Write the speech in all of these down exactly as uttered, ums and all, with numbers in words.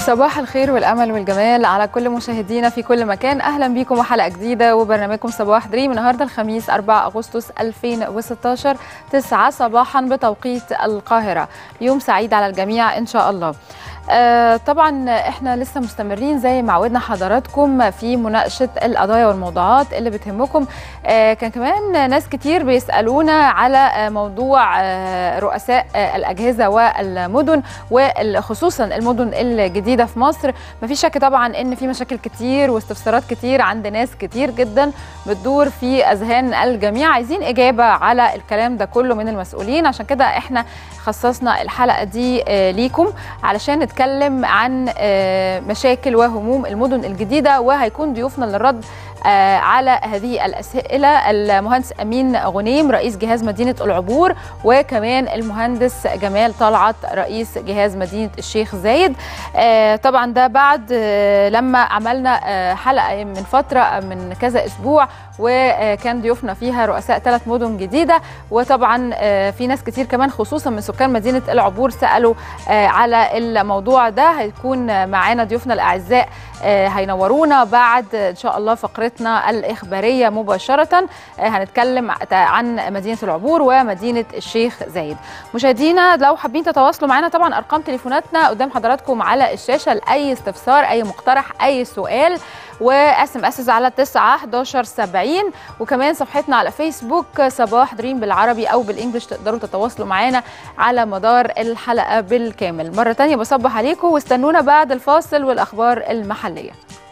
صباح الخير والأمل والجمال على كل مشاهدينا في كل مكان. أهلا بكم وحلقة جديدة وبرنامجكم صباح دريم. النهاردة الخميس أربعة أغسطس ألفين وستة عشر تسعة صباحا بتوقيت القاهرة. يوم سعيد على الجميع إن شاء الله. آه طبعا احنا لسه مستمرين زي ما عودنا حضراتكم في مناقشه القضايا والموضوعات اللي بتهمكم. آه كان كمان ناس كتير بيسالونا على موضوع آه رؤساء آه الاجهزه والمدن وخصوصا المدن الجديده في مصر. مفيش شك طبعا ان في مشاكل كتير واستفسارات كتير عند ناس كتير جدا بتدور في اذهان الجميع، عايزين اجابه على الكلام ده كله من المسؤولين. عشان كده احنا خصصنا الحلقه دي آه ليكم علشان نتكلم عن مشاكل وهموم المدن الجديدة، وهيكون ضيوفنا للرد على هذه الأسئلة المهندس أمين غنيم رئيس جهاز مدينة العبور، وكمان المهندس جمال طلعت رئيس جهاز مدينة الشيخ زايد. طبعا ده بعد لما عملنا حلقة من فترة من كذا أسبوع وكان ضيوفنا فيها رؤساء ثلاث مدن جديدة، وطبعا في ناس كتير كمان خصوصا من سكان مدينة العبور سألوا على الموضوع ده. هيكون معانا ضيوفنا الأعزاء هينورونا بعد إن شاء الله فقرتنا الإخبارية مباشرة. هنتكلم عن مدينة العبور ومدينة الشيخ زايد. مشاهدينا لو حابين تتواصلوا معنا طبعا أرقام تليفوناتنا قدام حضراتكم على الشاشة لأي استفسار أي مقترح أي سؤال، واس ام اس على تسعة حداشر سبعين، وكمان صفحتنا على فيسبوك صباح دريم بالعربي او بالانجلش. تقدروا تتواصلوا معانا على مدار الحلقه بالكامل. مره ثانيه بصبح عليكم واستنونا بعد الفاصل والاخبار المحليه.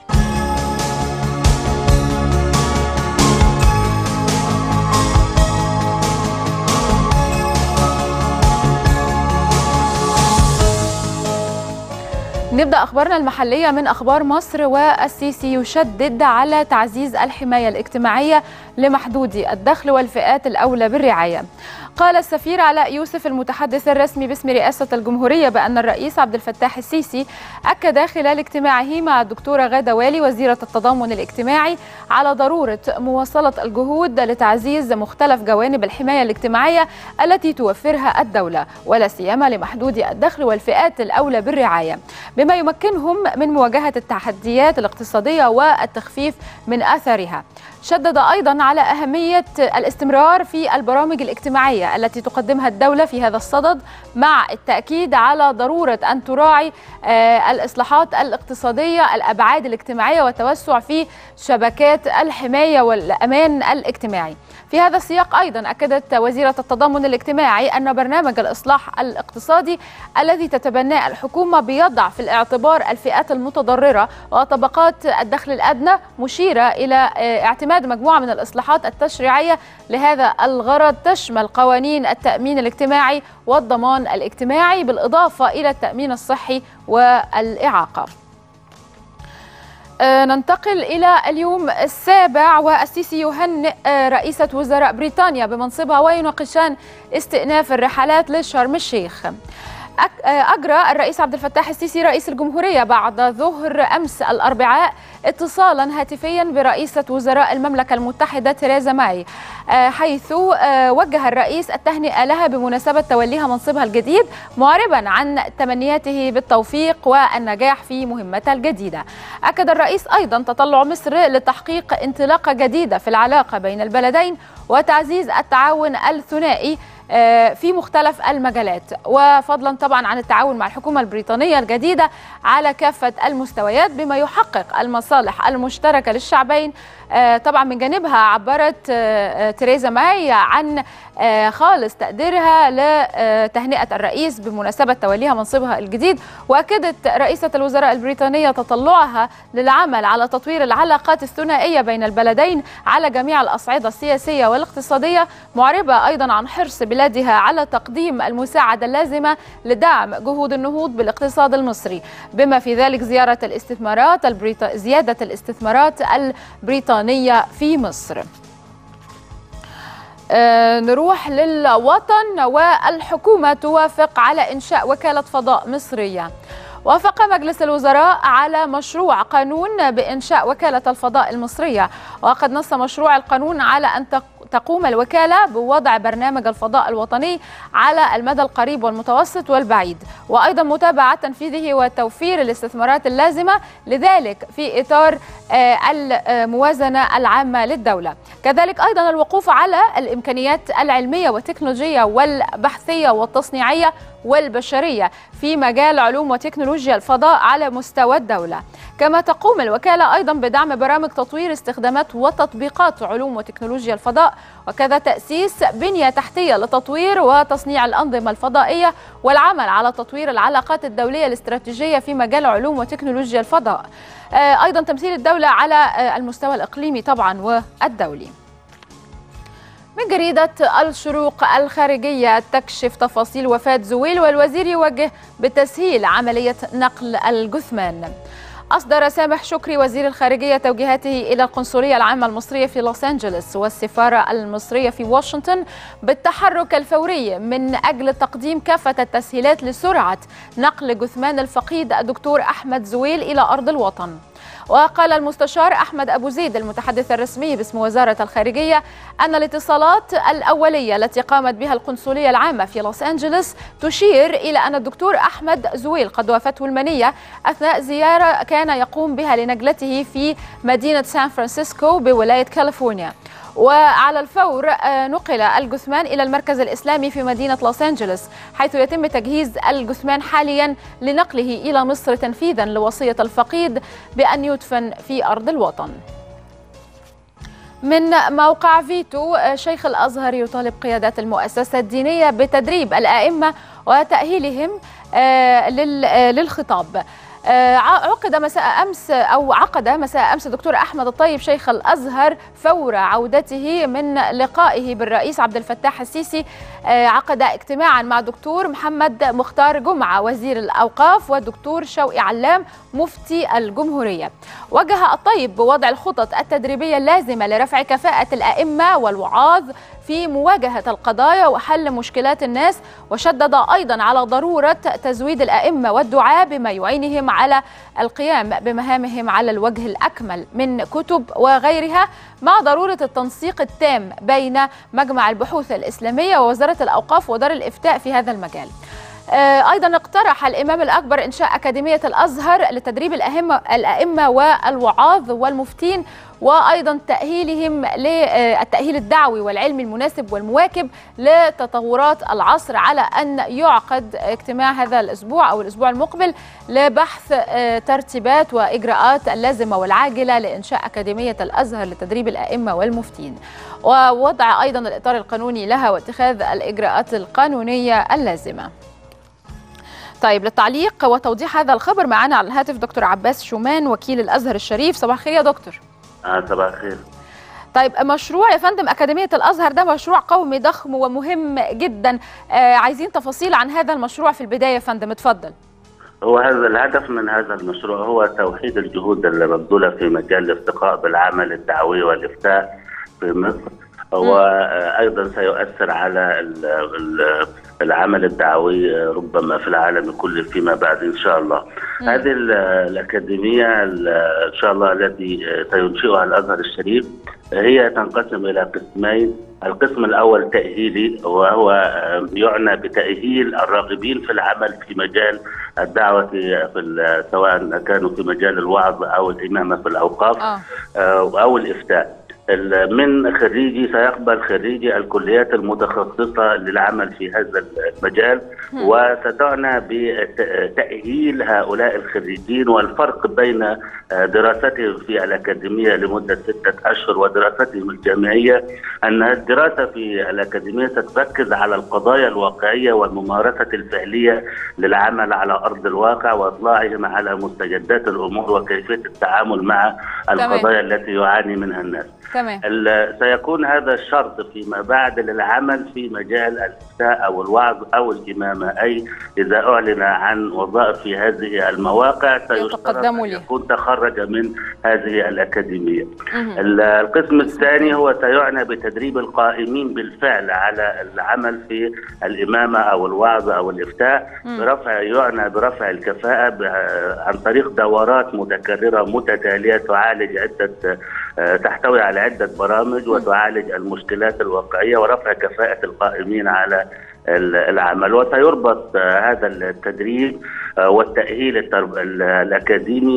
نبدأ أخبارنا المحلية من أخبار مصر. والسيسي يشدد على تعزيز الحماية الاجتماعية لمحدودي الدخل والفئات الأولى بالرعاية. قال السفير علاء يوسف المتحدث الرسمي باسم رئاسة الجمهورية بأن الرئيس عبد الفتاح السيسي أكد خلال اجتماعه مع الدكتورة غادة والي وزيرة التضامن الاجتماعي على ضرورة مواصلة الجهود لتعزيز مختلف جوانب الحماية الاجتماعية التي توفرها الدولة، ولا سيما لمحدودي الدخل والفئات الأولى بالرعاية، بما يمكنهم من مواجهة التحديات الاقتصادية والتخفيف من أثرها. شدد أيضا على أهمية الاستمرار في البرامج الاجتماعية التي تقدمها الدولة في هذا الصدد، مع التأكيد على ضرورة أن تراعي الإصلاحات الاقتصادية الأبعاد الاجتماعية والتوسع في شبكات الحماية والأمان الاجتماعي. في هذا السياق أيضا أكدت وزيرة التضامن الاجتماعي أن برنامج الإصلاح الاقتصادي الذي تتبناه الحكومة بيضع في الاعتبار الفئات المتضررة وطبقات الدخل الأدنى، مشيرة إلى اعتماد مجموعة من الإصلاحات التشريعية لهذا الغرض تشمل قوانين التأمين الاجتماعي والضمان الاجتماعي بالإضافة إلى التأمين الصحي والإعاقة. ننتقل إلى اليوم السابع. والسيسي يهنئ رئيسة وزراء بريطانيا بمنصبها ويناقشان استئناف الرحلات لشرم الشيخ. أجرى الرئيس عبد الفتاح السيسي رئيس الجمهورية بعد ظهر أمس الأربعاء اتصالا هاتفيا برئيسة وزراء المملكة المتحدة تيريزا ماي، حيث وجه الرئيس التهنئة لها بمناسبة توليها منصبها الجديد، معربا عن تمنياته بالتوفيق والنجاح في مهمتها الجديدة. أكد الرئيس أيضا تطلع مصر لتحقيق انطلاقة جديدة في العلاقة بين البلدين وتعزيز التعاون الثنائي في مختلف المجالات، وفضلا طبعا عن التعاون مع الحكومة البريطانية الجديدة على كافة المستويات بما يحقق المصالح المشتركة للشعبين. طبعا من جانبها عبرت تيريزا ماي عن خالص تقديرها لتهنئة الرئيس بمناسبة توليها منصبها الجديد، وأكدت رئيسة الوزراء البريطانية تطلعها للعمل على تطوير العلاقات الثنائية بين البلدين على جميع الأصعدة السياسية والاقتصادية، معربة أيضا عن حرص بلادها على تقديم المساعدة اللازمة لدعم جهود النهوض بالاقتصاد المصري، بما في ذلك زيارة الاستثمارات البريط... زيادة الاستثمارات البريطانية في مصر. أه نروح للوطن. والحكومة توافق على إنشاء وكالة فضاء مصرية. وافق مجلس الوزراء على مشروع قانون بإنشاء وكالة الفضاء المصرية، وقد نص مشروع القانون على أن تقوم الوكالة بوضع برنامج الفضاء الوطني على المدى القريب والمتوسط والبعيد، وأيضا متابعة تنفيذه وتوفير الاستثمارات اللازمة لذلك في إطار الموازنة العامة للدولة. كذلك أيضا الوقوف على الإمكانيات العلمية والتكنولوجية والبحثية والتصنيعية والبشرية في مجال علوم وتكنولوجيا الفضاء على مستوى الدولة. كما تقوم الوكالة أيضا بدعم برامج تطوير استخدامات وتطبيقات علوم وتكنولوجيا الفضاء، وكذا تأسيس بنية تحتية لتطوير وتصنيع الأنظمة الفضائية والعمل على تطوير العلاقات الدولية الاستراتيجية في مجال علوم وتكنولوجيا الفضاء. أيضا تمثيل الدولة على المستوى الإقليمي طبعا والدولي. من جريدة الشروق الخارجية تكشف تفاصيل وفاة زويل والوزير يوجه بتسهيل عملية نقل الجثمان. أصدر سامح شكري وزير الخارجية توجيهاته إلى القنصلية العامة المصرية في لوس أنجلوس والسفارة المصرية في واشنطن بالتحرك الفوري من أجل تقديم كافة التسهيلات لسرعة نقل جثمان الفقيد الدكتور أحمد زويل إلى أرض الوطن. وقال المستشار أحمد أبو زيد المتحدث الرسمي باسم وزارة الخارجية أن الاتصالات الأولية التي قامت بها القنصلية العامة في لوس أنجلوس تشير إلى أن الدكتور أحمد زويل قد وافته المنية أثناء زيارة كان يقوم بها لنجلته في مدينة سان فرانسيسكو بولاية كاليفورنيا. وعلى الفور نقل الجثمان إلى المركز الإسلامي في مدينة لوس أنجلوس، حيث يتم تجهيز الجثمان حاليا لنقله إلى مصر تنفيذا لوصية الفقيد بأن يدفن في أرض الوطن. من موقع فيتو، شيخ الأزهر يطالب قيادات المؤسسة الدينية بتدريب الأئمة وتأهيلهم للخطاب. عقد مساء أمس أو عقد مساء أمس الدكتور أحمد الطيب شيخ الأزهر فور عودته من لقائه بالرئيس عبد الفتاح السيسي، عقد اجتماعا مع الدكتور محمد مختار جمعة وزير الأوقاف والدكتور شوقي علام مفتي الجمهورية. وجه الطيب بوضع الخطط التدريبية اللازمة لرفع كفاءة الأئمة والوعاظ في مواجهة القضايا وحل مشكلات الناس، وشدد أيضا على ضرورة تزويد الأئمة والدعاة بما يعينهم على القيام بمهامهم على الوجه الأكمل من كتب وغيرها، مع ضرورة التنسيق التام بين مجمع البحوث الإسلامية ووزارة الأوقاف ودار الإفتاء في هذا المجال. أيضا اقترح الإمام الأكبر إنشاء أكاديمية الأزهر لتدريب الأئمة والوعاظ والمفتين، وأيضا تأهيلهم للتأهيل الدعوي والعلمي المناسب والمواكب لتطورات العصر، على أن يعقد اجتماع هذا الأسبوع أو الأسبوع المقبل لبحث ترتيبات وإجراءات اللازمة والعاجلة لإنشاء أكاديمية الأزهر لتدريب الأئمة والمفتين، ووضع أيضا الإطار القانوني لها واتخاذ الإجراءات القانونية اللازمة. طيب، للتعليق وتوضيح هذا الخبر معنا على الهاتف دكتور عباس شومان وكيل الأزهر الشريف. صباح الخير يا دكتور. آه صباح الخير. طيب، مشروع يا فندم أكاديمية الأزهر ده مشروع قومي ضخم ومهم جدا، آه عايزين تفاصيل عن هذا المشروع في البداية يا فندم، اتفضل. هو هذا الهدف من هذا المشروع هو توحيد الجهود المبذولة في مجال الارتقاء بالعمل الدعوي والإفتاء في مصر، وأيضا سيؤثر على العمل الدعوي ربما في العالم كله فيما بعد إن شاء الله. م. هذه الأكاديمية إن شاء الله التي سينشئها الأزهر الشريف هي تنقسم إلى قسمين. القسم الأول تأهيلي، وهو يعنى بتأهيل الراغبين في العمل في مجال الدعوة، في سواء كانوا في مجال الوعظ أو الإمامة في الأوقاف آه. أو الإفتاء. من خريجي سيقبل خريجي الكليات المتخصصة للعمل في هذا المجال، وستعنى بتأهيل هؤلاء الخريجين والفرق بين دراستهم في الأكاديمية لمدة ستة أشهر ودراستهم الجامعية، أن الدراسة في الأكاديمية ستركز على القضايا الواقعية والممارسة الفعلية للعمل على أرض الواقع وإطلاعهم على مستجدات الأمور وكيفية التعامل مع القضايا التي يعاني منها الناس. تمام. سيكون هذا الشرط فيما بعد للعمل في مجال الإفتاء أو الوعظ أو الإمامة، أي إذا أعلن عن وظائف في هذه المواقع سيشترط أن يكون تخرج من هذه الأكاديمية. القسم الثاني هو سيعنى بتدريب القائمين بالفعل على العمل في الإمامة أو الوعظ أو الإفتاء، برفع يعنى برفع الكفاءة عن طريق دورات متكررة متتالية تعالج عدة تحتوي على عدة برامج وتعالج المشكلات الواقعية ورفع كفاءة القائمين على العمل. وسيربط هذا التدريب والتأهيل الأكاديمي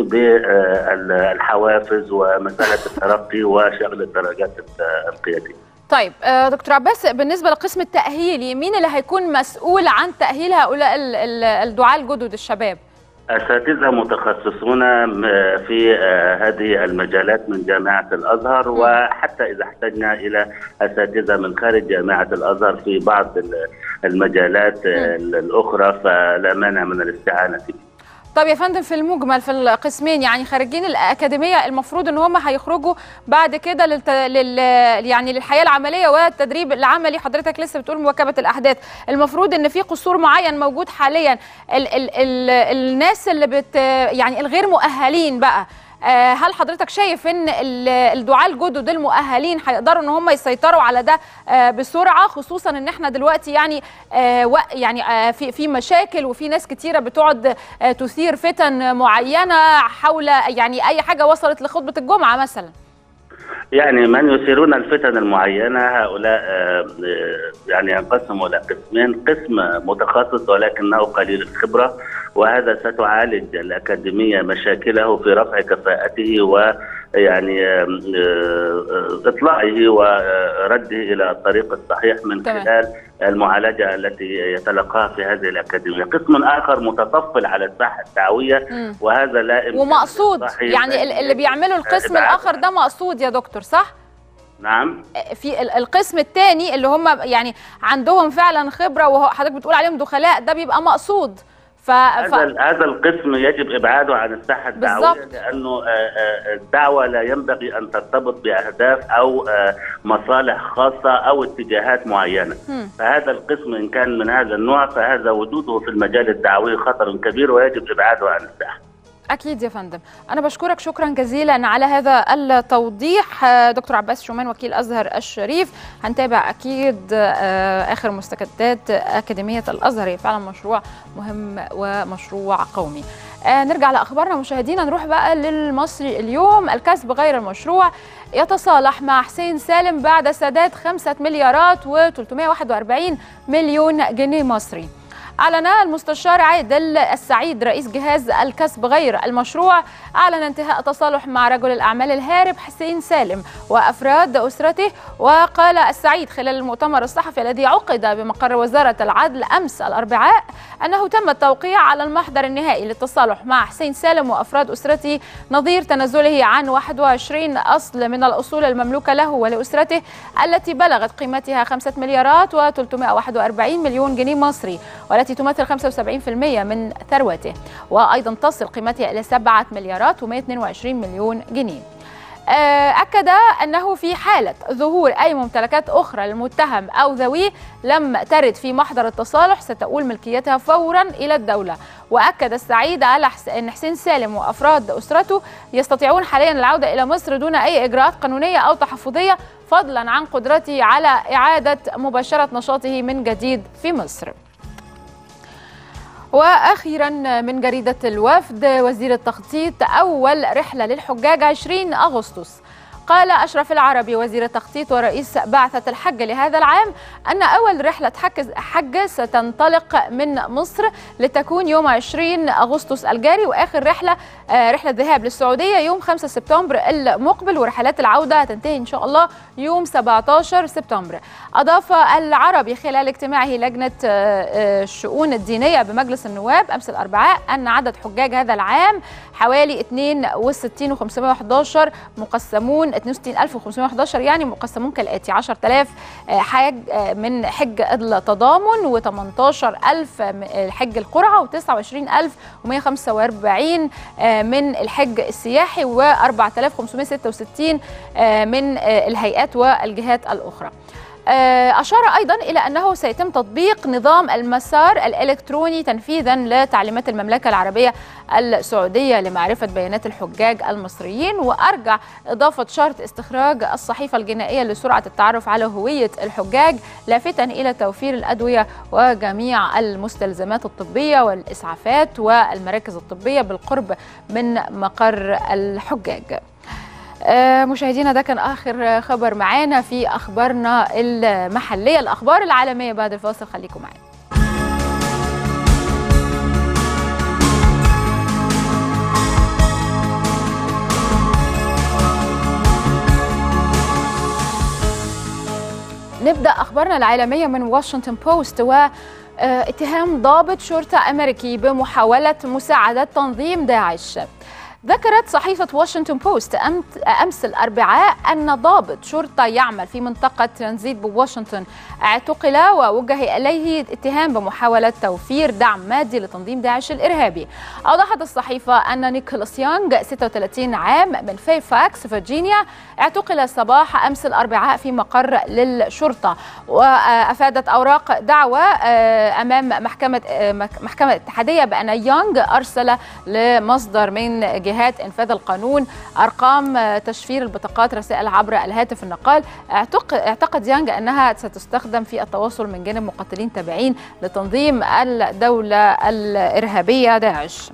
بالحوافز ومسألة الترقي وشغل الدرجات القيادية. طيب دكتور عباس، بالنسبة لقسم التأهيل مين اللي هيكون مسؤول عن تأهيل هؤلاء الدعاة الجدد الشباب؟ أساتذة متخصصون في هذه المجالات من جامعة الأزهر، وحتى إذا احتجنا إلى أساتذة من خارج جامعة الأزهر في بعض المجالات الأخرى فلا مانع من الاستعانة به. طب يا فندم، في المجمل في القسمين يعني خارجين الأكاديمية المفروض ان هم هيخرجوا بعد كده للت... لل... يعني للحياة العملية والتدريب العملي. حضرتك لسه بتقول مواكبة الأحداث، المفروض ان في قصور معين موجود حاليا. ال... ال... ال... الناس اللي بت يعني الغير مؤهلين بقى، هل حضرتك شايف ان الدعاة الجدد المؤهلين هيقدروا ان هم يسيطروا على ده بسرعه، خصوصا ان احنا دلوقتي يعني يعني في في مشاكل وفي ناس كتيره بتقعد تثير فتن معينه حول يعني اي حاجه وصلت لخطبه الجمعه مثلا؟ يعني من يثيرون الفتن المعينة هؤلاء يعني ينقسموا إلى قسمين، قسم متخصص ولكنه قليل الخبرة، وهذا ستعالج الأكاديمية مشاكله في رفع كفاءته ويعني إطلاعه ورده إلى الطريق الصحيح من خلال المعالجة التي يتلقاها في هذه الأكاديمية. قسم آخر متطفل على الساحة الدعوية، وهذا لا ومقصود، يعني اللي بيعملوا القسم الآخر ده مقصود يا دكتور، صح؟ نعم. في القسم الثاني اللي هم يعني عندهم فعلا خبرة وحضرتك بتقول عليهم دخلاء، ده بيبقى مقصود. ف... هذا ف... هذا القسم يجب ابعاده عن الساحه الدعويه، بالزبط. لانه الدعوه لا ينبغي ان ترتبط باهداف او مصالح خاصه او اتجاهات معينه. م. فهذا القسم ان كان من هذا النوع فهذا وجوده في المجال الدعوي خطر كبير ويجب ابعاده عن الساحه. أكيد يا فندم. أنا بشكرك شكرا جزيلا على هذا التوضيح دكتور عباس شومان وكيل أزهر الشريف. هنتابع أكيد آخر مستجدات أكاديمية الأزهر، هي فعلا مشروع مهم ومشروع قومي. نرجع لأخبارنا مشاهدينا، نروح بقى للمصري اليوم. الكسب غير المشروع يتصالح مع حسين سالم بعد سداد خمسة مليارات وثلاثمائة وواحد وأربعين مليون جنيه مصري. أعلن المستشار عادل السعيد رئيس جهاز الكسب غير المشروع أعلن انتهاء تصالح مع رجل الأعمال الهارب حسين سالم وأفراد أسرته. وقال السعيد خلال المؤتمر الصحفي الذي عقد بمقر وزارة العدل أمس الأربعاء أنه تم التوقيع على المحضر النهائي للتصالح مع حسين سالم وأفراد أسرته نظير تنازله عن واحد وعشرين أصل من الأصول المملوكة له ولأسرته التي بلغت قيمتها خمسة مليارات وثلاثمائة وواحد وأربعين مليون جنيه مصري، والتي تمثل خمسة وسبعين بالمئة من ثروته، وأيضا تصل قيمتها إلى سبعة مليارات ومائة واثنين وعشرين مليون جنيه. أكد أنه في حالة ظهور أي ممتلكات أخرى للمتهم أو ذويه لم ترد في محضر التصالح ستؤول ملكيتها فورا إلى الدولة. وأكد السعيد على أن حسين سالم وأفراد أسرته يستطيعون حاليا العودة إلى مصر دون أي إجراءات قانونية أو تحفظية، فضلا عن قدرته على إعادة مباشرة نشاطه من جديد في مصر. وأخيرا من جريدة الوفد، وزير التخطيط أول رحلة للحجاج عشرين أغسطس. قال أشرف العربي وزير التخطيط ورئيس بعثة الحج لهذا العام أن أول رحلة حج ستنطلق من مصر لتكون يوم عشرين أغسطس الجاري، وآخر رحلة رحلة ذهاب للسعودية يوم خمسة سبتمبر المقبل، ورحلات العودة هتنتهي إن شاء الله يوم سبعة عشر سبتمبر. أضاف العربي خلال اجتماعه لجنة الشؤون الدينية بمجلس النواب أمس الأربعاء أن عدد حجاج هذا العام حوالي اثنين وستين ألف وخمسمائة وأحد عشر مقسمون اثنين وستين ألف وخمسمائة وأحد عشر يعني مقسمون كالآتي: عشرة آلاف حاج من حج التضامن، وثمانية عشر ألف حج القرعة، وتسعة وعشرين ألف ومائة وخمسة وأربعين من الحج السياحي، وأربعة آلاف وخمسمائة وستة وستين من الهيئات والجهات الأخرى. أشار أيضا إلى أنه سيتم تطبيق نظام المسار الإلكتروني تنفيذا لتعليمات المملكة العربية السعودية لمعرفة بيانات الحجاج المصريين، وأرجع إضافة شرط استخراج الصحيفة الجنائية لسرعة التعرف على هوية الحجاج، لافتا إلى توفير الأدوية وجميع المستلزمات الطبية والإسعافات والمراكز الطبية بالقرب من مقر الحجاج. مشاهدينا ده كان آخر خبر معانا في أخبارنا المحلية. الأخبار العالمية بعد الفاصل، خليكم معانا. نبدأ أخبارنا العالمية من واشنطن بوست، واتهام ضابط شرطة أمريكي بمحاولة مساعدة تنظيم داعش. ذكرت صحيفة واشنطن بوست أمس الأربعاء أن ضابط شرطة يعمل في منطقة ترانزيت بواشنطن اعتقل ووجه إليه اتهام بمحاولة توفير دعم مادي لتنظيم داعش الإرهابي. أوضحت الصحيفة أن نيكولاس يونغ ستة وثلاثين عام من فيرفاكس فيرجينيا اعتقل صباح أمس الأربعاء في مقر للشرطة. وأفادت أوراق دعوى أمام محكمة محكمة الاتحادية بأن يونغ أرسل لمصدر من جهات إنفاذ القانون أرقام تشفير البطاقات رسائل عبر الهاتف النقال. اعتقد يانغ أنها ستستخدم في التواصل من جانب مقاتلين تابعين لتنظيم الدولة الإرهابية داعش.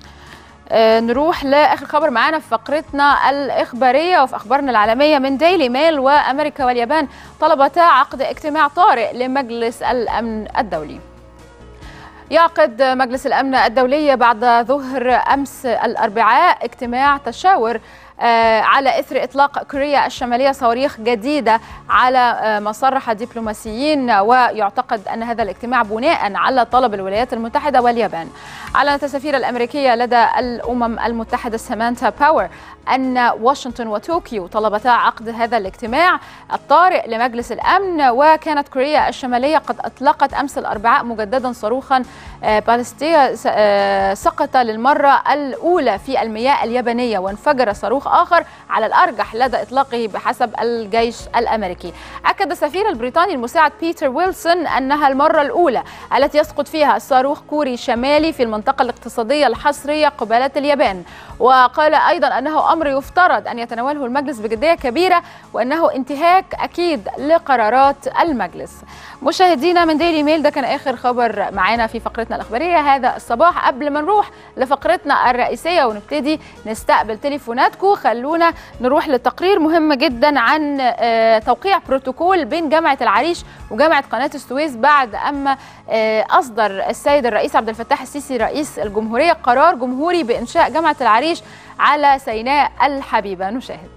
نروح لآخر خبر معانا في فقرتنا الإخبارية وفي أخبارنا العالمية من ديلي ميل. وأمريكا واليابان طلبتا عقد اجتماع طارئ لمجلس الأمن الدولي. يعقد مجلس الأمن الدولي بعد ظهر أمس الأربعاء اجتماع تشاور على إثر إطلاق كوريا الشمالية صواريخ جديدة على مصرح الدبلوماسيين. ويعتقد أن هذا الاجتماع بناء على طلب الولايات المتحدة واليابان. أعلنت السفيرة الأمريكية لدى الأمم المتحدة سامانثا باور أن واشنطن وطوكيو طلبتا عقد هذا الاجتماع الطارئ لمجلس الأمن. وكانت كوريا الشمالية قد أطلقت أمس الأربعاء مجددا صاروخا باليستية سقط للمرة الأولى في المياه اليابانية، وانفجر صاروخ آخر على الأرجح لدى إطلاقه بحسب الجيش الأمريكي. أكد السفير البريطاني المساعد بيتر ويلسون أنها المرة الأولى التي يسقط فيها صاروخ كوري شمالي في المنطقة الاقتصادية الحصرية قبالة اليابان. وقال أيضا أنه أمر يفترض أن يتناوله المجلس بجدية كبيرة، وأنه انتهاك أكيد لقرارات المجلس. مشاهدينا من ديلي ميل ده كان آخر خبر معانا في فقرتنا الأخبارية هذا الصباح. قبل ما نروح لفقرتنا الرئيسية ونبتدي نستقبل تليفوناتكم، خلونا نروح لتقرير مهم جدا عن توقيع بروتوكول بين جامعة العريش وجامعة قناة السويس بعد أما أصدر السيد الرئيس عبد الفتاح السيسي رئيس الجمهورية قرار جمهوري بإنشاء جامعة العريش على سيناء الحبيبة. نشاهد.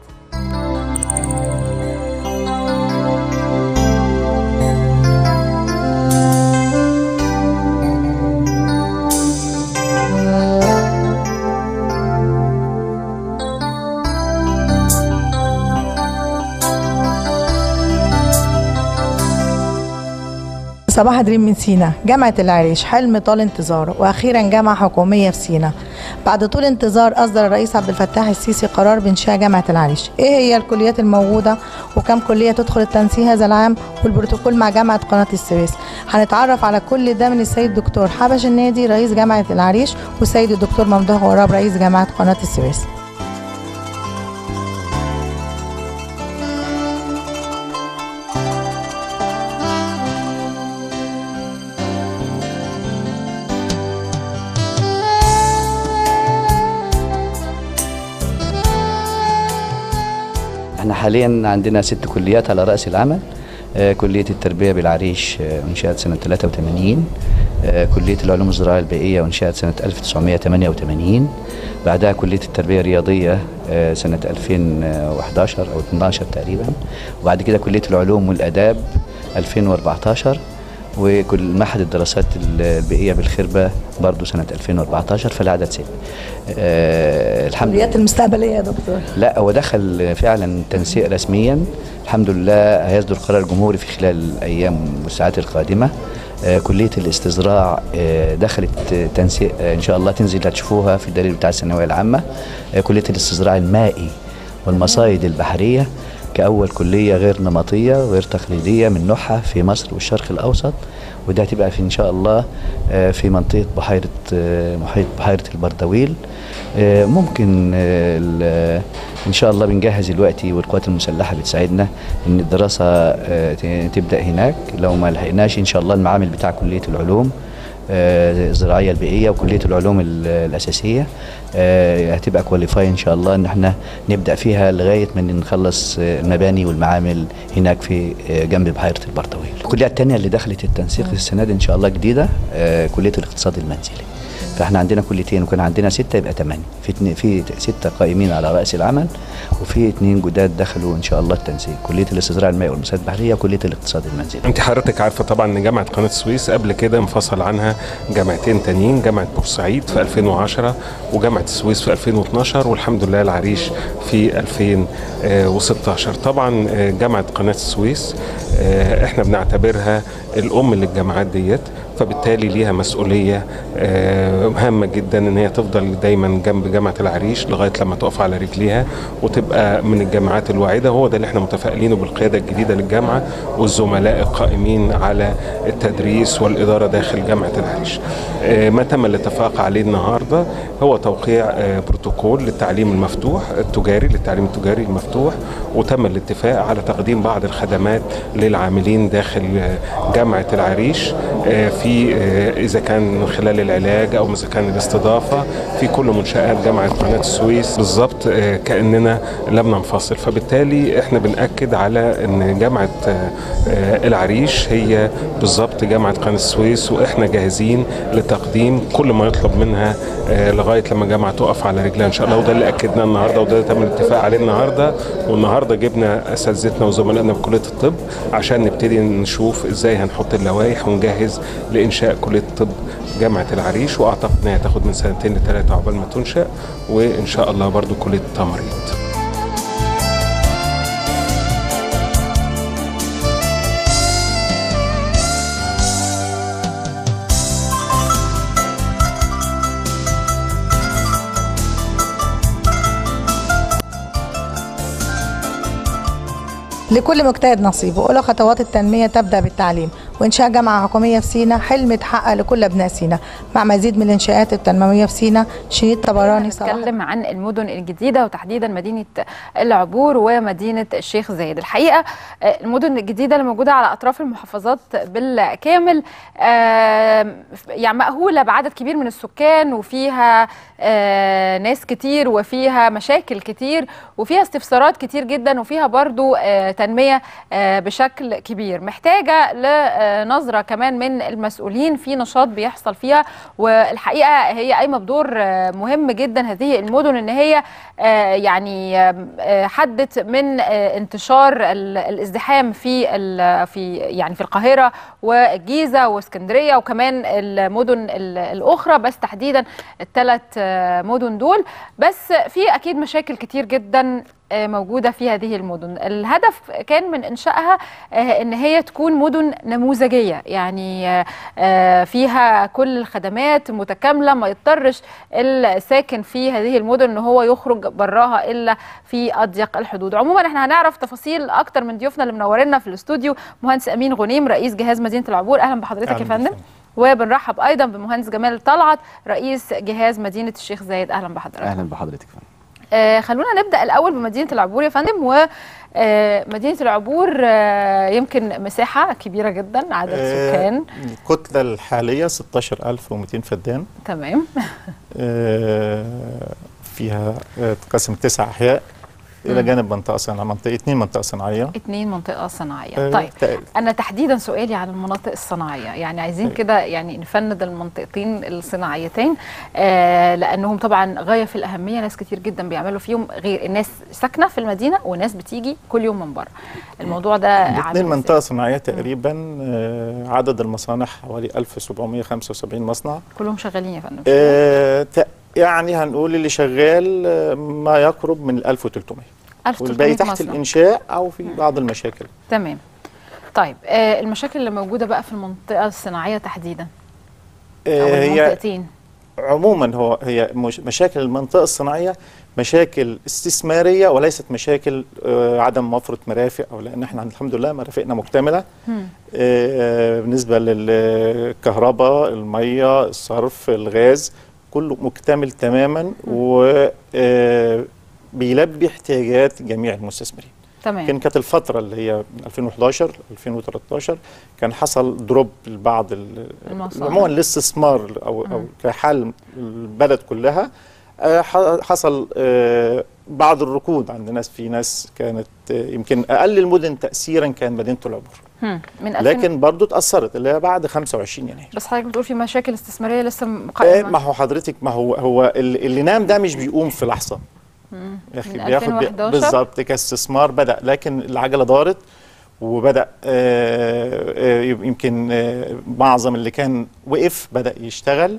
صباح دريم من سينا. جامعة العريش حلم طال انتظاره، وأخيرا جامعة حكومية في سينا. بعد طول انتظار أصدر الرئيس عبد الفتاح السيسي قرار بإنشاء جامعة العريش. إيه هي الكليات الموجودة وكم كلية تدخل التنسيق هذا العام والبروتوكول مع جامعة قناة السويس؟ هنتعرف على كل ده من السيد الدكتور حبش النادي رئيس جامعة العريش والسيد الدكتور ممدوح غراب رئيس جامعة قناة السويس. احنا حاليا عندنا ست كليات على رأس العمل. آه كلية التربية بالعريش آه انشأت سنة ثلاثة وثمانين، آه كلية العلوم الزراعية البيئية وانشأت سنة ألف وتسعمائة وثمانية وثمانين، بعدها كلية التربية الرياضية آه سنة ألفين وأحد عشر أو اثني عشر تقريبا، وبعد كده كلية العلوم والآداب ألفين وأربعة عشر، وكل معهد الدراسات البيئية بالخربة برضو سنة ألفين وأربعة عشر، فالعدد ست. أه الحمد لله. الكليات المستقبلية يا دكتور؟ لا، هو دخل فعلا تنسيق رسميا الحمد لله، هيصدر قرار جمهوري في خلال الأيام والساعات القادمة. أه كلية الاستزراع أه دخلت تنسيق أه إن شاء الله، تنزل هتشوفوها في الدليل بتاع الثانوية العامة. أه كلية الاستزراع المائي والمصايد البحرية كأول كلية غير نمطية وغير تقليدية من نوعها في مصر والشرق الأوسط، وده هتبقى في إن شاء الله في منطقة بحيرة محيط بحيرة البردويل. ممكن إن شاء الله بنجهز دلوقتي والقوات المسلحة بتساعدنا إن الدراسة تبدأ هناك. لو ما لحقناش إن شاء الله المعامل بتاع كلية العلوم الزراعيه البيئيه وكليه العلوم الاساسيه. هتبقى كواليفاي ان شاء الله ان احنا نبدا فيها لغايه ما نخلص المباني والمعامل هناك في جنب بحيره البرطويل. الكليه الثانيه اللي دخلت التنسيق السنه دي ان شاء الله جديده كليه الاقتصاد المنزلي. فاحنا عندنا كليتين وكان عندنا سته يبقى ثمانيه، في في سته قائمين على راس العمل وفي اثنين جداد دخلوا ان شاء الله التنسيق، كليه الاستزراع المائي والمساعدات البحريه وكليه الاقتصاد المنزلي. انت حضرتك عارفه طبعا ان جامعه قناه السويس قبل كده انفصل عنها جامعتين تانيين، جامعه بورسعيد في ألفين وعشرة وجامعه السويس في ألفين واثناشر والحمد لله العريش في ألفين وستاشر. طبعا جامعه قناه السويس احنا بنعتبرها الام للجامعات ديت، فبالتالي ليها مسؤوليه هامه جدا ان هي تفضل دايما جنب جامعه العريش لغايه لما تقف على رجليها وتبقى من الجامعات الواعده. هو ده اللي احنا متفائلينه بالقياده الجديده للجامعه والزملاء القائمين على التدريس والاداره داخل جامعه العريش. ما تم الاتفاق عليه النهارده هو توقيع بروتوكول للتعليم المفتوح التجاري للتعليم التجاري المفتوح، وتم الاتفاق على تقديم بعض الخدمات للعاملين داخل جامعه العريش في إذا كان من خلال العلاج أو إذا كان الاستضافة في كل منشآت جامعة قناة السويس بالضبط كأننا لم ننفصل. فبالتالي إحنا بنأكد على أن جامعة العريش هي بالضبط جامعة قناة السويس، وإحنا جاهزين لتقديم كل ما يطلب منها لغاية لما جامعة تقف على رجلها إن شاء الله. وده اللي أكدناه النهاردة وده اللي تم الاتفاق عليه النهاردة. والنهاردة جبنا أساتذتنا وزملائنا في كلية الطب عشان نبتدي نشوف إزاي هنحط اللوائح ونجهز لإنشاء كلية الطب جامعة العريش، وأعتقد أنها تاخد من سنتين لثلاثة عقبال ما تنشأ، وإن شاء الله برضو كلية التمريض. لكل مجتهد نصيبه، أولى خطوات التنمية تبدأ بالتعليم، وإنشاء جامعة حكومية في سينا حلم اتحقق لكل أبناء سينا مع مزيد من الإنشاءات التنموية في سينا. شريط طبراني صلاح. نتكلم عن المدن الجديدة وتحديدا مدينة العبور ومدينة الشيخ زايد. الحقيقة المدن الجديدة اللي موجودة على أطراف المحافظات بالكامل يعني مأهولة بعدد كبير من السكان، وفيها ناس كتير وفيها مشاكل كتير وفيها استفسارات كتير جدا وفيها برضو تنمية بشكل كبير، محتاجة لنظرة كمان من المسؤولين في نشاط بيحصل فيها. والحقيقة هي قايمة بدور مهم جدا هذه المدن ان هي يعني حدت من انتشار الازدحام في في يعني في القاهرة والجيزة واسكندرية وكمان المدن الأخرى، بس تحديدا الثلاث مدن دول. بس في أكيد مشاكل كتير جدا موجودة في هذه المدن. الهدف كان من إنشائها إن هي تكون مدن نموذجية، يعني فيها كل الخدمات متكاملة، ما يضطرش الساكن في هذه المدن إن هو يخرج براها إلا في أضيق الحدود. عموما احنا هنعرف تفاصيل أكتر من ضيوفنا اللي منورنا في الاستوديو. مهندس أمين غنيم رئيس جهاز مدينة العبور، أهلا بحضرتك يا فندم. وبنرحب أيضا بمهندس جمال طلعت رئيس جهاز مدينة الشيخ زايد، أهلا بحضرتك. أهلا بحضرتك فندم. آه خلونا نبدأ الأول بمدينة العبور يا فندم. ومدينة آه العبور آه يمكن مساحة كبيرة جدا، عدد آه سكان الكتلة الحالية ستة عشر ألف ومئتين فدان. تمام. آه فيها تقسم تسع أحياء إلى جانب منطقة صناعية، منطقة اثنين منطقة صناعية. اثنين منطقة صناعية. آه طيب تقريبا. أنا تحديدا سؤالي عن المناطق الصناعية، يعني عايزين آه كده يعني نفند المنطقتين الصناعيتين آه لأنهم طبعا غاية في الأهمية، ناس كتير جدا بيعملوا فيهم، غير الناس ساكنة في المدينة وناس بتيجي كل يوم من بره. الموضوع ده اثنين منطقة صناعية تقريبا. آه عدد المصانع حوالي ألف وسبعمئة وخمسة وسبعين مصنع. كلهم شغالين يا فندم؟ آه يعني هنقول اللي شغال ما يقرب من ألف وثلاثمئة، والباقي تحت مصنع. الإنشاء أو في بعض المشاكل. تمام. طيب آه المشاكل اللي موجودة بقى في المنطقة الصناعية تحديدا أو آه المنطقتين؟ عموما هو هي مشاكل المنطقة الصناعية مشاكل استثمارية وليست مشاكل آه عدم موفرة مرافق، أو لأن احنا الحمد لله مرافقنا مكتملة آه بالنسبة للكهرباء، المية، الصرف، الغاز، كله مكتمل تماما و آه بيلبي احتياجات جميع المستثمرين. تمام. كان كانت الفتره اللي هي من ألفين وحداشر ألفين وتلتاشر كان حصل دروب لبعض عموما الاستثمار او او كحال البلد كلها. حصل بعض الركود عند ناس، في ناس كانت يمكن اقل المدن تاثيرا كان مدينه العبور، من لكن برضو اتاثرت اللي هي بعد خمسة وعشرين يناير. بس حضرتك بتقول في مشاكل استثماريه لسه قائمه. ما هو حضرتك ما هو هو اللي نام ده مش بيقوم في لحظه يا اخي، بياخد بالظبط كاستثمار بدا، لكن العجله دارت وبدا آآ آآ يمكن آآ معظم اللي كان وقف بدا يشتغل،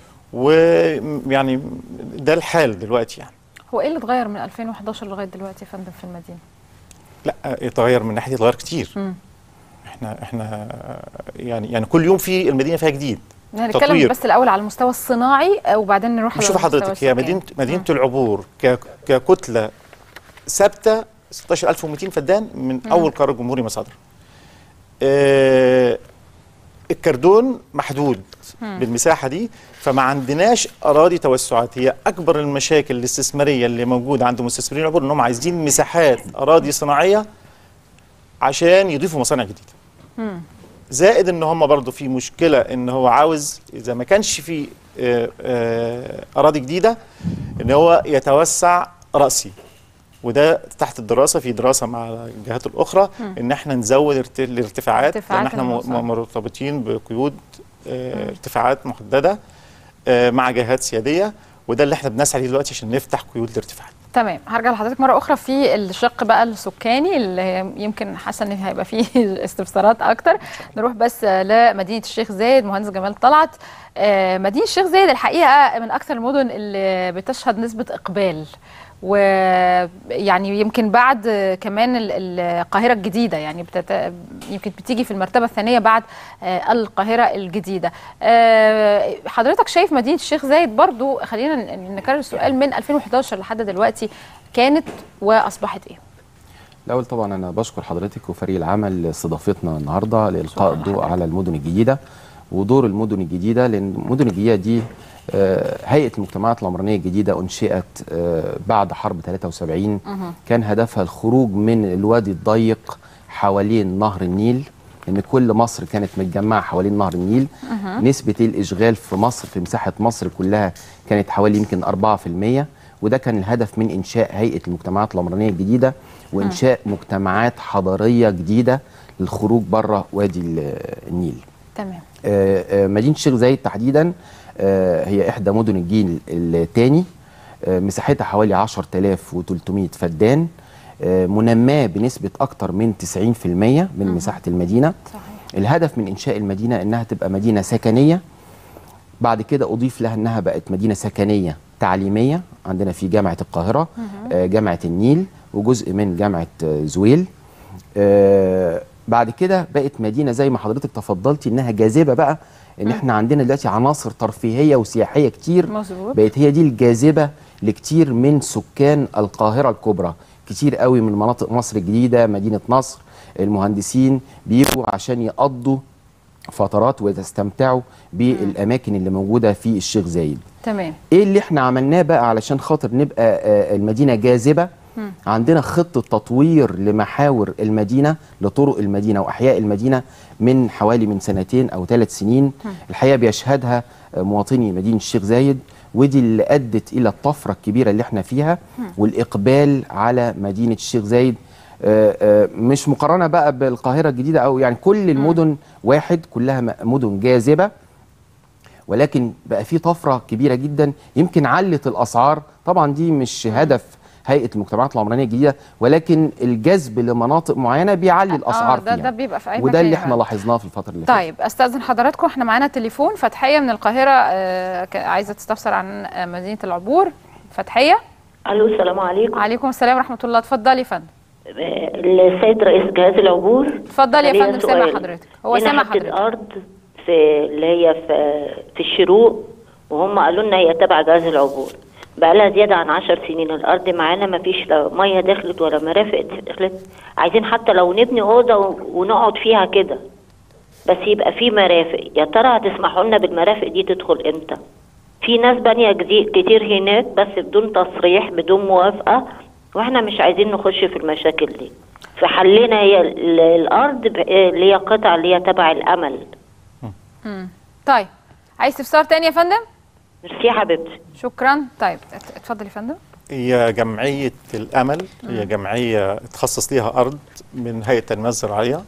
ويعني ده الحال دلوقتي. يعني هو ايه اللي اتغير من ألفين وحداشر لغايه دلوقتي يا فندم في المدينه؟ لا اتغير من ناحيه اتغير كتير. م. احنا احنا يعني يعني كل يوم في المدينه فيها جديد. هنتكلم بس الاول على المستوى الصناعي وبعدين نروح على شوف حضرتك، هي مدينه مدينه م. العبور ككتله ثابته ستاشر ألف ومئتين فدان من م. اول قرار جمهوري ما صدر. اه الكردون محدود م. بالمساحه دي، فما عندناش اراضي توسعات. هي اكبر المشاكل الاستثماريه اللي موجوده عند مستثمرين العبور انهم عايزين مساحات اراضي صناعيه عشان يضيفوا مصانع جديده. م. زائد ان هم برضو في مشكله ان هو عاوز اذا ما كانش في اراضي جديده ان هو يتوسع راسي، وده تحت الدراسه، في دراسه مع الجهات الاخرى م. ان احنا نزود الارتفاعات، لان احنا مرتبطين بقيود ارتفاعات محدده مع جهات سياديه، وده اللي احنا بنسعى ليه دلوقتي عشان نفتح قيود الارتفاعات. تمام. هرجع لحضرتك مره اخرى في الشق بقى السكاني اللي يمكن حاسه ان هيبقى فيه استفسارات اكتر. نروح بس لمدينه الشيخ زايد. مهندس جمال طلعت، مدينه الشيخ زايد الحقيقه من اكثر المدن اللي بتشهد نسبه اقبال، ويعني يمكن بعد كمان القاهرة الجديدة، يعني بتت... يمكن بتيجي في المرتبة الثانية بعد القاهرة الجديدة. حضرتك شايف مدينة الشيخ زايد برضو، خلينا نكرر السؤال، من ألفين وحداشر لحد دلوقتي كانت وأصبحت إيه؟ الأول طبعا أنا بشكر حضرتك وفريق العمل استضافتنا النهاردة لإلقاء الضوء على المدن الجديدة ودور المدن الجديدة، لأن المدن الجديدة دي هيئة المجتمعات العمرانية الجديدة أنشئت بعد حرب ثلاثة وسبعين. كان هدفها الخروج من الوادي الضيق حوالين نهر النيل، إن كل مصر كانت متجمعة حوالين نهر النيل. نسبة الإشغال في مصر في مساحة مصر كلها كانت حوالي يمكن أربعة في المية، وده كان الهدف من إنشاء هيئة المجتمعات العمرانية الجديدة وإنشاء مجتمعات حضارية جديدة للخروج بره وادي النيل. تمام. مدينة الشيخ زايد تحديدا هي إحدى مدن الجيل الثاني، مساحتها حوالي عشرة آلاف وثلاثمئة فدان، منماة بنسبة أكثر من تسعين في المئة من مساحة المدينة. صحيح. الهدف من إنشاء المدينة إنها تبقى مدينة سكنية، بعد كده أضيف لها إنها بقت مدينة سكنية تعليمية. عندنا في جامعة القاهرة، جامعة النيل، وجزء من جامعة زويل. بعد كده بقت مدينة زي ما حضرتك تفضلتي إنها جاذبة بقى، ان احنا عندنا دلوقتي عناصر ترفيهيه وسياحيه كتير. مظبوط. بقت هي دي الجاذبه لكتير من سكان القاهره الكبرى. كتير قوي من مناطق مصر الجديده، مدينه نصر، المهندسين بيجوا عشان يقضوا فترات ويستمتعوا بالاماكن اللي موجوده في الشيخ زايد. تمام. ايه اللي احنا عملناه بقى علشان خاطر نبقى المدينه جاذبه؟ م. عندنا خطه تطوير لمحاور المدينه، لطرق المدينه واحياء المدينه من حوالي من سنتين او ثلاث سنين. م. الحقيقه بيشهدها مواطني مدينه الشيخ زايد، ودي اللي ادت الى الطفره الكبيره اللي احنا فيها. م. والاقبال على مدينه الشيخ زايد، مش مقارنه بقى بالقاهره الجديده او يعني كل المدن م. واحد، كلها مدن جاذبه، ولكن بقى في طفره كبيره جدا. يمكن علت الاسعار، طبعا دي مش هدف هيئه المجتمعات العمرانيه الجديده، ولكن الجذب لمناطق معينه بيعلي الاسعار آه ده فيها. ده بيبقى في اي وده اللي احنا لاحظناه في الفتره اللي فاتت. طيب استاذن حضراتكم، احنا معانا تليفون. فتحيه من القاهره آه عايزه تستفسر عن مدينه العبور. فتحيه. الو السلام عليكم. وعليكم السلام ورحمه الله. اتفضلي يا فندم. السيد رئيس جهاز العبور. اتفضلي يا فندم، سامع حضرتك. هو سامع حضرتك. الارض في اللي هي في في الشروق، وهم قالوا لنا هي تبع جهاز العبور. بقى لها زياده عن عشر سنين الارض معانا، ما فيش لا ميه دخلت ولا مرافق دخلت. عايزين حتى لو نبني اوضه ونقعد فيها كده بس يبقى في مرافق. يا ترى هتسمحوا لنا بالمرافق دي تدخل امتى؟ في ناس بانيه كتير هناك بس بدون تصريح بدون موافقه، واحنا مش عايزين نخش في المشاكل دي. في حلنا هي ال- الارض ب- اللي هي قطع اللي هي تبع الامل. مم. طيب عايز استفسار تاني يا فندم؟ ميرسي يا حبيبتي. شكرا. طيب ات- اتفضل يا فندم. هي جمعية الأمل هي جمعية اتخصص ليها أرض من هيئة التنمية الزراعية،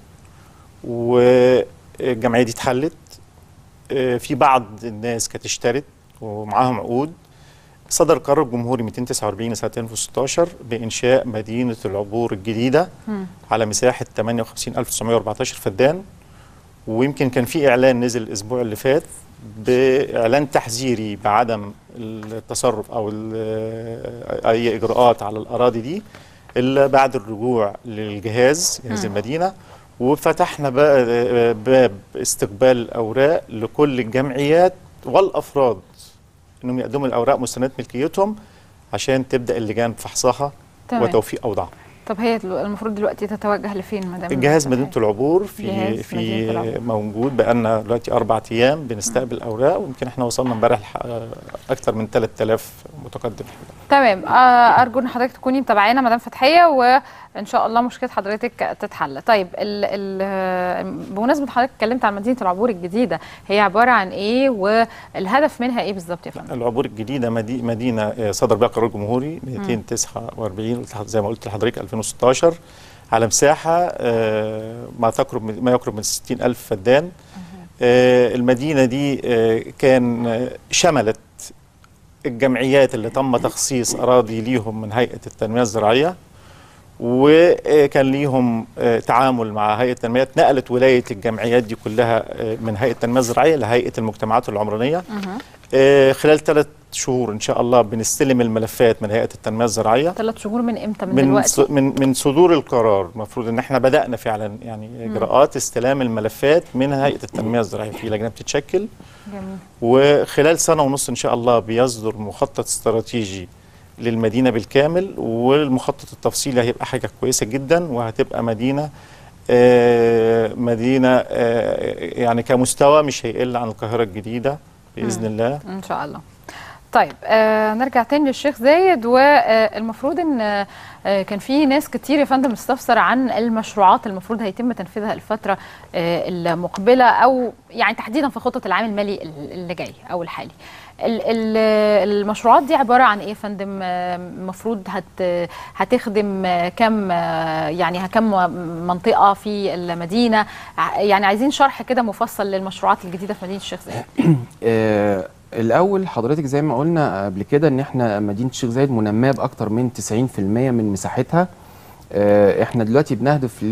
والجمعية دي اتحلت. آه، في بعض الناس كانت اشترت ومعاهم عقود. صدر قرار جمهوري مئتين وتسعة وأربعين سنة ألفين وستاشر بإنشاء مدينة العبور الجديدة مم. على مساحة ثمانية وخمسين ألف وتسعمائة وأربعة عشر فدان. ويمكن كان في إعلان نزل الأسبوع اللي فات بإعلان تحذيري بعدم التصرف أو ال- أي إجراءات على الأراضي دي إلا بعد الرجوع للجهاز جهاز مم. المدينة. وفتحنا بقى باب استقبال الأوراق لكل الجمعيات والأفراد إنهم يقدموا الأوراق مستندات ملكيتهم عشان تبدأ اللجان فحصها تمام. وتوفيق أوضاعها. طب هي دلو- المفروض دلوقتي تتوجه لفين مدام؟ الجهاز مدينة العبور جهاز في في مدينة العبور. موجود بقالنا دلوقتي أربع أيام بنستقبل أوراق، ويمكن احنا وصلنا امبارح لح- أكثر من ثلاثة آلاف متقدم. تمام. آه، ارجو ان حضرتك تكوني متابعانا مدام فتحيه، وان شاء الله مشكله حضرتك تتحل. طيب ال ال بمناسبه حضرتك اتكلمت عن مدينه العبور الجديده، هي عباره عن ايه والهدف منها ايه بالظبط يا فندم؟ العبور الجديدة مدي- مدينة آه، صدر بها قرار جمهوري مئتين وتسعة وأربعين زي ما قلت لحضرتك ألفين وستاشر على مساحة آه، ما تقرب من ما يقرب من ستين ألف فدان. آه، المدينة دي آه، كان آه، شملت الجمعيات اللي تم تخصيص أراضي ليهم من هيئة التنمية الزراعية، وكان ليهم آه، تعامل مع هيئة التنمية. نقلت ولاية الجمعيات دي كلها آه، من هيئة التنمية الزراعية لهيئة المجتمعات العمرانية. آه، خلال ثلاث شهور إن شاء الله بنستلم الملفات من هيئة التنمية الزراعية. ثلاث شهور من امتى؟ من, من دلوقتي؟ ص- من من صدور القرار. المفروض ان احنا بدانا فعلا يعني اجراءات استلام الملفات من هيئه التنميه الزراعيه، في لجنه بتتشكل. جميل. وخلال سنه ونص ان شاء الله بيصدر مخطط استراتيجي للمدينه بالكامل، والمخطط التفصيلي هيبقى حاجه كويسه جدا، وهتبقى مدينه آه مدينه آه يعني كمستوى مش هيقل عن القاهره الجديده باذن الله ان شاء الله. طيب آه نرجع تاني للشيخ زايد، والمفروض ان آه كان في ناس كتير يا فندم استفسر عن المشروعات المفروض هيتم تنفيذها الفتره آه المقبله، او يعني تحديدا في خطه العام المالي اللي جاي او الحالي. ال- ال- المشروعات دي عباره عن ايه يا فندم؟ المفروض هت هتخدم كم يعني كم منطقه في المدينه؟ يعني عايزين شرح كده مفصل للمشروعات الجديده في مدينه الشيخ زايد. آه، الاول حضرتك زي ما قلنا قبل كده ان احنا مدينه الشيخ زايد منميه باكتر من تسعين في المية من مساحتها. آه، احنا دلوقتي بنهدف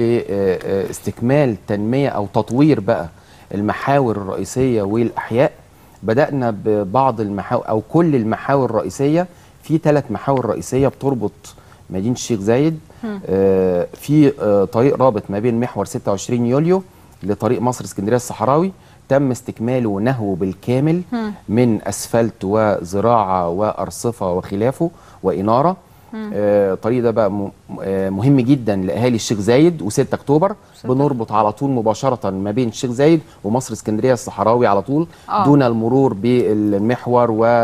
لاستكمال تنميه او تطوير بقى المحاور الرئيسيه والاحياء. بدانا ببعض المحاور او كل المحاور الرئيسيه. في ثلاث محاور رئيسيه بتربط مدينه الشيخ زايد. آه، في آه، طريق رابط ما بين محور ستة وعشرين يوليو لطريق مصر اسكندريه الصحراوي، تم استكماله ونهوه بالكامل من اسفلت وزراعه وارصفه وخلافه واناره. آه، الطريق ده بقى م- آه، مهم جدا لاهالي الشيخ زايد وستة اكتوبر. بنربط على طول مباشره ما بين الشيخ زايد ومصر اسكندريه الصحراوي على طول، آه. دون المرور بالمحور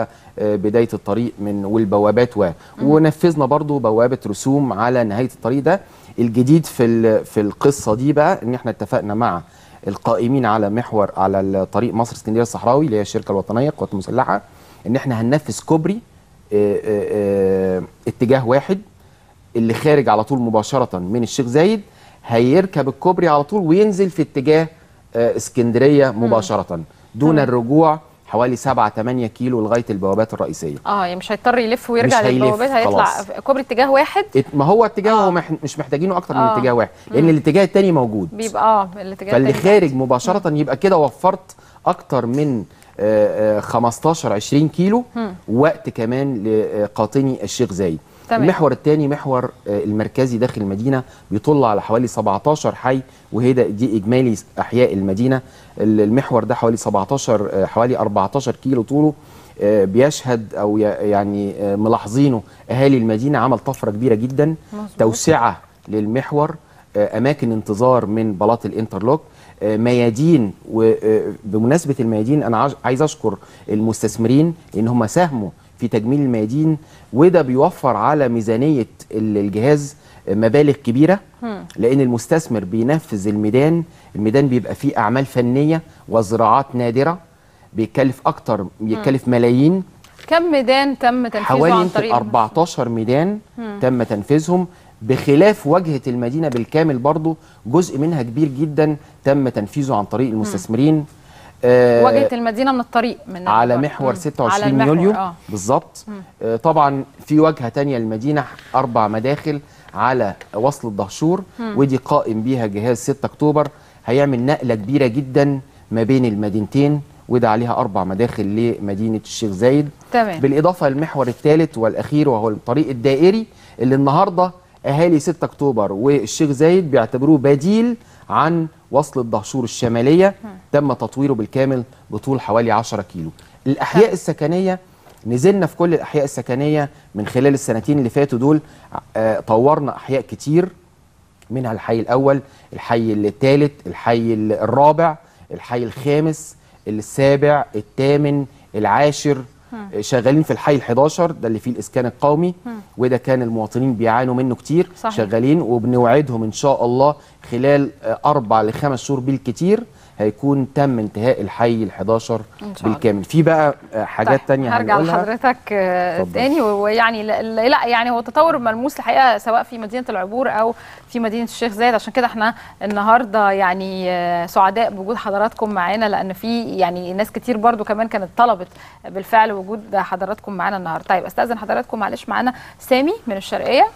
وبدايه الطريق من والبوابات و ونفذنا برضو بوابه رسوم على نهايه الطريق ده. الجديد في ال- في القصه دي بقى ان احنا اتفقنا مع القائمين على محور على الطريق مصر اسكندريه الصحراوي اللي هي الشركه الوطنيه للقوات المسلحه ان احنا هننفذ كوبري آه، آه، آه، اتجاه واحد. اللي خارج على طول مباشره من الشيخ زايد هيركب الكوبري على طول وينزل في اتجاه آه، اسكندريه مباشره دون الرجوع حوالي سبعة ثمانية كيلو لغايه البوابات الرئيسيه. اه يعني مش هيضطر يلف ويرجع مش هيلف للبوابات، هيطلع خلاص. كوبري اتجاه واحد. ات- ما هو اتجاه آه. هو مح مش محتاجينه اكتر من آه. اتجاه واحد لان الاتجاه الثاني موجود. بيبقى اه الاتجاه فاللي التاني. خارج مباشره يبقى كده وفرت اكتر من آه، آه، خمستاشر عشرين كيلو وقت كمان لقاطني الشيخ زايد. تمام. المحور الثاني محور آه، المركزي داخل المدينه بيطل على حوالي سبعتاشر حي، وهي ده- دي اجمالي احياء المدينه. ال- المحور ده حوالي سبعتاشر آه، حوالي اربعتاشر كيلو طوله. آه، بيشهد او ي- يعني آه، ملاحظينه اهالي المدينه عمل طفره كبيره جدا. مظبوط. توسعه للمحور، آه، اماكن انتظار من بلاط الانترلوك، آه، ميادين. وبمناسبه الميادين انا عايز- عايز اشكر المستثمرين ان هم ساهموا في تجميل الميادين، وده بيوفر على ميزانيه الجهاز مبالغ كبيره، لان المستثمر بينفذ الميدان. الميدان بيبقى فيه اعمال فنيه وزراعات نادره، بيكلف اكتر، بيكلف ملايين. كم ميدان تم تنفيذه حوالي عن طريق أربعتاشر ميدان مم. تم تنفيذهم، بخلاف واجهه المدينه بالكامل برضو جزء منها كبير جدا تم تنفيذه عن طريق المستثمرين. آه واجهه المدينه من الطريق من على محور مم. ستة وعشرين يوليو آه. بالظبط. آه طبعا في واجهه تانية للمدينه، اربع مداخل على وصل الدهشور، ودي قائم بيها جهاز ستة أكتوبر، هيعمل نقله كبيره جدا ما بين المدينتين، وده عليها اربع مداخل لمدينه الشيخ زايد. تمام. بالاضافه للمحور الثالث والاخير وهو الطريق الدائري، اللي النهارده اهالي ستة أكتوبر والشيخ زايد بيعتبروه بديل عن وصل الدهشور الشماليه. م. تم تطويره بالكامل بطول حوالي عشرة كيلو. الاحياء م. السكنيه، نزلنا في كل الاحياء السكنيه من خلال السنتين اللي فاتوا دول. آه طورنا احياء كتير، منها الحي الاول، الحي الثالث، الحي الرابع، الحي الخامس، السابع، الثامن، العاشر. م. شغالين في الحي الحداشر، ده اللي فيه الاسكان القومي. م. وده كان المواطنين بيعانوا منه كتير. صحيح. شغالين، وبنوعدهم ان شاء الله خلال اربع لخمس شهور بالكتير هيكون تم انتهاء الحي الحداشر بالكامل. في بقى حاجات طيب. تانية هرجع لحضرتك تاني، ويعني لا يعني هو تطور ملموس الحقيقه سواء في مدينه العبور او في مدينه الشيخ زايد. عشان كده احنا النهارده يعني سعداء بوجود حضراتكم معانا، لان في يعني ناس كتير برضو كمان كانت طلبت بالفعل وجود حضراتكم معانا النهارده. طيب استاذن حضراتكم معلش، معانا سامي من الشرقيه.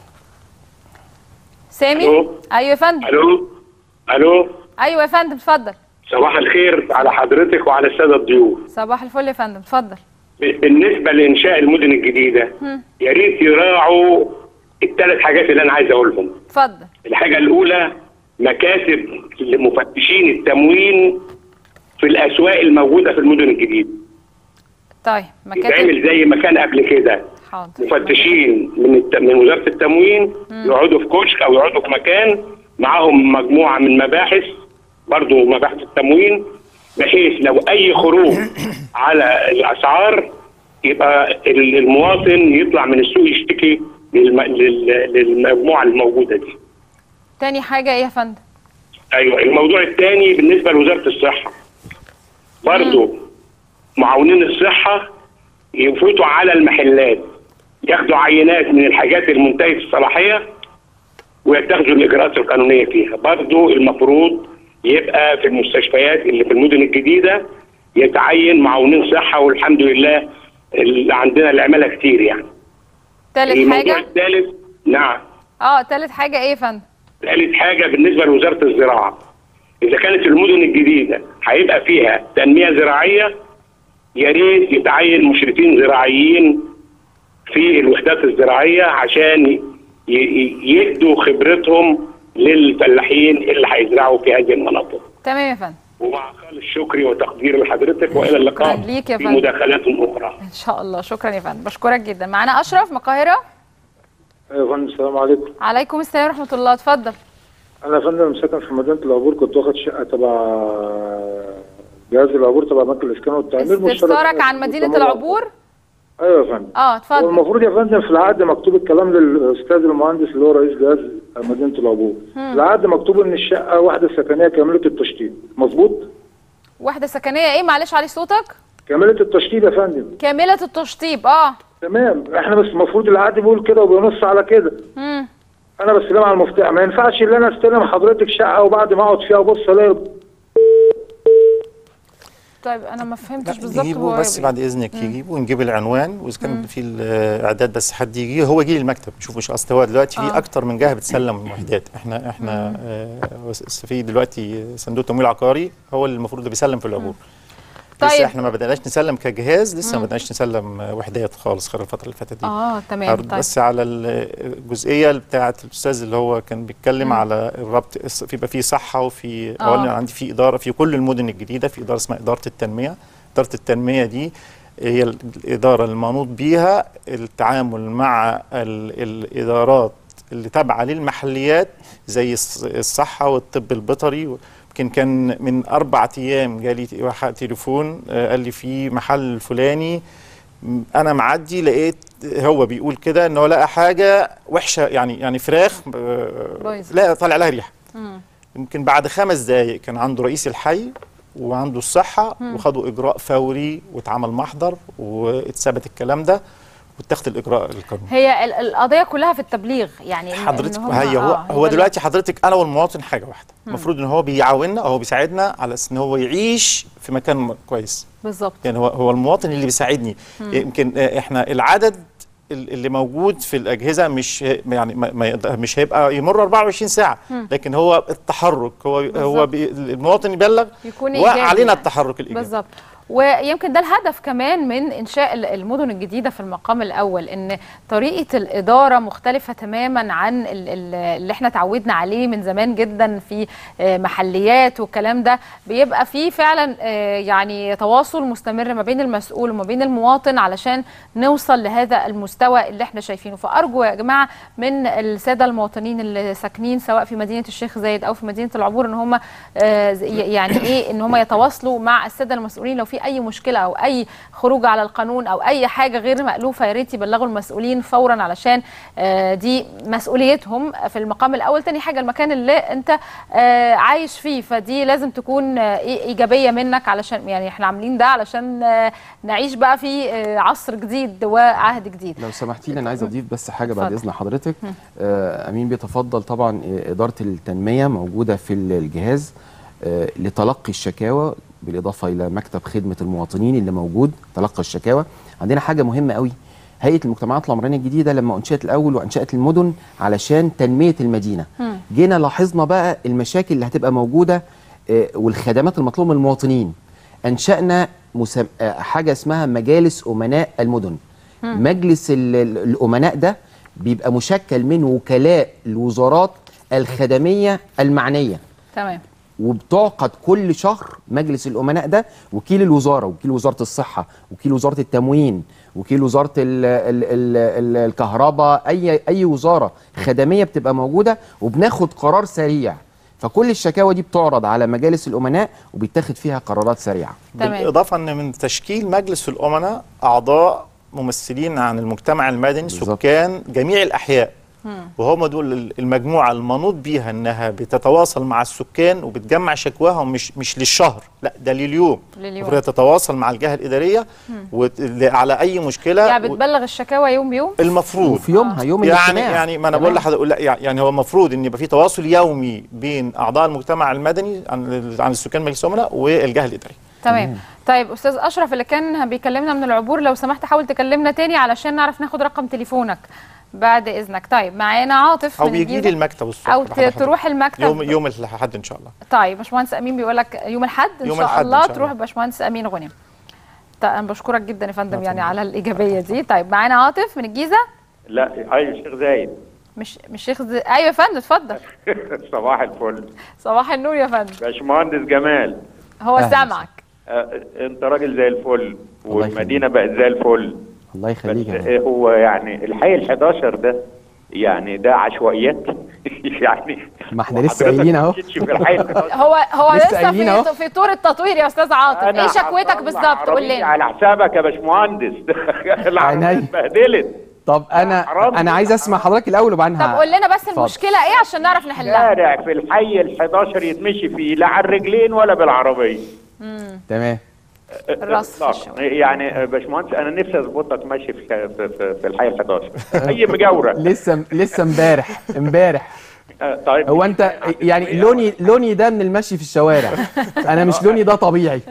سامي. ألو. ايوه يا فندم. الو الو ايوه يا فندم اتفضل. صباح الخير على حضرتك وعلى الساده الضيوف. صباح الفل يا فندم اتفضل. بالنسبه لانشاء المدن الجديده، يا ريت يراعوا الثلاث حاجات اللي انا عايز اقولهم. اتفضل. الحاجه الاولى مكاتب لمفتشين التموين في الاسواق الموجوده في المدن الجديده. طيب مكاتب يتعمل زي ما كان قبل كده. حاضر. مفتشين من الت... من وزاره التموين مم. يقعدوا في كشك او يقعدوا في مكان معاهم مجموعه من مباحث، برضه مباحث التموين، بحيث لو اي خروج على الاسعار يبقى المواطن يطلع من السوق يشتكي للم... للمجموعه الموجوده دي. تاني حاجه ايه يا فندم؟ ايوه الموضوع الثاني بالنسبه لوزاره الصحه، برضه معاونين الصحه يفوتوا على المحلات، ياخدوا عينات من الحاجات المنتهيه الصلاحيه ويتخذوا الاجراءات القانونيه فيها. برضه المفروض يبقى في المستشفيات اللي في المدن الجديده يتعين معاونين صحه، والحمد لله اللي عندنا العماله كتير يعني. ثالث حاجه؟ الثالث نعم. اه ثالث حاجه ايه يا فندم؟ ثالث حاجه بالنسبه لوزاره الزراعه، اذا كانت المدن الجديده هيبقى فيها تنميه زراعيه، يا ريت يتعين مشرفين زراعيين في الوحدات الزراعيه عشان يدوا خبرتهم للفلاحين اللي هيزرعوا في هذه المناطق. تمام يا فندم. ومع خالص شكري وتقدير لحضرتك، والى اللقاء ليك يا في مداخلات اخرى ان شاء الله. شكرا يا فندم، بشكرك جدا. معانا اشرف من القاهره. ايوه يا فندم السلام عليكم. عليكم السلام ورحمه الله، اتفضل. انا يا فندم ساكن في مدينه العبور، كنت واخد شقه تبع جهاز العبور تبع بنك الاسكان والتعمير. استفسارك عن مدينه العبور؟ ايوه يا فندم. اه اتفضل. والمفروض يا فندم في العقد مكتوب الكلام للاستاذ المهندس اللي هو رئيس جهاز مدينه العبور. مم. العقد مكتوب ان الشقه وحده سكنيه كامله التشطيب، مظبوط؟ وحده سكنيه ايه؟ معلش علي صوتك. كامله التشطيب يا فندم. كامله التشطيب اه تمام. احنا بس المفروض العقد بيقول كده وبينص على كده. امم انا بستلم على المفتاح، ما ينفعش ان انا استلم حضرتك شقه وبعد ما اقعد فيها ابص الاقي. طيب انا ما فهمتش بالظبط. يجيبوا بس يبقى. بعد اذنك يجيبوا ونجيب العنوان، واذا كان في الاعداد بس حد يجي هو يجي لي المكتب نشوف. مش اصل هو دلوقتي آه. في اكتر من جهه بتسلم الوحدات. احنا احنا آه في دلوقتي صندوق تمويل عقاري هو اللي المفروض اللي بيسلم في العبور. طيب. لسه احنا ما بدأناش نسلم كجهاز، لسه مم. ما بدأناش نسلم وحدات خالص خلال الفتره اللي فاتت دي. اه تمام. طيب. بس على الجزئيه بتاعه الاستاذ اللي هو كان بيتكلم مم. على الربط، بيبقى في صحه وفي آه. اولا عندي في اداره في كل المدن الجديده، في اداره اسمها اداره التنميه. اداره التنميه دي هي الاداره المنوط بيها التعامل مع الادارات اللي تابعه للمحليات زي الصحه والطب البيطري. يمكن كان من أربع أيام جالي تليفون قال لي في محل الفلاني انا معدي لقيت هو بيقول كده ان هو لقى حاجه وحشه، يعني يعني فراخ لا طالع لها ريحه. يمكن بعد خمس دقائق كان عنده رئيس الحي وعنده الصحه مم. وخدوا اجراء فوري واتعمل محضر واتثبت الكلام ده واتخذ الاجراء القانوني. هي القضيه كلها في التبليغ يعني حضرتك هي هو آه هو دلوقتي حضرتك انا والمواطن حاجه واحده، المفروض ان هو بيعاوننا او بيساعدنا على ان هو يعيش في مكان كويس بالظبط. يعني هو هو المواطن اللي بيساعدني. مم. يمكن احنا العدد اللي موجود في الاجهزه مش يعني ما مش هيبقى يمر أربعة وعشرين ساعه، مم. لكن هو التحرك هو بالزبط. هو المواطن يبلغ وعلينا يعني. التحرك الايجابي بالظبط. ويمكن ده الهدف كمان من إنشاء المدن الجديدة في المقام الأول، إن طريقة الإدارة مختلفة تماما عن اللي احنا تعودنا عليه من زمان جدا في محليات والكلام ده. بيبقى فيه فعلا يعني تواصل مستمر ما بين المسؤول وما بين المواطن علشان نوصل لهذا المستوى اللي احنا شايفينه. فأرجو يا جماعة من السادة المواطنين اللي ساكنين سواء في مدينة الشيخ زايد أو في مدينة العبور إن هم يعني إيه إن هم يتواصلوا مع السادة المسؤولين لو في اي مشكله او اي خروج على القانون او اي حاجه غير مألوفه، يا ريت يبلغوا المسؤولين فورا علشان دي مسؤوليتهم في المقام الاول. تاني حاجه المكان اللي انت عايش فيه، فدي لازم تكون ايجابيه منك علشان يعني احنا عاملين ده علشان نعيش بقى في عصر جديد وعهد جديد. لو سمحتي لي انا عايز اضيف بس حاجه بعد اذن حضرتك. امين بيتفضل. طبعا اداره التنميه موجوده في الجهاز لتلقي الشكاوى بالإضافة إلى مكتب خدمة المواطنين اللي موجود تلقى الشكاوى. عندنا حاجة مهمة قوي، هيئة المجتمعات العمرانية الجديدة لما أنشأت الأول وأنشأت المدن علشان تنمية المدينة، جينا لاحظنا بقى المشاكل اللي هتبقى موجودة والخدمات المطلوبة من المواطنين. أنشأنا مسم... حاجة اسمها مجالس أمناء المدن. مم. مجلس الأمناء ده بيبقى مشكل من وكلاء الوزارات الخدمية المعنية. تمام. وبتعقد كل شهر مجلس الأمناء ده وكيل الوزارة، وكيل وزارة الصحة، وكيل وزارة التموين، وكيل وزارة ال ال ال ال الكهرباء، أي أي وزارة خدمية بتبقى موجودة وبناخد قرار سريع. فكل الشكاوى دي بتعرض على مجالس الأمناء وبيتاخد فيها قرارات سريعة. بالإضافة أن من تشكيل مجلس الأمناء أعضاء ممثلين عن المجتمع المدني بالزبط. سكان جميع الأحياء، وهم دول المجموعه المنوط بيها انها بتتواصل مع السكان وبتجمع شكواهم مش مش للشهر، لا ده لليوم. المفروض تتواصل مع الجهه الاداريه على اي مشكله يعني بتبلغ الشكاوى يوم بيوم المفروض في يومها يوم يعني الاجتماع. يعني ما انا بقول لحضرتك يعني هو المفروض ان يبقى في تواصل يومي بين اعضاء المجتمع المدني عن عن السكان مجلس الامناء والجهه الاداريه. تمام. طيب استاذ اشرف اللي كان بيكلمنا من العبور، لو سمحت حاول تكلمنا تاني علشان نعرف ناخد رقم تليفونك بعد اذنك. طيب معانا عاطف او بيجي لي المكتب الصبح او تروح المكتب يوم يوم الاحد ان شاء الله. طيب باشمهندس امين بيقول لك يوم الاحد ان يوم شاء الله إن شاء تروح باشمهندس امين غنيم. طيب انا بشكرك جدا يا فندم يعني على الايجابيه دي. طيب معانا عاطف من الجيزه. لا ايوه الشيخ زايد. مش مش شيخ زي... ايوه يا فندم اتفضل. صباح الفل. صباح النور يا فندم. باشمهندس جمال هو سامعك. آه انت راجل زي الفل والمدينه بقت زي الفل. الله يخليك. هو يعني الحي الحداشر ده يعني ده عشوائيات يعني ما احنا لسه قايلين اهو. هو هو لسه في في طور التطوير يا استاذ عاطف. ايه شكوتك بالظبط قول لنا على حسابك يا باشمهندس. العربيه اتبهدلت. طب انا انا عايز اسمع حضرتك الاول وبعدين طب قول لنا بس المشكله ايه عشان نعرف نحلها. شارع في الحي الحداشر يتمشي فيه لا على الرجلين ولا بالعربيه. امم تمام. الرصف يعني باشمهندس انا نفسي اظبطك ماشي في في في الحي الحداشر اي مجاوره. لسه لسه امبارح امبارح طيب هو انت يعني لوني لوني ده من المشي في الشوارع، انا مش لوني ده طبيعي.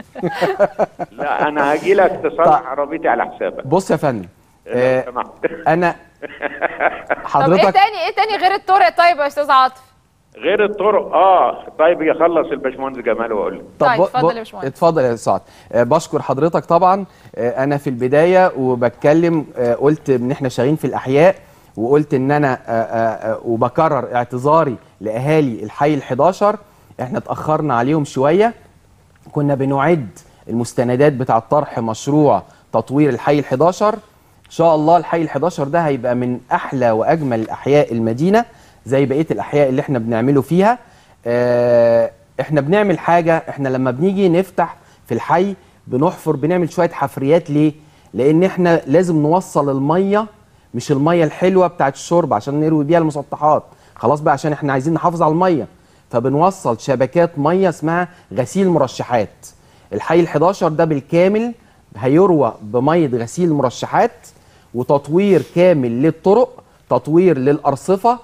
لا انا هاجي لك تصلح عربيتي على حسابك. بص يا فندم آه انا حضرتك طب ايه تاني ايه تاني غير الطرق طيب يا استاذ عاطف؟ غير الطرق اه طيب يخلص الباشمهندس جمال واقول له. طيب اتفضل يا باشمهندس. اتفضل يا سعد. آه بشكر حضرتك طبعا. آه انا في البدايه وبتكلم آه قلت ان احنا شغالين في الاحياء وقلت ان انا آآ آآ وبكرر اعتذاري لاهالي الحي الحداشر. احنا اتاخرنا عليهم شويه، كنا بنعد المستندات بتاع طرح مشروع تطوير الحي الحداشر. ان شاء الله الحي الحداشر ده هيبقى من احلى واجمل احياء المدينه زي بقيه الاحياء اللي احنا بنعمله فيها. اه احنا بنعمل حاجه، احنا لما بنيجي نفتح في الحي بنحفر، بنعمل شويه حفريات ليه؟ لان احنا لازم نوصل الميه، مش الميه الحلوه بتاعت الشرب عشان نروي بيها المسطحات، خلاص بقى عشان احنا عايزين نحافظ على الميه، فبنوصل شبكات ميه اسمها غسيل مرشحات. الحي الحداشر ده بالكامل هيروى بميه غسيل مرشحات، وتطوير كامل للطرق، تطوير للارصفه،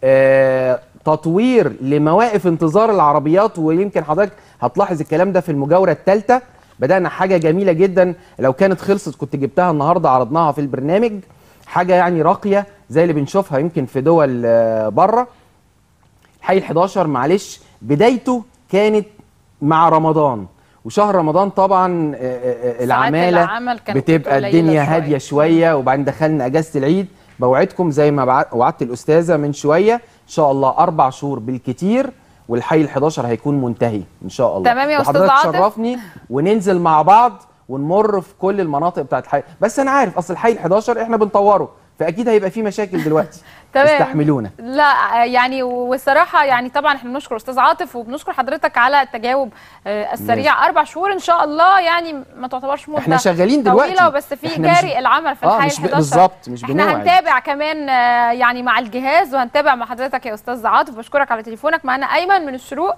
آه، تطوير لمواقف انتظار العربيات. ويمكن حضرتك هتلاحظ الكلام ده في المجاوره الثالثه، بدانا حاجه جميله جدا، لو كانت خلصت كنت جبتها النهارده عرضناها في البرنامج، حاجه يعني راقيه زي اللي بنشوفها يمكن في دول بره. الحي الحداشر معلش بدايته كانت مع رمضان، وشهر رمضان طبعا العماله بتبقى الدنيا هاديه شويه، وبعدين دخلنا اجازه العيد. بوعدكم زي ما وعدت الاستاذه من شويه ان شاء الله اربع شهور بالكتير والحي الحداشر هيكون منتهي ان شاء الله. تمام يا استاذ عاطف، تشرفني وننزل مع بعض ونمر في كل المناطق بتاعت الحي. بس انا عارف اصل الحي الحداشر احنا بنطوره، فاكيد هيبقى فيه مشاكل دلوقتي. تمام، استحملونا. لا يعني والصراحه يعني طبعا احنا بنشكر استاذ عاطف وبنشكر حضرتك على التجاوب السريع. اربع شهور ان شاء الله يعني ما تعتبرش مده احنا شغالين دلوقتي طويله، بس في جاري العمل في الحي الحداشر. بالظبط، مش بنوعد. احنا هنتابع كمان يعني مع الجهاز، وهنتابع مع حضرتك يا استاذ عاطف. بشكرك على تليفونك. معانا ايمن من الشروق.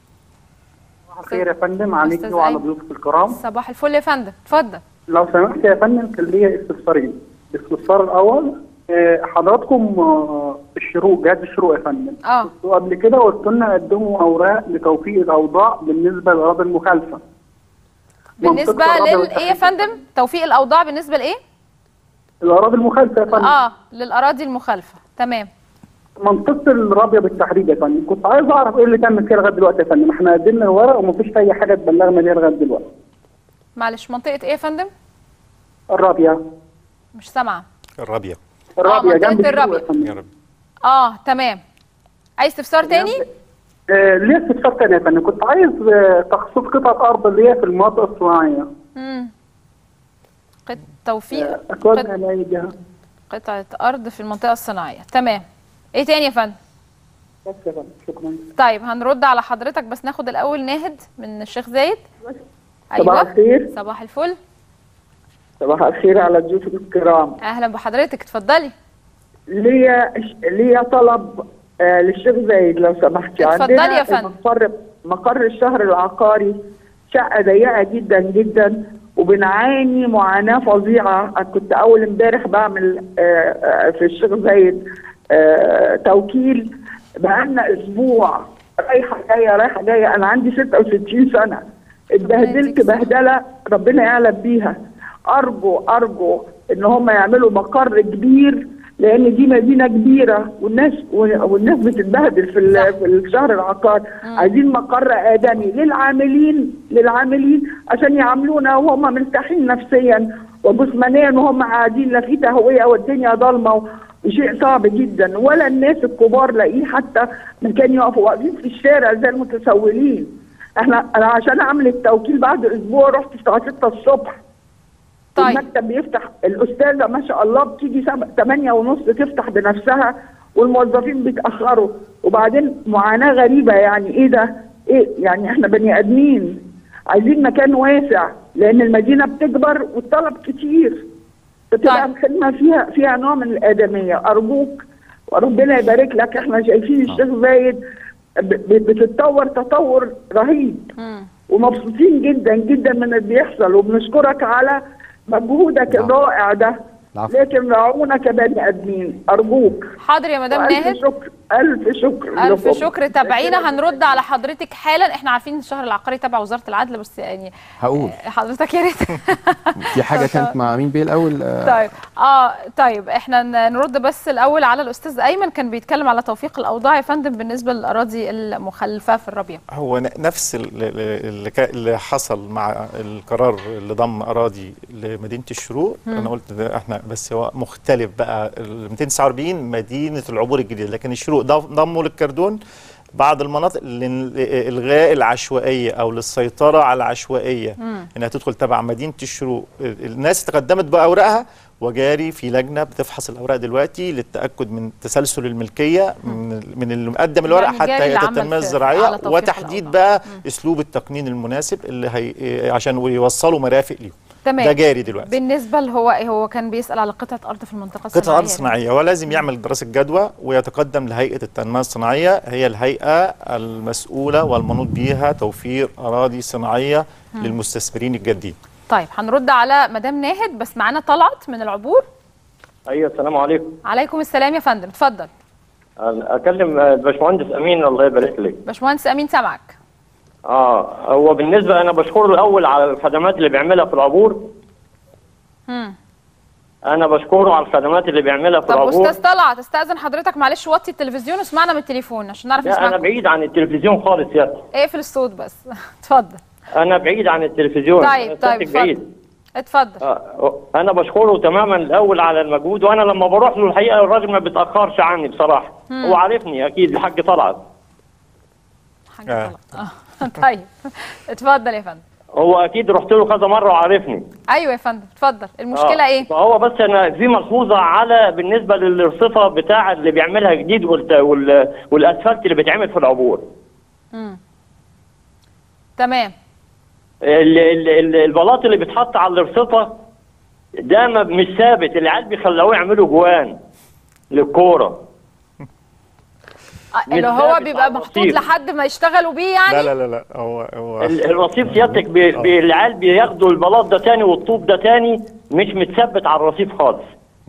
صباح الخير يا فندم عليكم وعلى ضيوفك الكرام. صباح الفل يا فندم، اتفضل. لو سمحت يا فندم كان ليا استفسارين. الاستفسار الاول، حضراتكم الشروق، جهاز الشروق يا فندم، اه قبل كده قلت لنا قدموا اوراق لتوفيق الاوضاع بالنسبه للاراضي المخالفه. بالنسبه للايه يا فندم؟ توفيق الاوضاع بالنسبه لايه؟ الاراضي المخالفه يا فندم. اه للاراضي المخالفه، تمام. منطقه الرابيه بالتحديد يا فندم، كنت عايز اعرف ايه اللي تم فيها لغايه دلوقتي يا فندم. احنا قدمنا الورق ومفيش اي حاجه تبلغنا بيها لغايه دلوقتي. معلش، منطقه ايه يا فندم؟ الرابيه. مش سامعه. الرابيه. الرابيه آه جنب الرابيه. يا رب. اه تمام. عايز استفسار تاني؟ آه ليه استفسار تاني يا فندم؟ كنت عايز آه تخصيص قطعه ارض اللي هي في المناطق الصناعيه. امم قط توفيق آه اتوجه لاي جهه. قطعه ارض في المنطقه الصناعيه، تمام. ايه تاني يا فندم؟ بس يا فندم، شكرا. طيب هنرد على حضرتك، بس ناخد الاول ناهد من الشيخ زايد. ايوه صباح الخير. صباح الفل. صباح الخير على ضيوفك الكرام. اهلا بحضرتك، اتفضلي. ليا ليا طلب آه للشيخ زايد لو سمحتي. اتفضلي يا فندم. مقر مقر الشهر العقاري شقه ضيقه جدا جدا، وبنعاني معاناه فظيعه. كنت اول امبارح بعمل آه آه في الشيخ زايد آه توكيل، بقالنا اسبوع رايحه جايه رايحه جايه. انا عندي ستة وستين سنه، اتبهدلت بهدله ربنا يعلم بيها. ارجو ارجو ان هم يعملوا مقر كبير، لان دي مدينه كبيره والناس والناس بتتبهدل في في الشهر العقاري. عايزين مقر ادمي للعاملين للعاملين عشان يعاملونا وهم مرتاحين نفسيا وجسمانيا، وهم قاعدين لا في تهويه والدنيا ضلمه وشيء صعب جدا. ولا الناس الكبار لاقيين حتى مكان يقفوا، واقفين في الشارع زي المتسولين. احنا انا عشان اعمل التوكيل بعد اسبوع رحت الساعه ستة الصبح. طيب. المكتب بيفتح، الاستاذه ما شاء الله بتيجي ثمانية ونص تفتح بنفسها، والموظفين بيتاخروا. وبعدين معاناه غريبه، يعني ايه ده؟ ايه يعني؟ احنا بني ادمين عايزين مكان واسع، لان المدينه بتكبر والطلب كتير، فتبقى الخدمه فيها فيها نوع من الادميه. ارجوك وربنا يبارك لك. احنا شايفين الشيخ زايد بتتطور تطور رهيب، ومبسوطين جدا جدا من اللي بيحصل، وبنشكرك على مجهودك الرائع ده. لكن رعونا كبني ادمين ارجوك. حاضر يا مدام ناهد. الف شكر الف شكر الف شكر. تابعينا، هنرد على حضرتك حالا. احنا عارفين الشهر العقاري تبع وزاره العدل، بس يعني هقول حضرتك يا ريت في حاجه كانت مع مين بيه الاول؟ طيب اه طيب احنا نرد بس الاول على الاستاذ ايمن، كان بيتكلم على توفيق الاوضاع يا فندم بالنسبه للاراضي المخالفه في الرابيه. هو نفس اللي اللي حصل مع القرار اللي ضم اراضي لمدينه الشروق. م. انا قلت ده احنا بس هو مختلف بقى. ال مئتين وتسعة وأربعين مدينه العبور الجديده، لكن الشروق ضموا للكردون بعض المناطق لإلغاء العشوائية أو للسيطرة على العشوائية، مم. إنها تدخل تبع مدينة الشروق. الناس تقدمت بأوراقها وجاري في لجنة بتفحص الأوراق دلوقتي للتأكد من تسلسل الملكية من, من اللي مقدم الورق يعني حتى هيئة التنمية الزراعية، وتحديد بقى مم. أسلوب التقنين المناسب اللي هي عشان يوصلوا مرافق ليهم. تمام. ده جاري دلوقتي. بالنسبه له هو هو كان بيسال على قطعه ارض في المنطقه الصناعيه. قطعه ارض صناعيه، هو لازم يعمل دراسه جدوى ويتقدم لهيئه التنميه الصناعيه، هي الهيئه المسؤوله والمنوط بيها توفير اراضي صناعيه م. للمستثمرين الجادين. طيب هنرد على مدام ناهد، بس معانا طلعت من العبور. ايوه السلام عليكم. عليكم السلام يا فندم، اتفضل. اكلم الباشمهندس امين الله يبارك لك. باشمهندس امين سامعك. اه هو بالنسبه انا بشكره الاول على الخدمات اللي بيعملها في العبور. امم انا بشكره على الخدمات اللي بيعملها في طب العبور. طب استاذ طلعت استاذن حضرتك معلش وطي التلفزيون واسمعنا من التليفون عشان نعرف نسمعك. لا انا بعيد عن التلفزيون خالص يا اقفل الصوت بس. اتفضل. انا بعيد عن التلفزيون. طيب طيب اتفضل. اتفضل. آه انا بشكره تماما الاول على المجهود، وانا لما بروح له الحقيقه الراجل ما بيتاخرش عني بصراحه. مم. هو عارفني اكيد الحاج طلعت. حاج آه. طلعت. طيب اتفضل يا فندم. هو اكيد رحت له كذا مره وعارفني. ايوه يا فندم اتفضل. المشكله آه. ايه؟ فهو بس انا في ملحوظه على بالنسبه للرصفه بتاع اللي بيعملها جديد وال وال والاسفلت اللي بيتعمل في العبور. امم تمام. ال ال ال البلاط اللي بيتحط على الرصفه ده مش ثابت، العيال بيخلوه يعملوا جوان للكوره. اللي هو بيبقى محطوط لحد ما يشتغلوا بيه يعني؟ لا لا لا لا هو هو الرصيف سيادتك بي بي العيال بياخدوا البلاط ده تاني والطوب ده تاني مش متثبت على الرصيف خالص.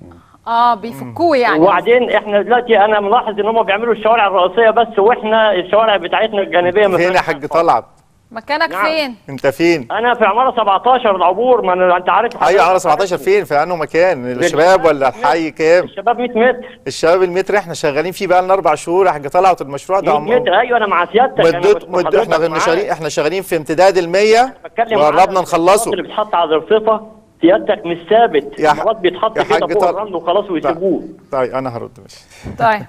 اه بيفكوه يعني. وبعدين احنا دلوقتي انا ملاحظ ان هم بيعملوا الشوارع الرئيسيه بس، واحنا الشوارع بتاعتنا الجانبيه ما فين يا حاج طلعت؟ مكانك نعم. فين؟ انت فين؟ انا في عماره سبعتاشر العبور، ما أنا انت عارف. ايوه عماره سبعتاشر فين؟ في انه مكان؟ الشباب ولا الحي كام؟ الشباب مية متر. الشباب المتر احنا شغالين فيه بقى لنا اربع شهور يا حاج طلعت، المشروع ده مية متر. ايوه انا مع سيادتك. مدت مد احنا شغالين احنا شغالين في امتداد ال مية وقربنا نخلصه. اللي بيتحط على الرصيفه سيادتك مش ثابت، المرات بيتحط كده فوق الرمل وخلاص ويسيبوه. طيب انا هرد ماشي. طيب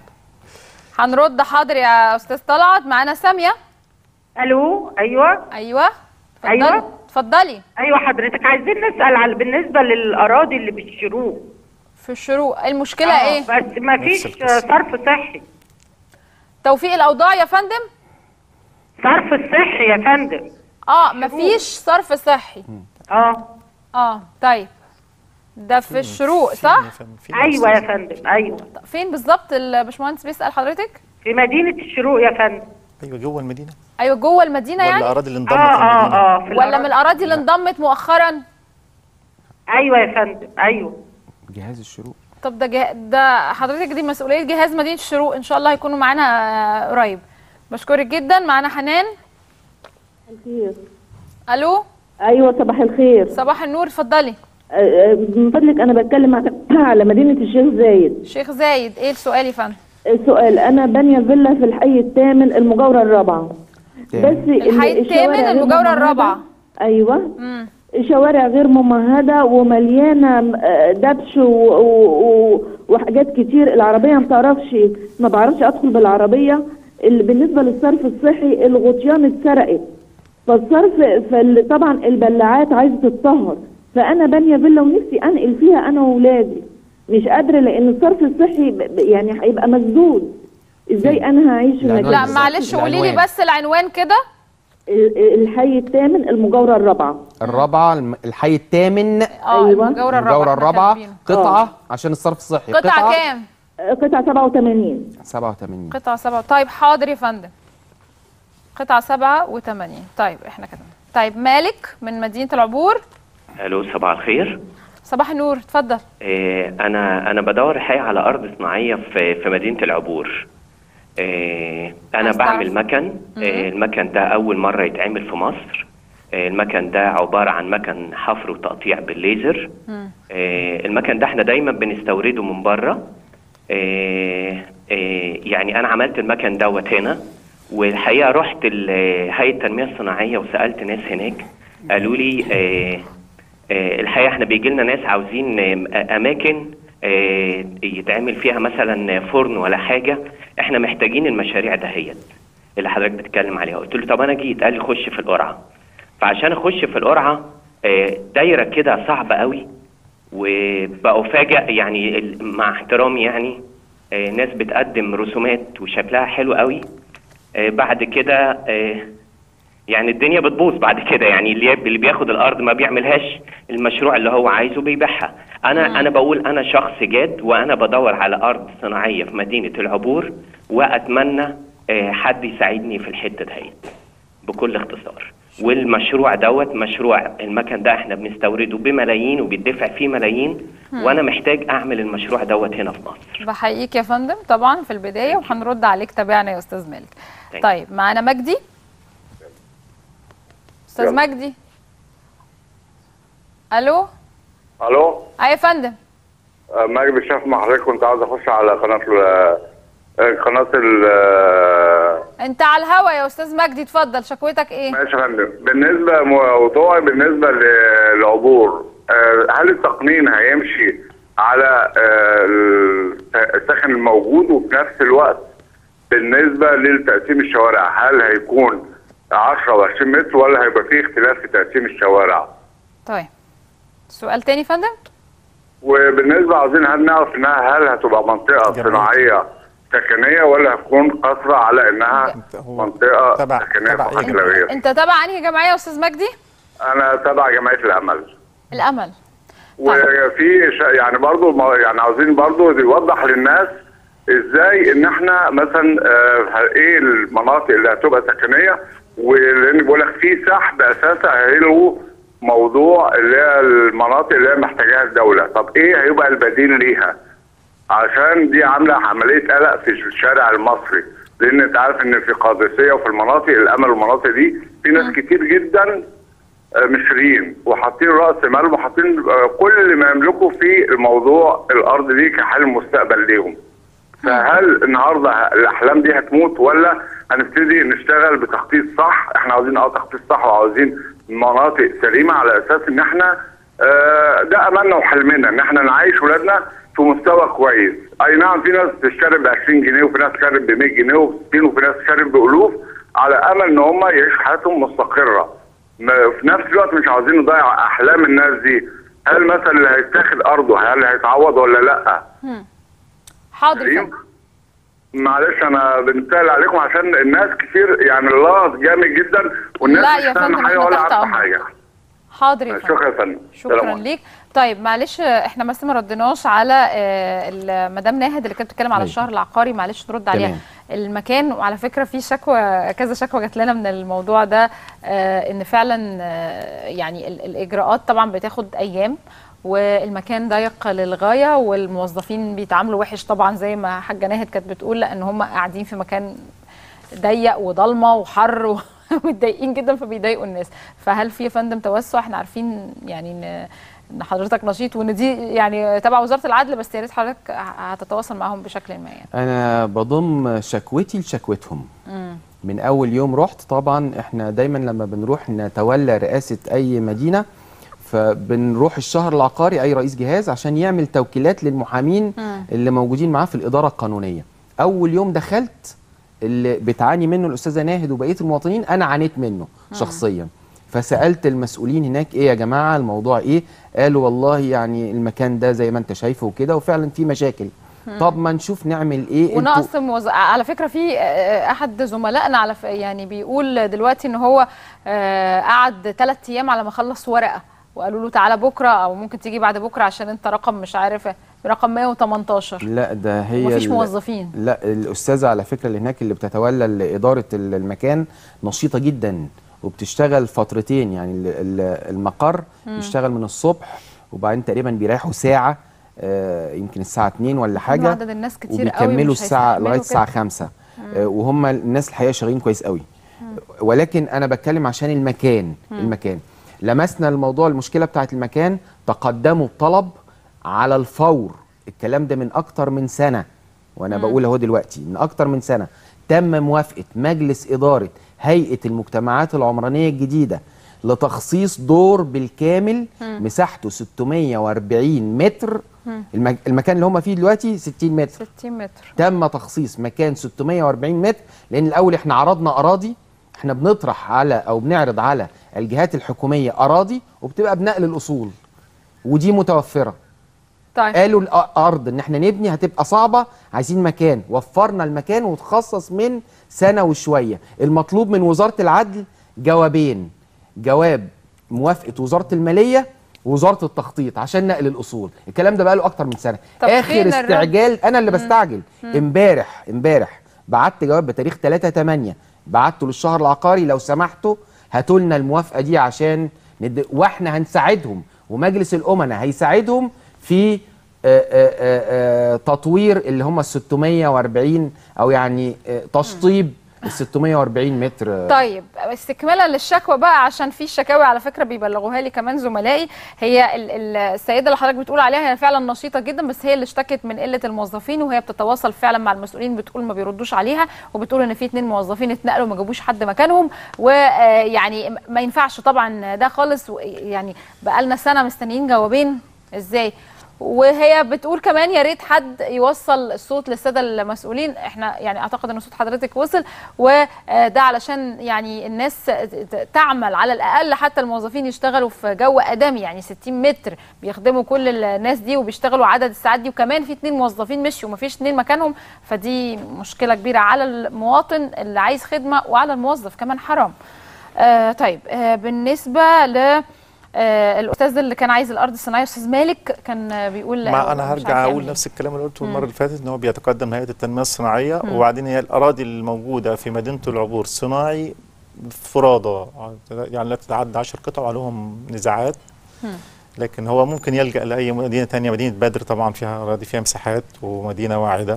هنرد حاضر يا استاذ طلعت. معانا ساميه. الو ايوه ايوه اتفضلي. ايوه اتفضلي. ايوه حضرتك عايزين نسال على بالنسبه للاراضي اللي بالشروق. في الشروق المشكله آه ايه؟ بس ما فيش صرف صحي. توفيق الاوضاع يا فندم؟ صرف الصحي يا فندم. اه ما فيش صرف صحي. اه اه طيب ده في الشروق صح؟ ايوه يا فندم ايوه. فين بالظبط الباشمهندس بيسال حضرتك؟ في مدينه الشروق يا فندم. ايوه جوه المدينه. ايوه جوه المدينه ولا يعني؟ ولا الاراضي اللي انضمت آه للمدينه؟ اه اه ولا من الاراضي اللي انضمت مؤخرا؟ ايوه يا فندم ايوه. جهاز الشروق. طب ده جه... ده حضرتك دي مسؤوليه جهاز مدينه الشروق، ان شاء الله هيكونوا معانا قريب. بشكرك جدا. معانا حنان. الخير. الو. ايوه صباح الخير. صباح النور اتفضلي. من فضلك انا بتكلم على مدينه الشيخ زايد. الشيخ زايد ايه السؤال يا فندم؟ السؤال انا بانيه فيلا في الحي الثامن المجاوره الرابعه. بس الحي الثامن المجاوره الرابعه. ايوه. امم شوارع غير ممهده ومليانه دبش و... و... وحاجات كتير، العربيه ما بتعرفش ما بعرفش ادخل بالعربيه. اللي بالنسبه للصرف الصحي الغطيان اتسرقت، فالصرف طبعا البلاعات عايزه تتطهر، فانا بانيه فيلا ونفسي انقل فيها انا واولادي، مش قادره لان الصرف الصحي يعني هيبقى مسدود. ازاي انا هعيش في مكان؟ لا معلش قولي لي بس العنوان كده. الحي الثامن المجاوره الرابعه. الرابعه الحي الثامن. ايوه المجاوره الرابعه. المجاوره الرابعه قطعه أوه. عشان الصرف الصحي. قطعه, قطعة كام؟ قطعه سبعة وثمانين. سبعة وثمانين. قطعه سبعة. طيب حاضر يا فندم. قطعه سبعة وثمانين. طيب احنا كده. طيب مالك من مدينه العبور. الو صباح الخير. صباح النور اتفضل. إيه انا انا بدور الحقيقه على ارض صناعيه في في مدينه العبور. إيه انا بعمل مكن. إيه المكن ده اول مره يتعمل في مصر. إيه المكن ده عباره عن مكن حفر وتقطيع بالليزر. إيه المكن ده احنا دايما بنستورده من بره. إيه إيه يعني انا عملت المكن دوت هنا، والحقيقه رحت هيئه التنميه الصناعيه وسالت ناس هناك قالوا لي إيه الحقيقه احنا بيجي لنا ناس عاوزين اماكن يتعمل فيها مثلا فرن ولا حاجه، احنا محتاجين المشاريع دهيت اللي حضرتك بتتكلم عليها. قلت له طب انا جيت، قال لي خش في القرعه. فعشان اخش في القرعه دايره كده صعبه قوي، وبأفاجئ يعني مع احترامي يعني ناس بتقدم رسومات وشكلها حلو قوي، بعد كده يعني الدنيا بتبوظ بعد كده. يعني اللي اللي بياخد الارض ما بيعملهاش المشروع اللي هو عايزه بيبيعها. انا مم. انا بقول انا شخص جاد، وانا بدور على ارض صناعيه في مدينه العبور، واتمنى حد يساعدني في الحته دهيت بكل اختصار. والمشروع دوت مشروع المكن ده احنا بنستورده بملايين وبيدفع فيه ملايين، مم. وانا محتاج اعمل المشروع دوت هنا في مصر. بحييك يا فندم طبعا في البدايه، وهنرد عليك. تابعنا يا استاذ مالك. طيب معانا مجدي. استاذ يلا. مجدي. الو. الو. اي يا فندم. مجدي شاف مع حضرتك، كنت عاوز اخش على قناه قناه ال انت على الهوا يا استاذ مجدي، اتفضل. شكوتك ايه؟ ماشي يا فندم. بالنسبه موضوعي بالنسبه للعبور، هل التقنين هيمشي على السكن الموجود، وفي نفس الوقت بالنسبه لتقسيم الشوارع هل هيكون عشرة وعشرين متر ولا هيبقى فيه اختلاف في تقسيم الشوارع؟ طيب سؤال تاني يا فندم. وبالنسبه عاوزين هل نعرف انها هل هتبقى منطقه صناعيه سكنيه ولا هتكون قاصره على انها منطقه تبع سكنيه فقط لا غير؟ انت تبع انهي جمعيه يا استاذ مجدي؟ انا تبع جمعيه الامل. الامل. وفي يعني برضو يعني عاوزين برضو يوضح للناس ازاي ان احنا مثلا اه ايه المناطق اللي هتبقى سكنيه، ولان بقول لك في سحب اساسا هيلغوا موضوع اللي هي المناطق اللي هي محتاجاها الدوله. طب ايه هيبقى البديل ليها؟ عشان دي عامله عمليه قلق في الشارع المصري، لان انت عارف ان في قادسيه وفي المناطق الامل والمناطق دي في ناس كتير جدا مصريين وحاطين راس مال وحاطين كل ما يملكوا في الموضوع الارض دي كحل مستقبل ليهم. فهل النهارده الاحلام دي هتموت ولا هنبتدي نشتغل بتخطيط صح؟ احنا عاوزين اه تخطيط صح وعاوزين مناطق سليمه على اساس ان احنا آه ده املنا وحلمنا ان احنا نعيش ولادنا في مستوى كويس. اي نعم في ناس بتشتري ب عشرين جنيه وفي ناس بتشتري ب مية جنيه وستين وفي ناس بتشتري بالوف على امل ان هم يعيشوا حياتهم مستقره. في نفس الوقت مش عاوزين نضيع احلام الناس دي. هل مثلا اللي هيتاخد ارضه هل هيتعوض ولا لا؟ حاضر. معلش انا بنسال عليكم عشان الناس كتير يعني اللغط جامد جدا والناس مش فاهمه حاجه ولا عارفه حاجه. حاضر يا فندم. شكرا يا فندم. شكرا ليك. طيب معلش احنا بس ما ردناش على مدام ناهد اللي كانت بتتكلم على الشهر العقاري، معلش نرد عليها. المكان، وعلى فكره في شكوى كذا شكوى جات لنا من الموضوع ده، ان فعلا يعني الاجراءات طبعا بتاخد ايام والمكان ضيق للغايه والموظفين بيتعاملوا وحش طبعا زي ما حاجه ناهد كانت بتقول، لان هم قاعدين في مكان ضيق وضلمه وحر ومتضايقين جدا فبيضايقوا الناس. فهل في يا فندم توسع؟ احنا عارفين يعني ان ان حضرتك نشيط وان دي يعني تبع وزاره العدل، بس يا ريت حضرتك هتتواصل معاهم بشكل ما. يعني انا بضم شكوتي لشكوتهم. مم. من اول يوم رحت، طبعا احنا دايما لما بنروح نتولى رئاسه اي مدينه فبنروح الشهر العقاري اي رئيس جهاز عشان يعمل توكيلات للمحامين مم. اللي موجودين معاه في الاداره القانونيه. اول يوم دخلت اللي بتعاني منه الاستاذه ناهد وبقيه المواطنين انا عانيت منه مم. شخصيا. فسالت المسؤولين هناك ايه يا جماعه الموضوع ايه؟ قالوا والله يعني المكان ده زي ما انت شايفه وكده وفعلا في مشاكل. مم. طب ما نشوف نعمل ايه. ونقص موز... على فكره في احد زملائنا على ف... يعني بيقول دلوقتي ان هو قعد ثلاث ايام على ما خلص ورقه وقالوا له تعالى بكره او ممكن تيجي بعد بكره عشان انت رقم مش عارف رقم مية وتمنتاشر. لا ده هي مفيش موظفين. لا الاستاذه على فكره اللي هناك اللي بتتولى اداره المكان نشيطه جدا وبتشتغل فترتين. يعني المقر مم. بيشتغل من الصبح وبعدين تقريبا بيريحوا ساعه آه يمكن الساعه اتنين ولا حاجه، عدد الناس كتير قوي وبيكملوا الساعه لغايه الساعه خمسة. آه وهم الناس الحقيقه شغالين كويس قوي. مم. ولكن انا بتكلم عشان المكان. مم. المكان لمسنا الموضوع المشكله بتاعت المكان، تقدموا بطلب على الفور. الكلام ده من اكتر من سنه وانا مم. بقول اهو دلوقتي من اكتر من سنه تم موافقه مجلس اداره هيئه المجتمعات العمرانيه الجديده لتخصيص دور بالكامل مم. مساحته ستمية وأربعين متر. المك... المكان اللي هم فيه دلوقتي ستين متر. ستين متر تم تخصيص مكان ستمية وأربعين متر، لان الاول احنا عرضنا اراضي، احنا بنطرح على او بنعرض على الجهات الحكوميه اراضي وبتبقى بنقل الاصول ودي متوفره. طيب. قالوا الارض ان احنا نبني هتبقى صعبه، عايزين مكان. وفرنا المكان وتخصص من سنه وشويه. المطلوب من وزاره العدل جوابين، جواب موافقه وزاره الماليه ووزاره التخطيط عشان نقل الاصول. الكلام ده بقى له اكتر من سنه. اخر استعجال انا اللي بستعجل. امبارح امبارح بعت جواب بتاريخ ثلاثة ثمانية بعته للشهر العقاري، لو سمحتوا هاتوا لنا الموافقه دي عشان ند... واحنا هنساعدهم ومجلس الامناء هيساعدهم في آآ آآ تطوير اللي هم ال ستمية وأربعين او يعني تشطيب ال ستمية وأربعين متر. طيب استكمالا للشكوى بقى، عشان في شكاوي على فكره بيبلغوها لي كمان زملائي. هي السيده اللي حضرتك بتقول عليها هي فعلا نشيطه جدا، بس هي اللي اشتكت من قله الموظفين، وهي بتتواصل فعلا مع المسؤولين بتقول ما بيردوش عليها، وبتقول ان في اتنين موظفين اتنقلوا ما جابوش حد مكانهم، ويعني ما ينفعش طبعا ده خالص. يعني بقى لنا سنه مستنيين جوابين ازاي؟ وهي بتقول كمان يا ريت حد يوصل الصوت للساده المسؤولين. احنا يعني اعتقد ان صوت حضرتك وصل، وده علشان يعني الناس تعمل على الاقل، حتى الموظفين يشتغلوا في جو ادمي، يعني ستين متر بيخدموا كل الناس دي وبيشتغلوا عدد الساعات دي، وكمان في اتنين موظفين مشيوا ومفيش اتنين مكانهم، فدي مشكله كبيره على المواطن اللي عايز خدمه وعلى الموظف كمان، حرام. آه طيب آه بالنسبه ل آه الاستاذ اللي كان عايز الارض الصناعيه استاذ مالك كان بيقول ما انا هرجع اقول نفس الكلام اللي قلته المره اللي فاتت، ان هو بيتقدم هيئه التنميه الصناعيه، مم. وبعدين هي الاراضي الموجوده في مدينه العبور صناعي فرادى، يعني لا تتعدى عشر قطع وعليهم نزاعات، مم. لكن هو ممكن يلجا لاي مدينه ثانيه. مدينه بدر طبعا فيها اراضي فيها مساحات ومدينه واعده،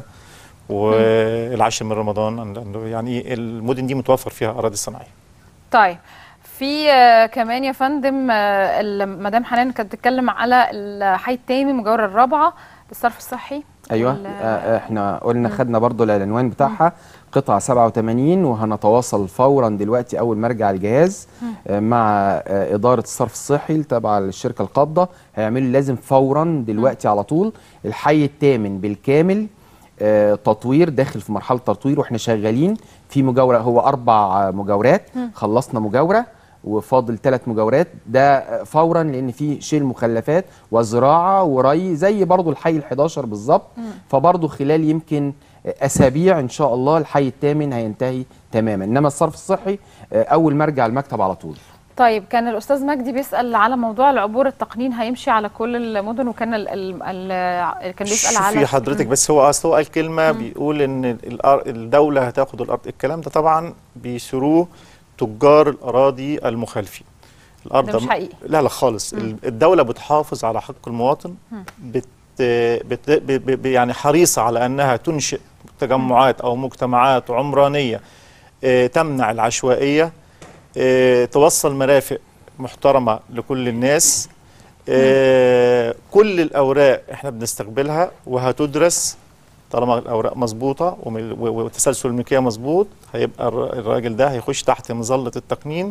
والعاشر من رمضان، يعني المدن دي متوفر فيها اراضي صناعيه. طيب في كمان يا فندم مدام حنان كانت بتتكلم على الحي التامي مجاور الرابعه للصرف الصحي. ايوه احنا قلنا خدنا برضو العنوان بتاعها قطعه سبعة وثمانين، وهنتواصل فورا دلوقتي اول ما ارجع الجهاز مع اداره الصرف الصحي تبع الشركه القابضه، هيعملوا لازم فورا دلوقتي على طول الحي الثامن بالكامل آه تطوير، داخل في مرحله تطوير، واحنا شغالين في مجاوره. هو اربع مجاورات، خلصنا مجاوره وفاضل ثلاث مجاورات، ده فورا لان في شيل مخلفات وزراعه وري زي برضو الحي الحداشر بالظبط، فبرضو خلال يمكن اسابيع ان شاء الله الحي الثامن هينتهي تماما. انما الصرف الصحي آه اول ما ارجع المكتب على طول. طيب كان الاستاذ مجدي بيسال على موضوع العبور التقنين هيمشي على كل المدن، وكان ال ال ال كان بيسال على في حضرتك م. بس هو اصل هو قال كلمه م. بيقول ان الدوله هتاخد الارض. الكلام ده طبعا بيسروه تجار الاراضي المخالفين. الارض ده مش حقيقي. لا لا خالص. م. الدوله بتحافظ على حق المواطن، بت بت ب يعني حريصه على انها تنشئ تجمعات او مجتمعات عمرانيه اه تمنع العشوائيه، اه توصل مرافق محترمه لكل الناس. اه كل الاوراق احنا بنستقبلها وهتدرس، طالما الاوراق مظبوطه وتسلسل الملكيه مظبوط هيبقى الراجل ده هيخش تحت مظله التقنين.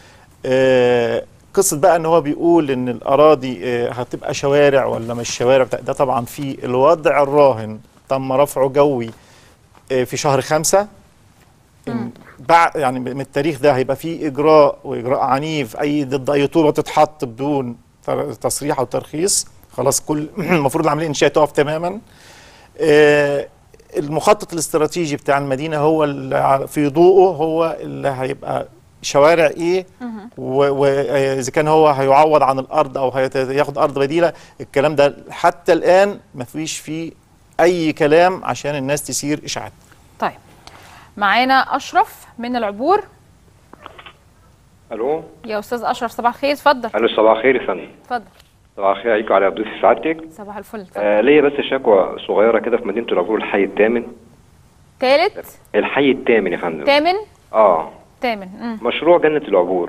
اه قصه بقى ان هو بيقول ان الاراضي اه هتبقى شوارع ولا مش شوارع، ده طبعا في الوضع الراهن تم رفعه جوي اه في شهر خمسة. بعد يعني من التاريخ ده هيبقى في اجراء واجراء عنيف اي ضد اي طوبه تتحط بدون تصريح او ترخيص. خلاص كل المفروض العمليه الانشائيه تقف تماما. آه المخطط الاستراتيجي بتاع المدينه هو اللي في ضوءه هو اللي هيبقى شوارع ايه، واذا كان هو هيعوض عن الارض او هياخد ارض بديله. الكلام ده حتى الان ما فيش فيه اي كلام عشان الناس تسير اشاعات. طيب معانا اشرف من العبور. الو يا استاذ اشرف صباح الخير، اتفضل. الو صباح الخير يا فندم. اتفضل. صباح الخير عليكم وعلى ضيوف سعادتك. صباح الفل. آه ليا بس شكوى صغيره كده في مدينه العبور الحي الثامن. ثالث؟ الحي الثامن يا فندم. ثامن؟ اه ثامن. مشروع جنه العبور.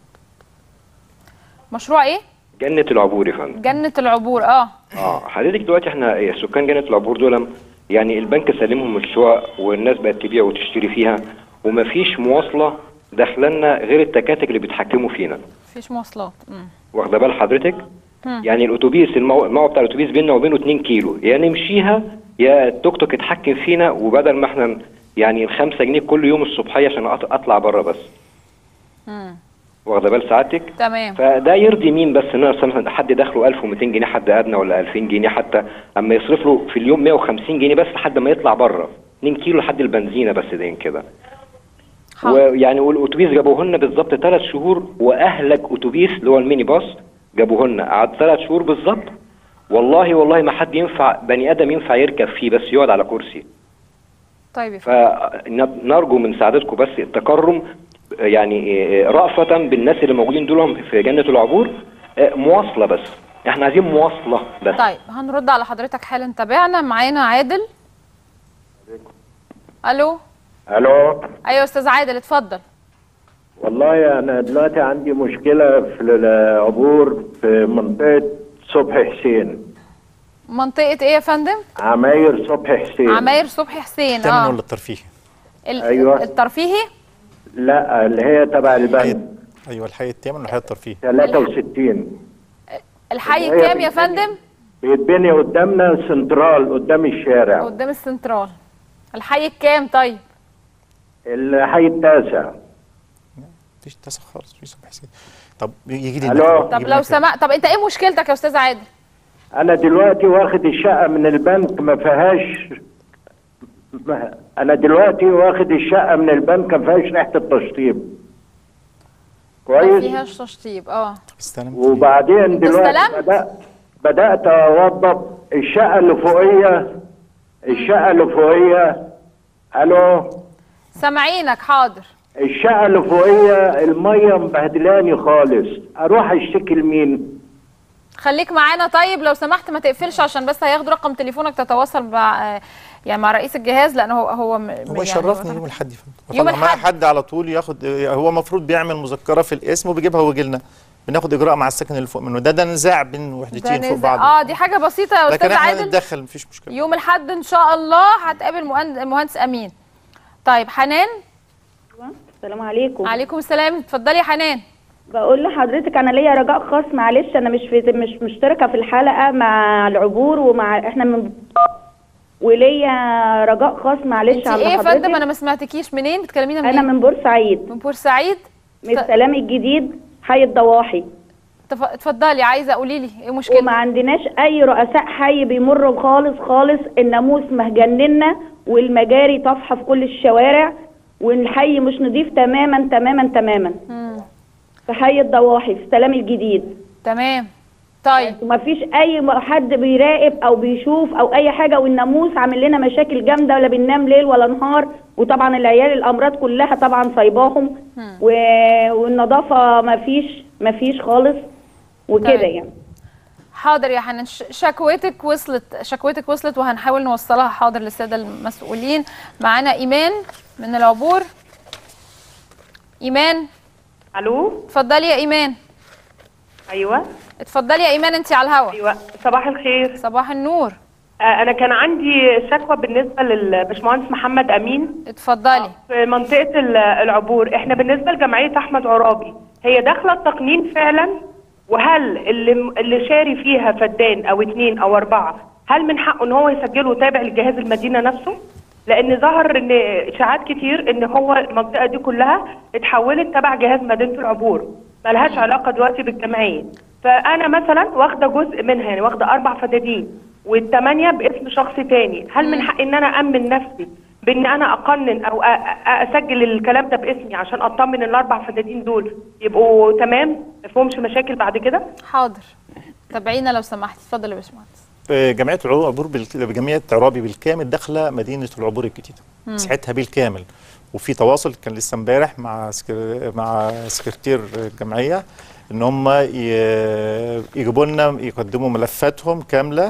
مشروع ايه؟ جنه العبور يا فندم. جنه العبور اه اه حضرتك دلوقتي احنا سكان جنه العبور دول يعني البنك سلمهم الشقق والناس بقت تبيع وتشتري فيها، ومفيش مواصله داخلنا غير التكاتك اللي بيتحكموا فينا. مفيش مواصلات. امم واخده بال حضرتك؟ مم. يعني الاتوبيس الموقع بتاع الاتوبيس بيننا وبينه اتنين كيلو، يا يعني نمشيها يا التوك توك يتحكم فينا، وبدل ما احنا يعني الخمسة جنيه كل يوم الصبحيه عشان اطلع بره بس. امم واخده بال سعادتك؟ تمام. فده يرضي مين بس؟ ان مثلا حد دخله ألف ومئتين جنيه حد ادنى ولا ألفين جنيه حتى، اما يصرف له في اليوم مئة وخمسين جنيه بس لحد ما يطلع بره اتنين كيلو لحد البنزينه بس دين كده. ويعني والاتوبيس جابوه لنا بالظبط ثلاث شهور، واهلك اتوبيس اللي هو الميني باص جابوه لنا، قعد ثلاث شهور بالظبط. والله والله ما حد ينفع بني ادم ينفع يركب فيه، بس يقعد على كرسي. طيب فنرجو من سعادتكم بس التكرم، يعني رأفة بالناس اللي موجودين دول في جنة العبور، مواصلة بس، احنا عايزين مواصلة بس. طيب هنرد على حضرتك حالا. تابعنا معانا عادل. الو. الو. ايوه استاذ عادل اتفضل. والله انا دلوقتي عندي مشكلة في العبور في منطقة صبحي حسين. منطقة ايه يا فندم؟ عماير صبحي حسين. عماير صبحي حسين. التامن اه ولا الترفيهي؟ ال... أيوة. الترفيهي؟ لا اللي هي تبع البنك. ايوه الحي التامن والحي الترفيهي. ثلاثة وستين. الحي الكام يا فندم؟ بيتبني قدامنا سنترال قدام الشارع. قدام السنترال. الحي الكام طيب؟ الحي التاسع. مفيش تاسع خالص في صبحي حسين. طب يجي لي الو. طب لو سمحت، طب انت ايه مشكلتك يا استاذ عادل؟ انا دلوقتي واخد الشقه من البنك ما فيهاش، انا دلوقتي واخد الشقه من البنك ما فيهاش ريحه التشطيب. كويس؟ ما فيهاش تشطيب. اه وبعدين دلوقتي بدات بدات اوضب الشقه اللي فوقيه. الشقه اللي فوقيه. الو. سامعينك حاضر. الشقه اللي فوقيه الميه مبهدلاني خالص، اروح اشتكي لمين؟ خليك معانا طيب لو سمحت، ما تقفلش عشان بس هياخدوا رقم تليفونك تتواصل مع يعني مع رئيس الجهاز، لان هو هو هو يشرفني يعني يوم الاحد يا فندم. يوم الاحد حد على طول ياخد، هو المفروض بيعمل مذكره في الاسم وبيجيبها ويجي لنا، بناخد اجراء مع السكن اللي فوق منه. ده ده نزاع بين وحدتين فوق بعض. اه دي حاجه بسيطه يا استاذ عادل، لكن احنا نتدخل مفيش مشكله. يوم الاحد ان شاء الله هتقابل المهندس امين. طيب حنان. السلام عليكم. عليكم السلام، اتفضلي يا حنان. بقول لحضرتك انا ليا رجاء خاص، معلش انا مش في مش مشتركه في الحلقه مع العبور ومع احنا من وليا رجاء خاص معلش على حضرتك. ايه يا فندم انا ما سمعتكيش، منين بتكلمينا؟ منين؟ انا من بورسعيد. من بورسعيد؟ من السلام الجديد حي الضواحي. اتفضلي، عايزه قولي لي ايه مشكلتك؟ وما عندناش اي رؤساء حي بيمروا خالص خالص، الناموس مهجننا والمجاري طافحه في كل الشوارع، والحي مش نظيف تماما تماما تماما. امم في حي الضواحي في السلام الجديد. تمام. طيب وما فيش اي حد بيراقب او بيشوف او اي حاجه، والناموس عامل لنا مشاكل جامده، ولا بننام ليل ولا نهار، وطبعا العيال الامراض كلها طبعا صايباهم، و... والنظافه ما فيش ما فيش خالص وكده. طيب. يعني حاضر يا حنان، شكوتك وصلت شكوتك وصلت وهنحاول نوصلها حاضر للساده المسؤولين. معانا ايمان من العبور. ايمان. الو. اتفضلي يا ايمان. ايوه اتفضلي يا ايمان، انت على الهواء. ايوه صباح الخير. صباح النور. آه انا كان عندي شكوى بالنسبه للباشمهندس محمد امين. اتفضلي. في منطقه العبور، احنا بالنسبه لجمعيه احمد عرابي هي داخله التقنين فعلا؟ وهل اللي اللي شاري فيها فدان او اتنين او اربعه هل من حقه ان هو يسجله تابع لجهاز المدينه نفسه؟ لان ظهر ان اشاعات كتير ان هو المنطقه دي كلها اتحولت تبع جهاز مدينه العبور، مالهاش علاقه دلوقتي بالجمعيه. فانا مثلا واخده جزء منها، يعني واخده اربع فدادين والثمانيه باسم شخص تاني، هل من حقي ان انا امن نفسي بان انا اقنن او اسجل الكلام ده باسمي عشان اطمن ان الاربع فدادين دول يبقوا تمام ما فيهمش مشاكل بعد كده؟ حاضر، تابعينا لو سمحتي. اتفضل يا باشمهندس. جمعيه العبور بال... جمعيه عرابي بالكامل داخله مدينه العبور الجديده، مساحتها بالكامل، وفي تواصل كان لسه امبارح مع سكر... مع سكرتير الجمعيه ان هم ي... يجيبوا لنا يقدموا ملفاتهم كامله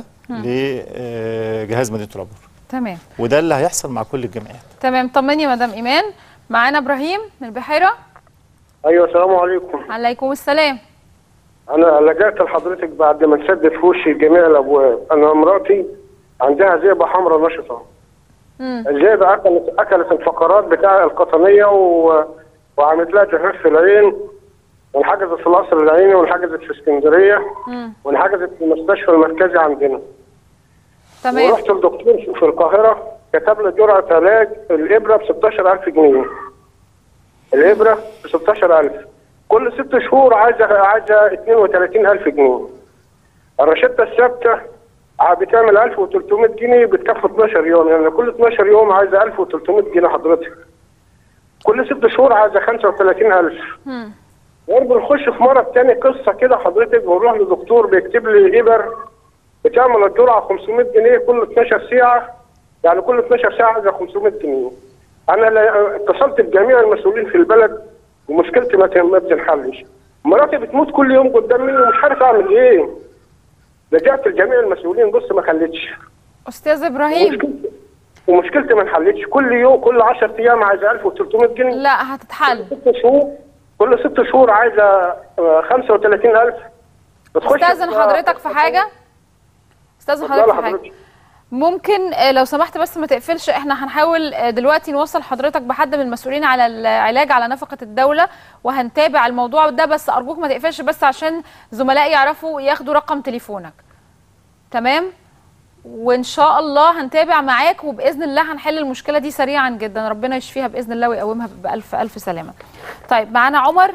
لجهاز مدينه العبور. تمام. وده اللي هيحصل مع كل الجمعيات. تمام. طمني يا مدام ايمان. معانا ابراهيم من البحيره. ايوه السلام عليكم. عليكم السلام. انا لجأت لحضرتك بعد ما نسدد في وشي جميع الابواب. انا مراتي عندها ذئبه حمراء نشطه. امم الذئبه اكلت اكلت الفقرات بتاع القطنيه و... وعملت لها جفاف في العين، وانحجزت في القصر العيني، وانحجزت في اسكندريه، وانحجزت في المستشفى المركزي عندنا. تمام. ورحت للدكتور في القاهره كتب لي جرعه علاج الابره ب ستاشر ألف جنيه. الابره ب ستاشر ألف، كل ست شهور عايزه عايزه اتنين وتلاتين ألف جنيه. الروشته الثابته بتعمل ألف وتلتمية جنيه، بتكفي اتناشر يوم، يعني كل اتناشر يوم عايزه ألف وتلتمية جنيه حضرتك. كل ست شهور عايزه خمسة وثلاثين ألف. برضه نخش في مرض تاني قصه كده حضرتك، بنروح لدكتور بيكتب لي ابر بتعمل الجرعه خمسمائة جنيه كل اتناشر ساعه، يعني كل اتناشر ساعه عايزه خمسمائة جنيه. انا اتصلت بجميع المسؤولين في البلد ومشكلتي ما بتنحلش. مراتي بتموت كل يوم قدام مني ومش عارف اعمل ايه. لجأت لجميع المسؤولين بص ما خلتش. استاذ ابراهيم ومشكلتي, ومشكلتي ما انحلتش، كل يوم كل عشرة ايام عايزه ألف وثلاثمائة جنيه. لا هتتحل. كل ست شهور كل ست شهور عايزه خمسة وثلاثين ألف. استاذن حضرتك في حاجه؟ استاذن حضرتك في حاجه؟ ممكن لو سمحت بس ما تقفلش، احنا هنحاول دلوقتي نوصل حضرتك بحد من المسؤولين على العلاج على نفقة الدولة وهنتابع الموضوع ده، بس ارجوك ما تقفلش بس عشان زملائي يعرفوا ياخدوا رقم تليفونك. تمام؟ وان شاء الله هنتابع معاك وباذن الله هنحل المشكلة دي سريعا جدا، ربنا يشفيها باذن الله ويقومها بألف ألف سلامة. طيب معانا عمر.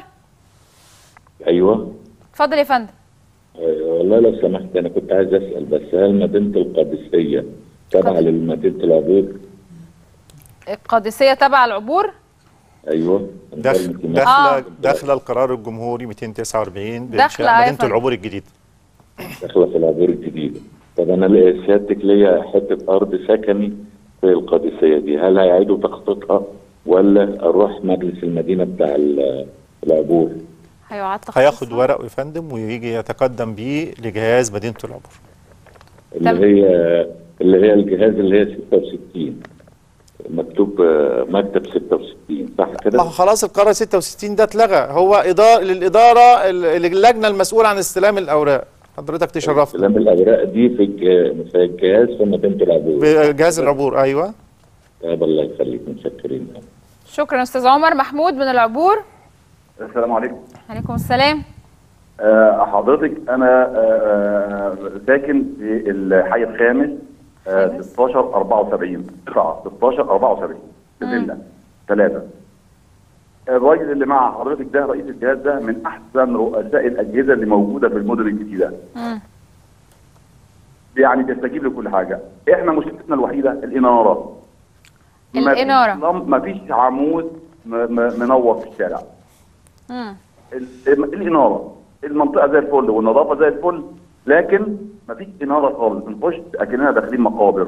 ايوه اتفضل يا فندم. والله لو سمحت انا كنت عايز اسال بس، هل مدينه القادسيه تابعه لمدينه العبور؟ القادسيه تابعه العبور؟ ايوه داخل داخله داخله القرار الجمهوري مئتين وتسعة وأربعين بانشاء مدينه العبور الجديده. داخله في العبور الجديده. طب انا سيادتك ليا حته ارض سكني في القادسيه دي، هل هيعيدوا تخطيطها ولا اروح مجلس المدينه بتاع العبور؟ هياخد ورق يا فندم ويجي يتقدم بيه لجهاز مدينه العبور. اللي هي اللي هي الجهاز اللي هي ستة وستين مكتوب مكتب ستة وستين صح كده؟ ما هو خلاص القرار ستة وستين ده اتلغى، هو إدارة للاداره اللجنه المسؤوله عن استلام الاوراق. حضرتك تشرفنا. استلام الاوراق دي في في الجهاز في مدينه العبور. بجهاز العبور ايوه. طيب الله يخليك متشكرين. شكرا استاذ عمر. محمود من العبور. السلام عليكم. عليكم السلام. أه حضرتك انا أه ساكن في الحي الخامس أه ستاشر أربعة وسبعين ستاشر أربعة وسبعين في فيلا ثلاثة. الراجل اللي مع حضرتك ده رئيس الجهاز ده من احسن رؤساء الاجهزه اللي موجوده في المدن الجديده. امم يعني بيستجيب لكل حاجه. احنا مشكلتنا الوحيده الاناره. الاناره ما فيش عمود منور في الشارع. امم الاناره المنطقه زي الفل والنظافه زي الفل، لكن ما فيش اناره خالص، نخش اكننا داخلين مقابر.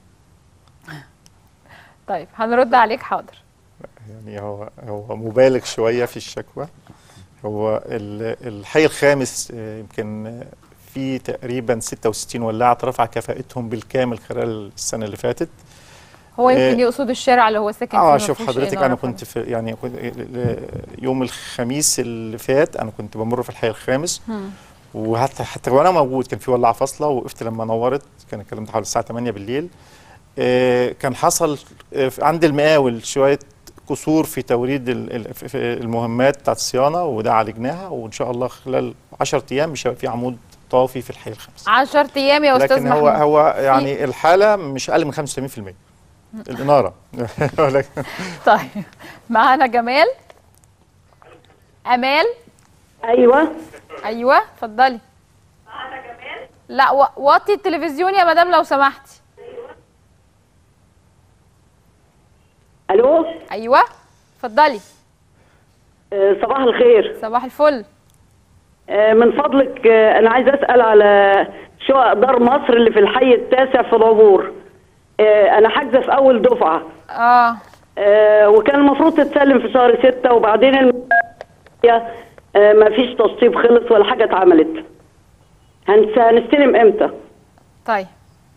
طيب هنرد عليك حاضر. يعني هو هو مبالغ شويه في الشكوى. هو الحي الخامس يمكن في تقريبا ستة وستين ولاعه اترفع كفاءتهم بالكامل خلال السنه اللي فاتت. هو يمكن يقصد الشارع اللي هو ساكن فيه. اه شوف حضرتك انا كنت في يعني يوم الخميس اللي فات انا كنت بمر في الحي الخامس، وحتى حتى وانا موجود كان في ولاعه فاصله، وقفت لما نورت، كان الكلام ده حوالي الساعه تمانية بالليل. آه كان حصل عند المقاول شويه قصور في توريد المهمات بتاعت الصيانه، وده عالجناها، وان شاء الله خلال عشرة ايام مش هيبقى في عمود طافي في الحي الخامس. عشرة ايام يا استاذ محمود. لكن هو هو يعني الحاله مش اقل من خمسة وثمانين بالمئة الاناره. طيب معانا جمال. امال. ايوه ايوه اتفضلي. معانا جمال. لا وطي التلفزيون يا مدام لو سمحتي. الو. ايوه اتفضلي. أه صباح الخير. صباح الفل. أه من فضلك أه انا عايز اسال على شقق دار مصر اللي في الحي التاسع في العبور. أه انا حاجزه في اول دفعه. اه, أه وكان المفروض تتسلم في شهر ستة، وبعدين الم... أه ما فيش تشطيب خلص ولا حاجه اتعملت. هنستلم امتى؟ طيب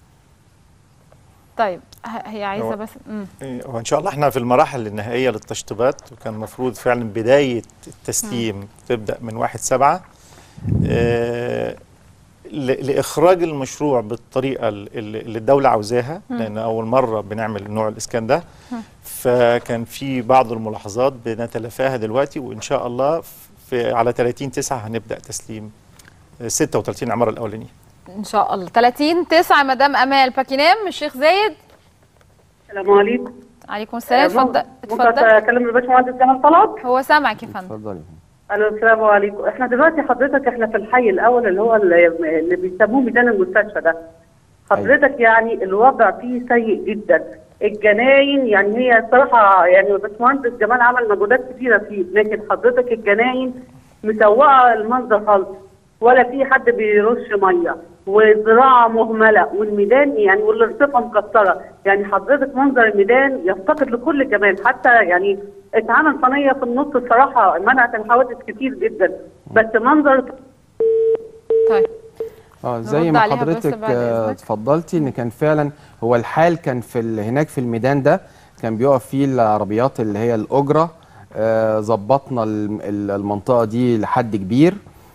طيب هي عايزه بس هو ان شاء الله احنا في المراحل النهائيه للتشطيبات، وكان المفروض فعلا بدايه التسليم مم. تبدا من واحد سبعة آه لاخراج المشروع بالطريقه اللي الدوله عاوزاها، لان اول مره بنعمل نوع الاسكان ده، فكان في بعض الملاحظات بنتلافاها دلوقتي، وان شاء الله في على ثلاثين تسعة هنبدا تسليم ستة وثلاثين عماره الاولانيه ان شاء الله. ثلاثين تسعة مدام امال باكينام من الشيخ زايد. السلام عليكم. عليكم السلام. اتفضل اتفضل. ممكن اكلم الباشمهندس جمال طلعت؟ هو سامعك يا فندم. اتفضلي. الو السلام عليكم. احنا دلوقتي حضرتك احنا في الحي الاول اللي هو اللي بيسموه ميدان المستشفى ده. حضرتك يعني الوضع فيه سيء جدا، الجناين يعني هي صراحه يعني الباشمهندس جمال عمل مجهودات كتيره فيه، لكن حضرتك الجناين مسوقه المنظر خالص، ولا في حد بيرش ميه، والزراعه مهمله، والميدان يعني والارصفه مكسره، يعني حضرتك منظر الميدان يفتقد لكل جمال، حتى يعني اتعمل صينيه في النص الصراحه منعت الحوادث كتير جدا، بس منظر. طيب اه زي ما حضرتك آه اتفضلتي ان كان فعلا هو الحال كان في هناك في الميدان ده كان بيقف فيه العربيات اللي هي الاجره، ظبطنا آه المنطقه دي لحد كبير،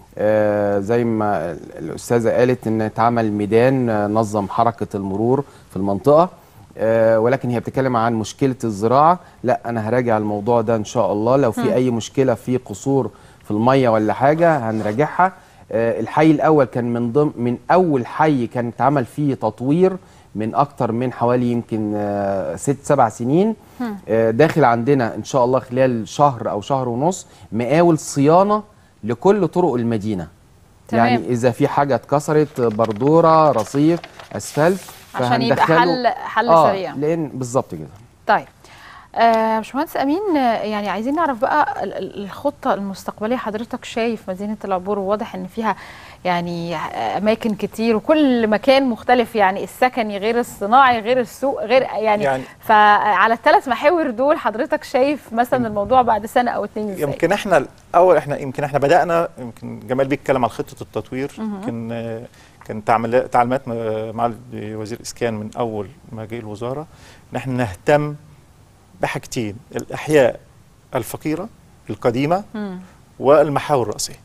آه زي ما الاستاذه قالت ان اتعمل ميدان آه نظم حركه المرور في المنطقه، آه ولكن هي بتتكلم عن مشكله الزراعه. لا انا هراجع الموضوع ده ان شاء الله، لو في اي مشكله في قصور في الميه ولا حاجه هنراجعها. آه الحي الاول كان من ضمن من اول حي كان اتعمل فيه تطوير من اكتر من حوالي يمكن آه ست سبع سنين، آه داخل عندنا ان شاء الله خلال شهر او شهر ونص مقاول صيانه لكل طرق المدينه. تمام. يعني اذا في حاجه اتكسرت، بردوره، رصيف، اسفلت، عشان يبقى حل حل آه سريع. لان بالظبط كده. طيب آه باشمهندس امين، يعني عايزين نعرف بقى الخطه المستقبليه. حضرتك شايف مدينه العبور وواضح ان فيها يعني اماكن كتير وكل مكان مختلف، يعني السكني غير الصناعي غير السوق غير يعني, يعني فعلى الثلاث محاور دول حضرتك شايف مثلا الموضوع بعد سنه او اتنين ازاي؟ يمكن احنا الاول احنا يمكن احنا بدانا، يمكن جمال بيتكلم على خطه التطوير، يمكن كان تعليمات مع وزير الاسكان من اول ما جه الوزاره ان احنا نهتم بحاجتين: الاحياء الفقيره القديمه مم. والمحاور الرئيسيه.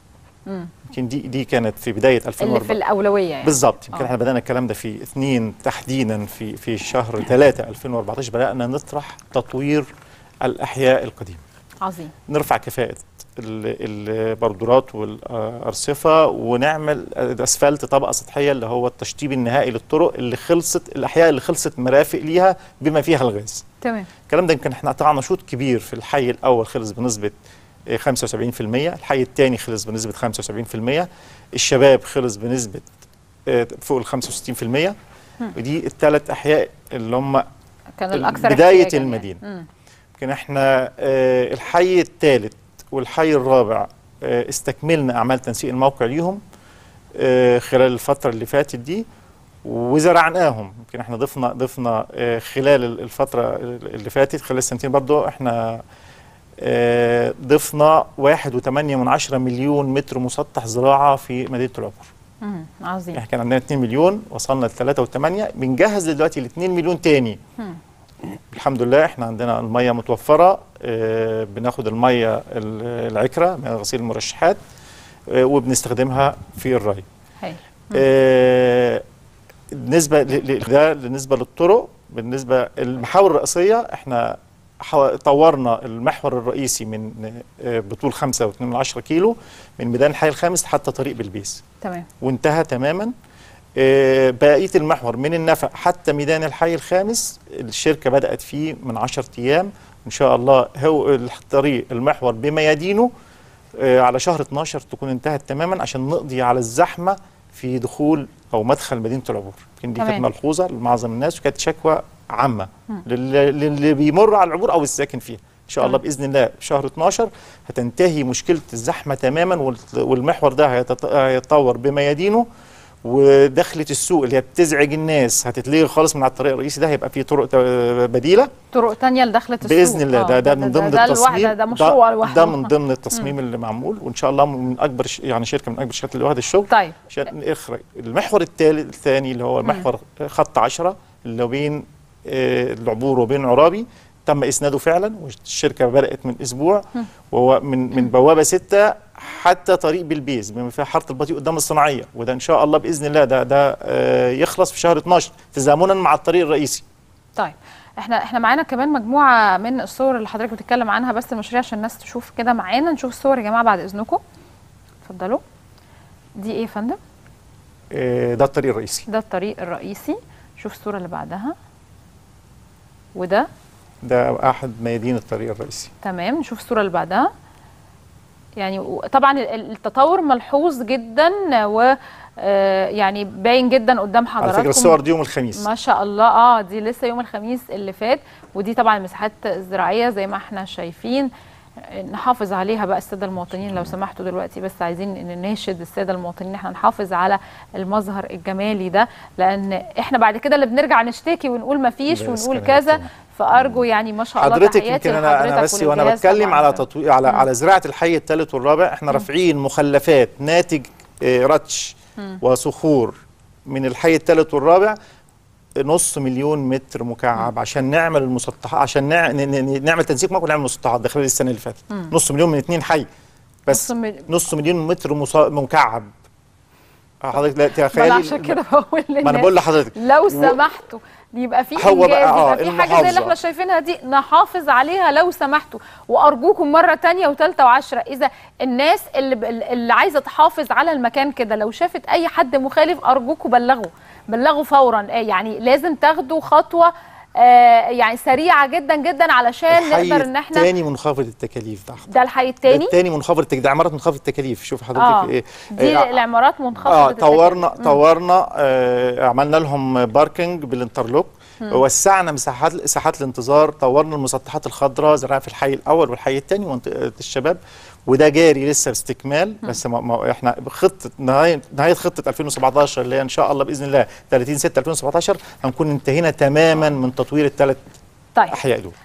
يمكن دي دي كانت في بدايه ألفين وأربعة اللي في الاولويه يعني. بالظبط. يمكن احنا بدانا الكلام ده في اثنين تحديدا في في شهر ثلاثة ألفين وأربعتاشر بدانا نطرح تطوير الاحياء القديمه. عظيم. نرفع كفاءه البردورات والارصفه ونعمل اسفلت طبقه سطحيه اللي هو التشطيب النهائي للطرق اللي خلصت، الاحياء اللي خلصت مرافق ليها بما فيها الغاز. تمام. الكلام ده يمكن احنا قطعنا شوط كبير. في الحي الاول خلص بنسبه خمسة وسبعين في المية، الحي الثاني خلص بنسبه خمسة وسبعين في المية، الشباب خلص بنسبه فوق ال خمسة وستين في المية، ودي الثلاث احياء اللي هم كانوا الاكثر بدايه المدينه. يعني. يمكن احنا الحي الثالث والحي الرابع استكملنا اعمال تنسيق الموقع ليهم خلال الفتره اللي فاتت دي وزرعناهم. يمكن احنا ضفنا ضفنا خلال الفتره اللي فاتت خلال السنتين برضو احنا ضفنا واحد وثمانية من عشرة مليون متر مسطح زراعه في مدينه العبور. امم عظيم. احنا كان عندنا اتنين مليون وصلنا ل ثلاثة وثمانية، بنجهز دلوقتي ل اتنين مليون تاني. مم. الحمد لله احنا عندنا الميه متوفره، اه بناخد الميه العكره من غسيل المرشحات اه وبنستخدمها في الري. اه بالنسبه ده بالنسبه للطرق. بالنسبه للمحاور الرئيسيه احنا طورنا المحور الرئيسي من اه بطول خمسة واتنين من عشرة كيلو من ميدان الحي الخامس حتى طريق بلبيس. تمام. وانتهى تماما. آه بقيه المحور من النفق حتى ميدان الحي الخامس الشركه بدات فيه من عشرة ايام ان شاء الله. هو الطريق المحور بميادينه آه على شهر اتناشر تكون انتهت تماما عشان نقضي على الزحمه في دخول او مدخل مدينه العبور. يمكن دي كانت ملحوظه لمعظم الناس وكانت شكوى عامه للي بيمر على العبور او الساكن فيها. ان شاء الله باذن الله شهر اتناشر هتنتهي مشكله الزحمه تماما والمحور ده هيتطور بميادينه، ودخلة السوق اللي هي بتزعج الناس هتتلغي خالص من على الطريق الرئيسي ده. هيبقى فيه طرق بديله، طرق ثانيه لدخلة السوق باذن الله. ده ده من ضمن ده التصميم ده, ده مشروع لوحده. ده من ضمن التصميم اللي معمول، وان شاء الله من اكبر يعني شركه من اكبر الشركات اللي واخده الشغل. طيب عشان نخرج المحور الثالث الثاني اللي هو محور خط عشرة اللي بين آه العبور وبين عرابي تم اسناده فعلا، والشركه بدات من اسبوع، وهو من من بوابه ستة حتى طريق بلبيس بما فيها حاره البطيء قدام الصناعيه، وده ان شاء الله باذن الله ده ده آه يخلص في شهر اتناشر تزامنا مع الطريق الرئيسي. طيب احنا احنا معانا كمان مجموعه من الصور اللي حضرتك بتتكلم عنها، بس المشاريع عشان الناس تشوف كده معانا. نشوف الصور يا جماعه بعد اذنكم. اتفضلوا. دي ايه يا فندم؟ آه ده الطريق الرئيسي. ده الطريق الرئيسي. شوف الصوره اللي بعدها. وده ده احد ميادين الطريق الرئيسي. تمام. نشوف الصوره اللي بعدها. يعني طبعا التطور ملحوظ جدا، و آه يعني باين جدا قدام حضراتكم. على فكره الصور دي يوم الخميس ما شاء الله. اه دي لسه يوم الخميس اللي فات، ودي طبعا المساحات الزراعيه زي ما احنا شايفين. نحافظ عليها بقى الساده المواطنين لو سمحتوا دلوقتي، بس عايزين ان نناشد الساده المواطنين ان احنا نحافظ على المظهر الجمالي ده، لان احنا بعد كده اللي بنرجع نشتكي ونقول ما فيش ونقول كذا. فارجو يعني ما شاء الله حضرتك تحياتي يمكن انا انا بس وانا بتكلم على تطوير على مم. على زراعه الحي الثالث والرابع، احنا رافعين مخلفات ناتج اه رتش مم. وصخور من الحي الثالث والرابع نص مليون متر مكعب، عشان نعمل المسطحات، عشان نعمل تنسيق ماكو ونعمل مسطحات ده خلال السنه اللي فاتت. نص مليون من اثنين حي بس، نص, مل... نص مليون متر مكعب. حضرتك لا تخيلي. عشان كده بقول للناس، ما انا بقول لحضرتك لو سمحتوا يبقى في انجاز، يبقى في حاجه زي اللي احنا شايفينها دي نحافظ عليها لو سمحتوا. وارجوكم مره ثانيه وثالثه وعشره، اذا الناس اللي اللي عايزه تحافظ على المكان كده لو شافت اي حد مخالف ارجوكم بلغوا بلغوا فورا. يعني لازم تاخدوا خطوه آه يعني سريعه جدا جدا علشان نقدر ان احنا. الثاني منخفض التكاليف ده ده الحي الثاني الثاني منخفض التكاليف، ده عمارات منخفض التكاليف. شوف حضرتك آه. ايه دي آه العمارات منخفضه اه طورنا طورنا آه عملنا لهم باركنج بالانترلوك، وسعنا مساحات مساحات الانتظار، طورنا المسطحات الخضراء، زرعنا في الحي الاول والحي الثاني ومنطقه الشباب، وده جاري لسه باستكمال. بس ما ما احنا خطه نهايه نهايه خطه ألفين وسبعتاشر اللي هي ان شاء الله باذن الله ثلاثين ستة ألفين وسبعتاشر هنكون انتهينا تماما من تطوير الثلاث طيب. احياء دول.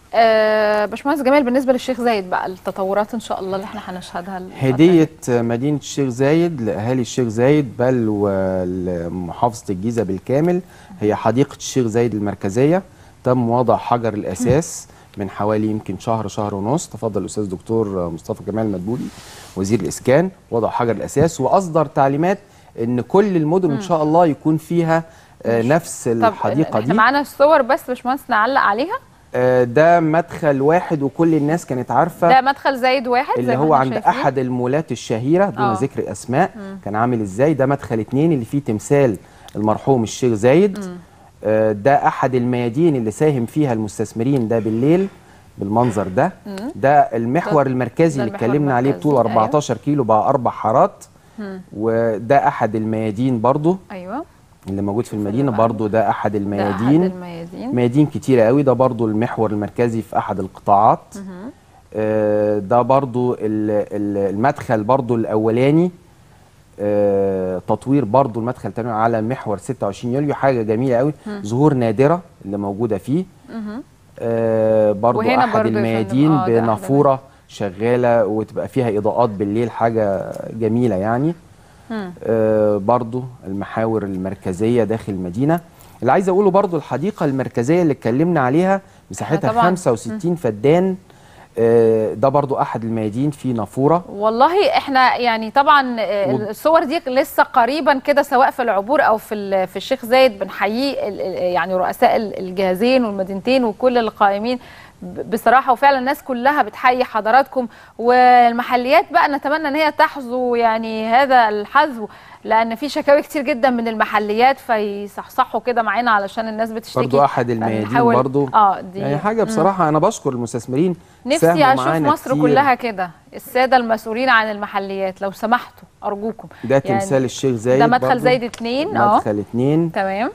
آه باشمهندس جمال، بالنسبه للشيخ زايد بقى التطورات ان شاء الله اللي احنا هنشهدها. هديه مدينه الشيخ زايد لاهالي الشيخ زايد بل ومحافظه الجيزه بالكامل هي حديقه الشيخ زايد المركزيه. تم وضع حجر الاساس من حوالي يمكن شهر شهر ونص. تفضل الاستاذ دكتور مصطفى جمال المدبولي وزير الاسكان وضع حجر الاساس، واصدر تعليمات ان كل المدن ان شاء الله يكون فيها آه نفس الحديقه طب دي. احنا معانا الصور بس باشمهندس نعلق عليها. آه ده مدخل واحد وكل الناس كانت عارفه، ده مدخل زايد واحد اللي هو عند شايفين. احد المولات الشهيره دون أوه. ذكر اسماء. مم. كان عامل ازاي. ده مدخل اتنين اللي فيه تمثال المرحوم الشيخ زايد. مم. ده احد الميادين اللي ساهم فيها المستثمرين ده بالليل بالمنظر ده. مم. ده المحور المركزي اللي اتكلمنا عليه بطول أربعتاشر أيوة. كيلو بقى اربع حارات. مم. وده احد الميادين برضو ايوه اللي موجود في المدينه برضو. ده احد الميادين، ده أحد الميادين. ميادين كتيره قوي. ده برضو المحور المركزي في احد القطاعات. مم. آه ده برضو المدخل برضو الاولاني. آه، تطوير برضو المدخل الثاني على محور ستة وعشرين يوليو. حاجه جميله قوي، ظهور نادره اللي موجوده فيه. آه برضو احد برضو الميادين آه بنافوره شغاله وتبقى فيها اضاءات بالليل، حاجه جميله يعني. آه برضو المحاور المركزيه داخل المدينه. اللي عايز اقوله برضو الحديقه المركزيه اللي اتكلمنا عليها مساحتها خمسة وستين فدان. ده برضو احد الميادين في نافوره. والله احنا يعني طبعا الصور دي لسه قريبا كده سواء في العبور او في في الشيخ زايد بنحيي يعني رؤساء الجهازين والمدينتين وكل القائمين بصراحه، وفعلا الناس كلها بتحيي حضراتكم. والمحليات بقى نتمنى ان هي تحظو يعني هذا الحذو، لان في شكاوي كتير جدا من المحليات فيصحصحوا كده معانا علشان الناس بتشتكي. برضو احد الميادين برضو اه دي يعني حاجه بصراحه. مم. انا بشكر المستثمرين، نفسي اشوف مصر كتير. كلها كده. الساده المسؤولين عن المحليات لو سمحتوا ارجوكم. ده يعني تمثال الشيخ زايد، ده مدخل زايد اتنين. اه مدخل اتنين تمام.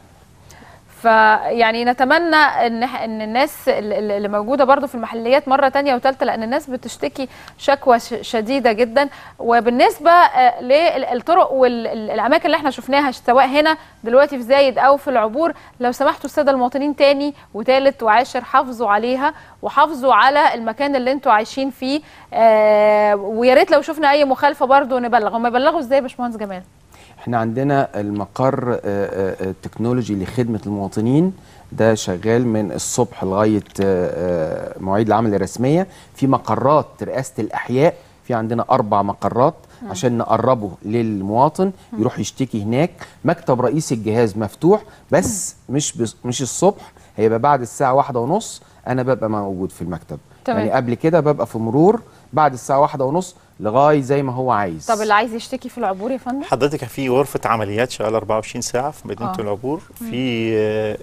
فيعني نتمنى ان ان الناس اللي موجوده برضو في المحليات مره ثانيه وثالثه، لان الناس بتشتكي شكوى شديده جدا. وبالنسبه للطرق والاماكن اللي احنا شفناها سواء هنا دلوقتي في زايد او في العبور، لو سمحتوا الساده المواطنين تاني وثالث وعاشر حافظوا عليها وحافظوا على المكان اللي انتوا عايشين فيه. آه ويا ريت لو شفنا اي مخالفه برضو نبلغ. هم يبلغوا ازاي يا باشمهندس جمال؟ احنا عندنا المقر التكنولوجي لخدمة المواطنين ده شغال من الصبح لغاية مواعيد العمل الرسمية. في مقرات رئاسة الأحياء، في عندنا أربع مقرات عشان نقربه للمواطن يروح يشتكي هناك. مكتب رئيس الجهاز مفتوح بس مش مش الصبح، هيبقى بعد الساعة واحدة ونص أنا ببقى موجود في المكتب. تمام. يعني قبل كده ببقى في مرور بعد الساعة واحدة ونص لغايه زي ما هو عايز. طب اللي عايز يشتكي في العبور يا فندم؟ حضرتك في غرفه عمليات شغاله أربعة وعشرين ساعه في مدينه آه. العبور. في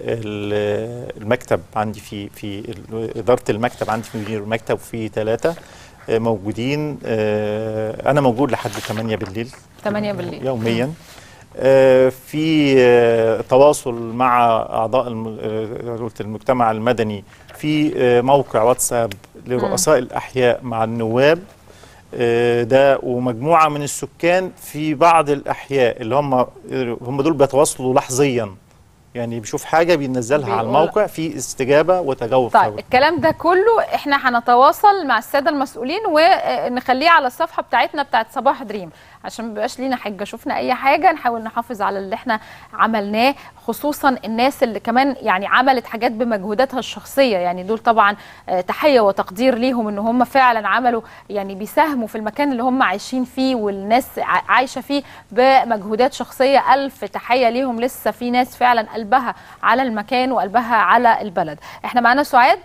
المكتب عندي في في اداره المكتب عندي في مدير المكتب في ثلاثه موجودين. انا موجود لحد ثمانية بالليل ثمانية بالليل يوميا. في تواصل مع اعضاء المجتمع المدني، في موقع واتساب لرؤساء الاحياء مع النواب ده، ومجموعه من السكان في بعض الاحياء اللي هم هم دول بيتواصلوا لحظيا، يعني بيشوف حاجه بينزلها على الموقع في استجابه وتجاوب. طيب فوري. الكلام ده كله احنا هنتواصل مع الساده المسؤولين ونخليه على الصفحه بتاعتنا بتاعت صباح دريم عشان ما يبقاش لينا حجه، شفنا اي حاجه نحاول نحافظ على اللي احنا عملناه، خصوصا الناس اللي كمان يعني عملت حاجات بمجهوداتها الشخصيه، يعني دول طبعا تحيه وتقدير ليهم ان هم فعلا عملوا يعني بيساهموا في المكان اللي هم عايشين فيه والناس عايشه فيه بمجهودات شخصيه. الف تحيه ليهم، لسه في ناس فعلا قلبها على المكان وقلبها على البلد. احنا معانا سعاد.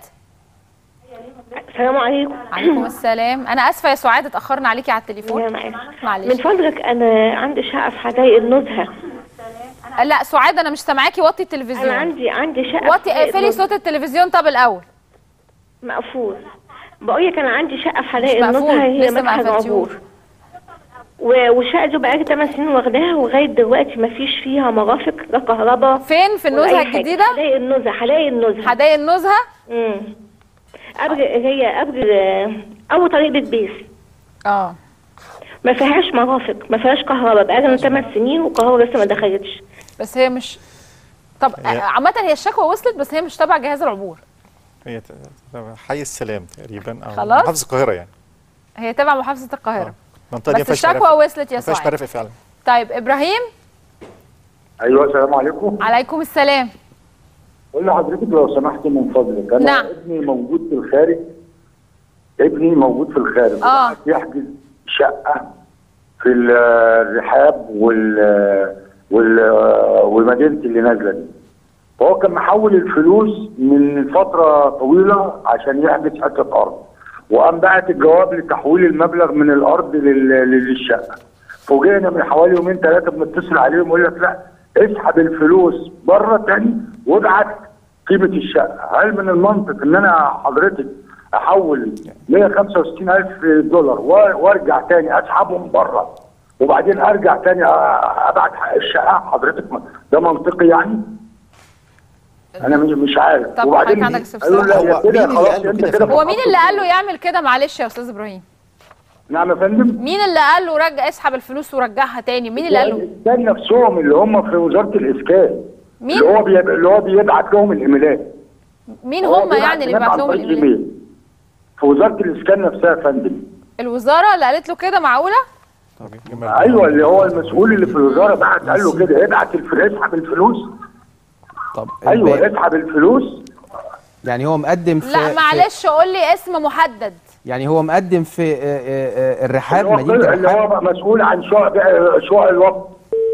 السلام عليكم. عليكم السلام. انا اسفه يا سعاد اتاخرنا عليكي على التليفون. معلش. من فضلك انا عندي شقه في حدائق النزهه. لا سعاد انا مش سامعاكي، وطي التلفزيون. انا عندي عندي شقه وطي اقفلي صوت التلفزيون. طب الاول مقفول. بقول لك انا عندي شقه في حدائق النزهه هي متحف العبور، والشقه دي بقالي ثمان سنين واخداها ولغايه دلوقتي ما فيش فيها مرافق لا كهرباء. فين؟ في النزهه الجديده؟ حدائق النزهه. حدائق النزهه حدائق النزهه امم قبل هي قبل اول طريق بتبيس. اه ما فيهاش مرافق، ما فيهاش كهرباء، بقالنا ثمان سنين والكهرباء لسه ما دخلتش. بس هي مش طب عامه هي الشكوى وصلت بس هي مش تبع جهاز العبور. هي حي السلام تقريبا او خلاص؟ محافظه القاهره يعني. هي تبع محافظه القاهره. المنطقه دي بس الشكوى وصلت يا سعاد. ما فيهاش مرافق فعلا. طيب ابراهيم. ايوه السلام عليكم. عليكم السلام. قول لحضرتك لو سمحت من فضلك، انا نعم. ابني موجود في الخارج. ابني موجود في الخارج. اه يحجز شقه في الرحاب وال وال والمدينه اللي نازله دي. فهو كان محول الفلوس من فتره طويله عشان يحجز حته ارض، وقام بعت الجواب لتحويل المبلغ من الارض للشقه. فوجئنا من حوالي يومين ثلاثه بنتصل عليهم يقول لك لا اسحب الفلوس بره تاني وابعت قيمه الشقه. هل من المنطق ان انا حضرتك احول مية وخمسة وستين ألف دولار وارجع تاني اسحبهم بره وبعدين ارجع تاني ابعت الشقه؟ حضرتك ده منطقي يعني؟ انا مش مش عارف. طب وبعدين عندك استفسار؟ هو مين اللي قال له كده؟ هو مين اللي قال له يعمل كده؟ معلش يا استاذ ابراهيم. نعم يا فندم. مين اللي قال له رجع اسحب الفلوس ورجعها تاني؟ مين اللي قال له؟ الاسكان نفسهم اللي هم في وزاره الاسكان. مين؟ اللي هو بيب... اللي هو بيبعت لهم الايميلات. مين هم يعني اللي بيبعت لهم الايميلات؟ في وزاره الاسكان نفسها يا فندم. الوزاره اللي قالت له كده؟ معقوله؟ ايوه اللي هو المسؤول اللي في الوزاره بعت قال له كده ابعت الفلوس اسحب الفلوس. طب ايوه اسحب الفلوس. يعني هو مقدم في لا معلش قول لي اسم محدد. يعني هو مقدم في الرحاب مدينه الرحاب اللي هو مسؤول عن شقق شقق الوقت.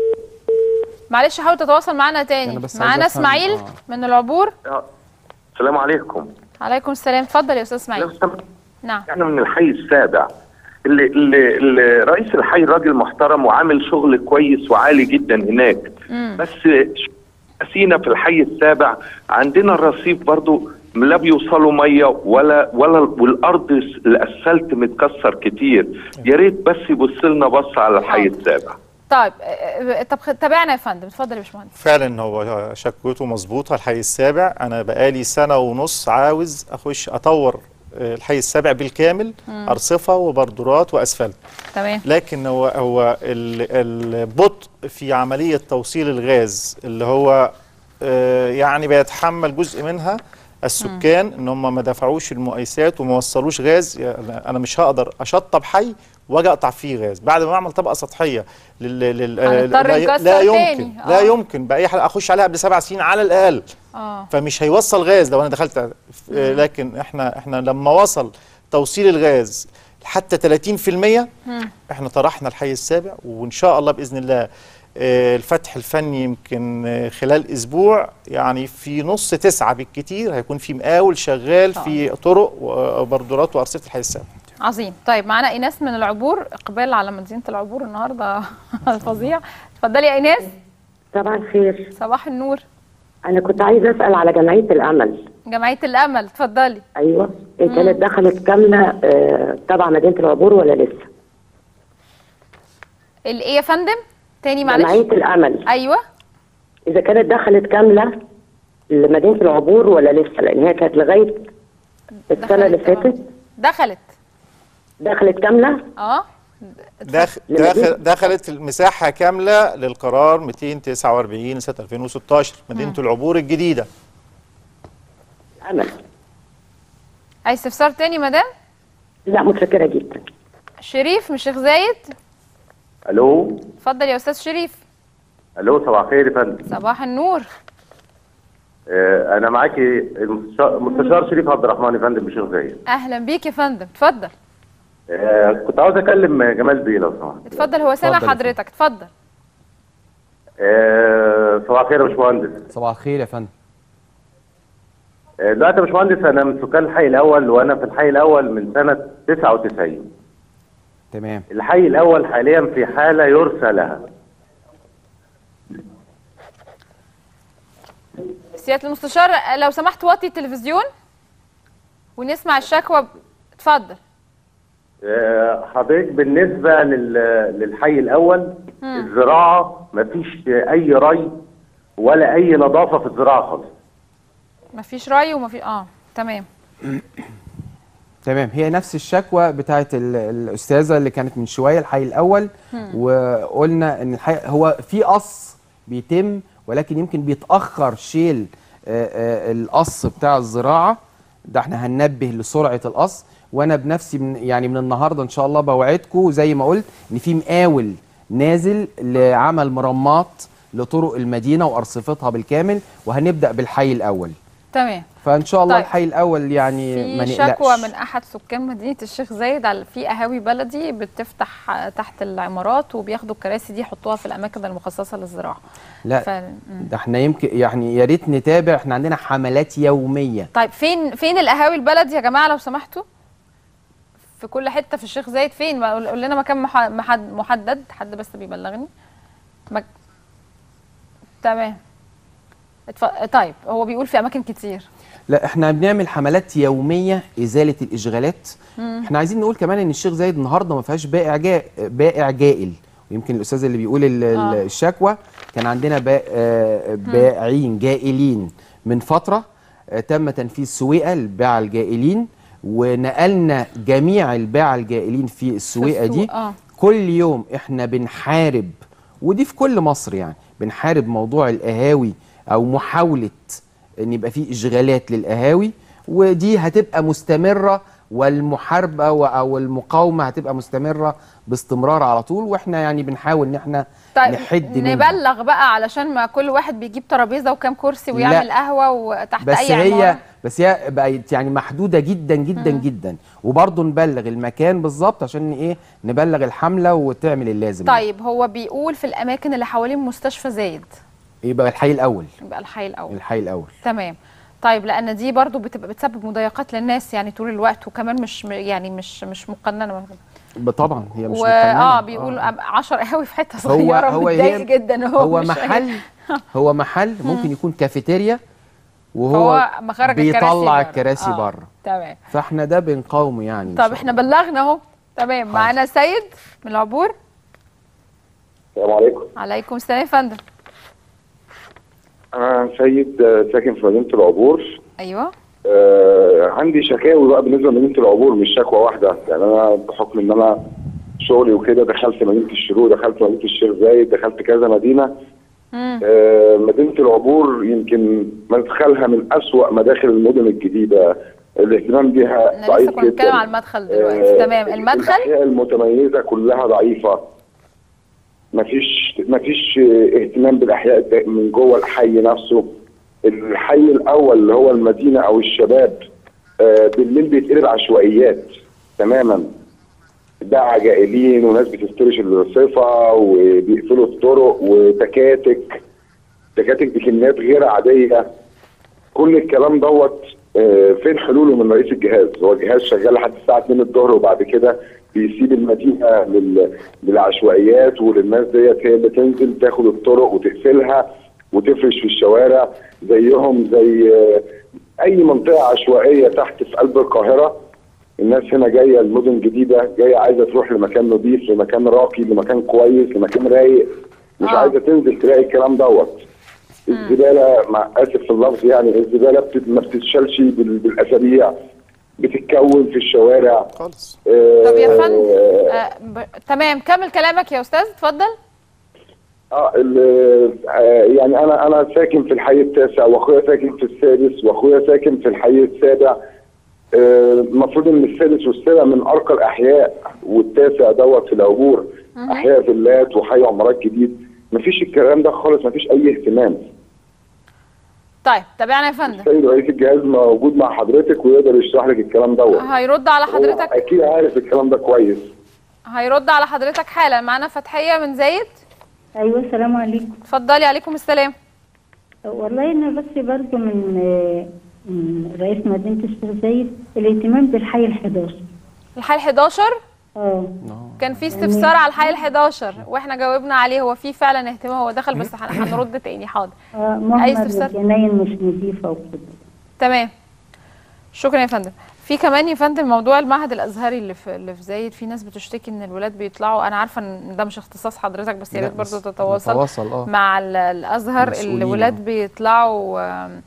معلش حاول تتواصل معانا تاني. معانا اسماعيل آه. من العبور. السلام عليكم. عليكم السلام. اتفضل يا استاذ اسماعيل. نعم. احنا من الحي السابع اللي, اللي, اللي رئيس الحي راجل محترم وعامل شغل كويس وعالي جدا هناك. مم. بس سينا في الحي السابع عندنا الرصيف برضو لا بيوصلوا ميه ولا ولا والارض الاسفلت متكسر كتير. يا ريت بس يبص لنا بص على الحي السابع. طيب طب تابعنا يا فندم. اتفضل يا باشمهندس. فعلا هو شكوته مظبوطه. الحي السابع انا بقالي سنه ونص عاوز اخش اطور الحي السابع بالكامل. مم. ارصفه وبردورات واسفلت. تمام. لكن هو هو البطء في عمليه توصيل الغاز اللي هو يعني بيتحمل جزء منها السكان. مم. ان هم ما دفعوش المقايسات وما وصلوش غاز. انا مش هقدر اشطب حي واجي اقطع فيه غاز بعد ما اعمل طبقه سطحيه لل لل لا, لا يمكن آه. لا يمكن باي حاجه اخش عليها قبل سبع سنين على الاقل. آه. فمش هيوصل غاز لو انا دخلت. آه لكن احنا احنا لما وصل توصيل الغاز حتى ثلاثين في المية احنا طرحنا الحي السابع وان شاء الله باذن الله آه الفتح الفني يمكن آه خلال اسبوع يعني في نص تسعه بالكتير هيكون في مقاول شغال آه. في طرق وبردورات وارصفه الحي السابع. عظيم. طيب معانا ايناس من العبور. اقبال على مدينه العبور النهارده فظيع. اتفضلي يا ايناس. صباح الخير. صباح النور. انا كنت عايزه اسال على جمعيه الامل. جمعيه الامل اتفضلي. ايوه ان كانت دخلت كامله آه تبع مدينه العبور ولا لسه؟ الايه يا فندم؟ تاني معلش. جمعيه الامل ايوه اذا كانت دخلت كامله لمدينه العبور ولا لسه، لان هي كانت لغايه السنه اللي فاتت. دخلت دخلت كامله اه داخل داخل دخلت المساحه كامله للقرار مئتين وتسعة وأربعين سنه ألفين وستاشر مدينه م. العبور الجديده. امل عايز استفسار تاني مدام؟ لا متشكره جدا. شريف من الشيخ زايد. الو اتفضل يا استاذ شريف. الو صباح الخير يا فندم. صباح النور. آه انا معاكي المستشار شريف عبد الرحمن يا فندم بالشيخ زايد. اهلا بيك يا فندم اتفضل. آه كنت عاوز اكلم جمال بيه لو سمحت. اتفضل هو سامع حضرتك اتفضل. آه صباح الخير يا باشمهندس. صباح الخير يا فندم. آه دلوقتي يا باشمهندس انا من سكان الحي الاول وانا في الحي الاول من سنه تسعة وتسعين. تمام. الحي الاول حاليا في حاله يرثى لها. سياده المستشار لو سمحت وطي التلفزيون ونسمع الشكوى. اتفضل. حضرتك بالنسبه للحي الاول مم. الزراعه مفيش اي ري ولا اي نظافه في الزراعه خالص. مفيش ري ومفيش اه تمام. تمام. هي نفس الشكوى بتاعت الاستاذه اللي كانت من شويه الحي الاول. مم. وقلنا ان الحي هو في قص بيتم ولكن يمكن بيتاخر شيل القص بتاع الزراعه ده. احنا هننبه لسرعه القص، وانا بنفسي من يعني من النهارده ان شاء الله بوعدكم زي ما قلت ان في مقاول نازل لعمل مرمات لطرق المدينه وارصفتها بالكامل، وهنبدا بالحي الاول. تمام. فان شاء الله طيب. الحي الاول يعني ما نقلقش. في شكوى من احد سكان مدينه الشيخ زايد على في قهاوي بلدي بتفتح تحت العمارات وبياخدوا الكراسي دي يحطوها في الاماكن المخصصه للزراعه. لا ف... ده احنا يمكن يعني يا ريت نتابع، احنا عندنا حملات يوميه. طيب فين فين القهاوي البلدي يا جماعه لو سمحتوا؟ في كل حته في الشيخ زايد فين؟ قول لنا مكان محدد محدد حد بس بيبلغني. مك... تمام. اتف... طيب هو بيقول في اماكن كتير. لا احنا بنعمل حملات يوميه ازاله الاشغالات. مم. احنا عايزين نقول كمان ان الشيخ زايد النهارده ما فيهاش بائع جا... بائع جائل، ويمكن الاستاذ اللي بيقول ال... آه. الشكوى كان عندنا با... بائعين جائلين من فتره تم تنفيذ سويقه للباعه الجائلين، ونقلنا جميع الباعه الجائلين في السويقه دي. آه. كل يوم احنا بنحارب، ودي في كل مصر يعني، بنحارب موضوع القهاوي او محاوله ان يبقى في اشغالات للقهاوي، ودي هتبقى مستمره، والمحاربه او المقاومه هتبقى مستمره باستمرار على طول، واحنا يعني بنحاول ان احنا طيب نحد نبلغ منها. بقى علشان ما كل واحد بيجيب ترابيزه وكام كرسي ويعمل لا. قهوه وتحت بس اي هي عمارة. بس هي بقت يعني محدوده جدا جدا مم. جدا، وبرضه نبلغ المكان بالظبط عشان ايه نبلغ الحمله وتعمل اللازم. طيب يعني. هو بيقول في الاماكن اللي حوالين مستشفى زايد يبقى الحي الاول. يبقى الحي الاول. الحي الاول. تمام. طيب لان دي برضو بتبقى بتسبب مضايقات للناس يعني طول الوقت، وكمان مش يعني مش مش مقننه. طبعا هي مش و... اه بيقول عشرة قهاوي في حته صغيره هو متضايق جدا. هو هو محل هو محل ممكن يكون كافيتيريا وهو بيطلع الكراسي بره. آه. تمام. فاحنا ده بنقاومه يعني. طب احنا بلغنا اهو. تمام. معانا سيد من العبور. السلام عليكم. عليكم السلام يا فندم. أنا سيد ساكن في مدينة العبور. أيوه. آه عندي شكاوي بقى بالنسبة لمدينة العبور، مش شكوى واحدة، يعني أنا بحكم إن أنا شغلي وكده دخلت مدينة الشروق، دخلت مدينة الشيخ زايد، دخلت كذا مدينة. آه مدينة العبور يمكن مدخلها من أسوأ مداخل المدن الجديدة، الاهتمام بها ضعيف جدا. لسه كنا بنتكلم على المدخل دلوقتي. آه تمام. المدخل الأحياء المتميزة كلها ضعيفة. مفيش مفيش اهتمام بالاحياء من جوه الحي نفسه. الحي الاول اللي هو المدينه او الشباب آه بالليل بيتقلب عشوائيات تماما، باعة جائلين وناس بتفترش الرصيفه وبيقفلوا الطرق وتكاتك تكاتك بكميات غير عاديه. كل الكلام دوت آه فين حلوله من رئيس الجهاز؟ هو الجهاز شغال لحد الساعه اتنين الظهر وبعد كده بيسيب المدينه لل... للعشوائيات، وللناس ديت هي اللي تنزل تاخد الطرق وتقفلها وتفرش في الشوارع زيهم زي اي منطقه عشوائيه تحت في قلب القاهره. الناس هنا جايه المدن جديده، جايه عايزه تروح لمكان نظيف، لمكان راقي، لمكان كويس، لمكان رايق، مش آه. عايزه تنزل تلاقي الكلام دوت. الزباله مع اسف في اللفظ يعني الزباله بت... ما بتتشالش بال... بالاسابيع، بتتكون في الشوارع خالص. آه طب يا فندم آه ب... تمام كمل كلامك يا استاذ اتفضل. اه يعني انا انا ساكن في الحي التاسع واخويا ساكن في السادس واخويا ساكن في الحي السابع. المفروض ان السادس والسابع من ارقى الاحياء، والتاسع دوت في العبور احياء فيلات وحي عمارات جديد. مفيش الكلام ده خالص، مفيش اي اهتمام. طيب تابعنا يا فندم. السيد رئيس الجهاز موجود مع حضرتك ويقدر يشرح لك الكلام دوت. هيرد على حضرتك. اكيد عارف الكلام ده كويس. هيرد على حضرتك حالا. معانا فتحيه من زايد. ايوه السلام عليكم. اتفضلي. عليكم السلام. والله انا بس برضه من من رئيس مدينه الشيخ زايد الاهتمام بالحي الحداشر. الحي الحداشر؟ اه كان في استفسار على الحي الحداشر واحنا جاوبنا عليه. هو في فعلا اهتمام، هو دخل بس هنرد تاني. حاضر. اه اي استفسار؟ الجناين مش نظيفه وكده. تمام شكرا يا فندم. في كمان يا فندم موضوع المعهد الازهري اللي في اللي في زايد. في ناس بتشتكي ان الولاد بيطلعوا، انا عارفه ان ده مش اختصاص حضرتك بس يا ريت برضه تتواصل آه. مع الازهر. الولاد بيطلعوا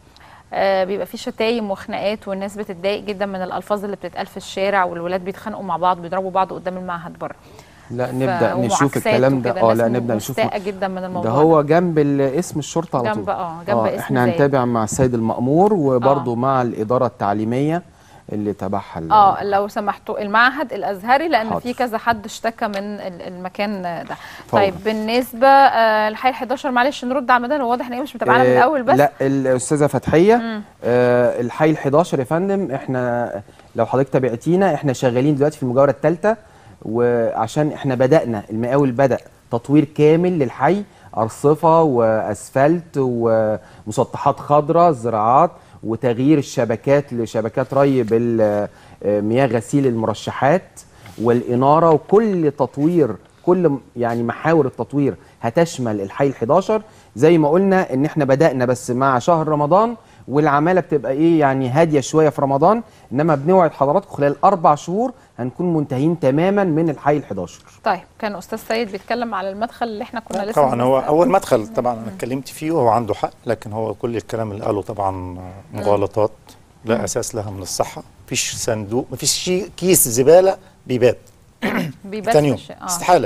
آه بيبقى في شتايم وخناقات والناس بتتضايق جدا من الالفاظ اللي بتتقال في الشارع، والولاد بيتخانقوا مع بعض بيضربوا بعض قدام المعهد بره. لا نبدا نشوف الكلام ده. اه لا نبدا نشوفه جدا من الموضوع ده. هو جنب اسم الشرطه على طول. جنب اه جنب آه اسم احنا هنتابع مع السيد المأمور وبرضه آه. مع الاداره التعليميه اللي تبعها. اه لو سمحتوا المعهد الازهري لان حاضر. في كذا حد اشتكى من المكان ده. فوض. طيب بالنسبه آه الحي الحداشر معلش نرد على المدن. واضح ان هي مش متابعانا آه من الاول بس. لا الاستاذه فتحيه آه الحي الحداشر يا فندم احنا لو حضرتك تابعتينا احنا شغالين دلوقتي في المجاوره الثالثه، وعشان احنا بدانا المقاول بدا تطوير كامل للحي، ارصفه واسفلت ومسطحات خضراء زراعات وتغيير الشبكات لشبكات ري بالمياه غسيل المرشحات والإنارة وكل تطوير كل يعني محاور التطوير هتشمل الحي الحداشر. زي ما قلنا ان احنا بدأنا بس مع شهر رمضان والعمالة بتبقى ايه يعني هادية شوية في رمضان، انما بنوعد حضراتكم خلال اربع شهور هنكون منتهين تماما من الحي الحداشر. طيب كان استاذ سيد بيتكلم على المدخل اللي احنا كنا لسه طبعا هو اول مدخل طبعا انا اتكلمت فيه وهو عنده حق، لكن هو كل الكلام اللي قاله طبعا مغالطات لا اساس لها من الصحه. مفيش صندوق، مفيش شيء كيس زباله بيبات بيبات ثاني يوم آه. استحاله.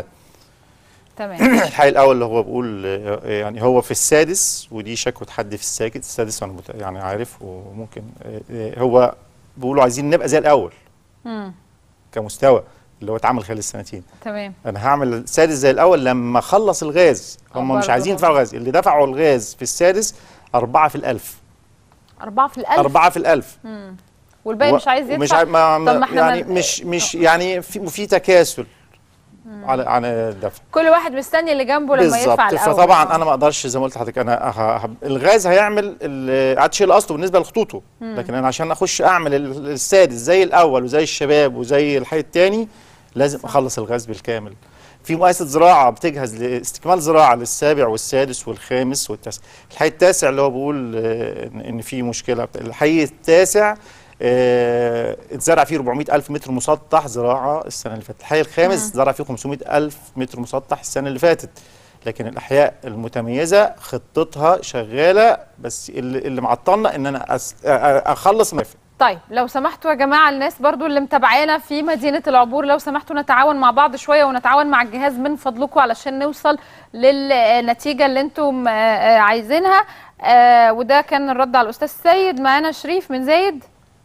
تمام. الحي الاول اللي هو بيقول يعني هو في السادس، ودي شكوى حد في الساكت السادس انا يعني عارف، وممكن هو بيقولوا عايزين نبقى زي الاول امم كمستوى اللي هو اتعمل خلال السنتين. تمام. انا هعمل السادس زي الاول لما اخلص الغاز. هم مش عايزين يدفعوا غاز، اللي دفعوا الغاز في السادس أربعة في الألف. أربعة في الألف؟ أربعة في الألف. امم والباقي مش عايز يدفع. مش عايز ما يعني من... مش مش يعني في في تكاسل على على الدفع. كل واحد مستني اللي جنبه لما يدفع الاول. فطبعا انا ما اقدرش زي ما قلت لحضرتك انا ه... الغاز هيعمل قعد شيء الاصل بالنسبه لخطوطه، لكن انا عشان اخش اعمل السادس زي الاول وزي الشباب وزي الحي الثاني لازم اخلص الغاز بالكامل. في مؤسسه زراعه بتجهز لاستكمال زراعه للسابع والسادس والخامس والتاسع. الحي التاسع اللي هو بيقول ان في مشكله، الحي التاسع اه اتزرع فيه أربعمائة ألف متر مسطح زراعه السنه اللي فاتت. الحي الخامس زرع فيه خمسمائة ألف متر مسطح السنه اللي فاتت. لكن الاحياء المتميزه خطتها شغاله، بس اللي, اللي معطلنا ان انا أس... اخلص مرافق. طيب لو سمحتوا يا جماعه الناس برضو اللي متابعانا في مدينه العبور، لو سمحتوا نتعاون مع بعض شويه ونتعاون مع الجهاز من فضلكم علشان نوصل للنتيجه اللي انتم عايزينها. وده كان الرد على الاستاذ سيد. معانا شريف من زايد.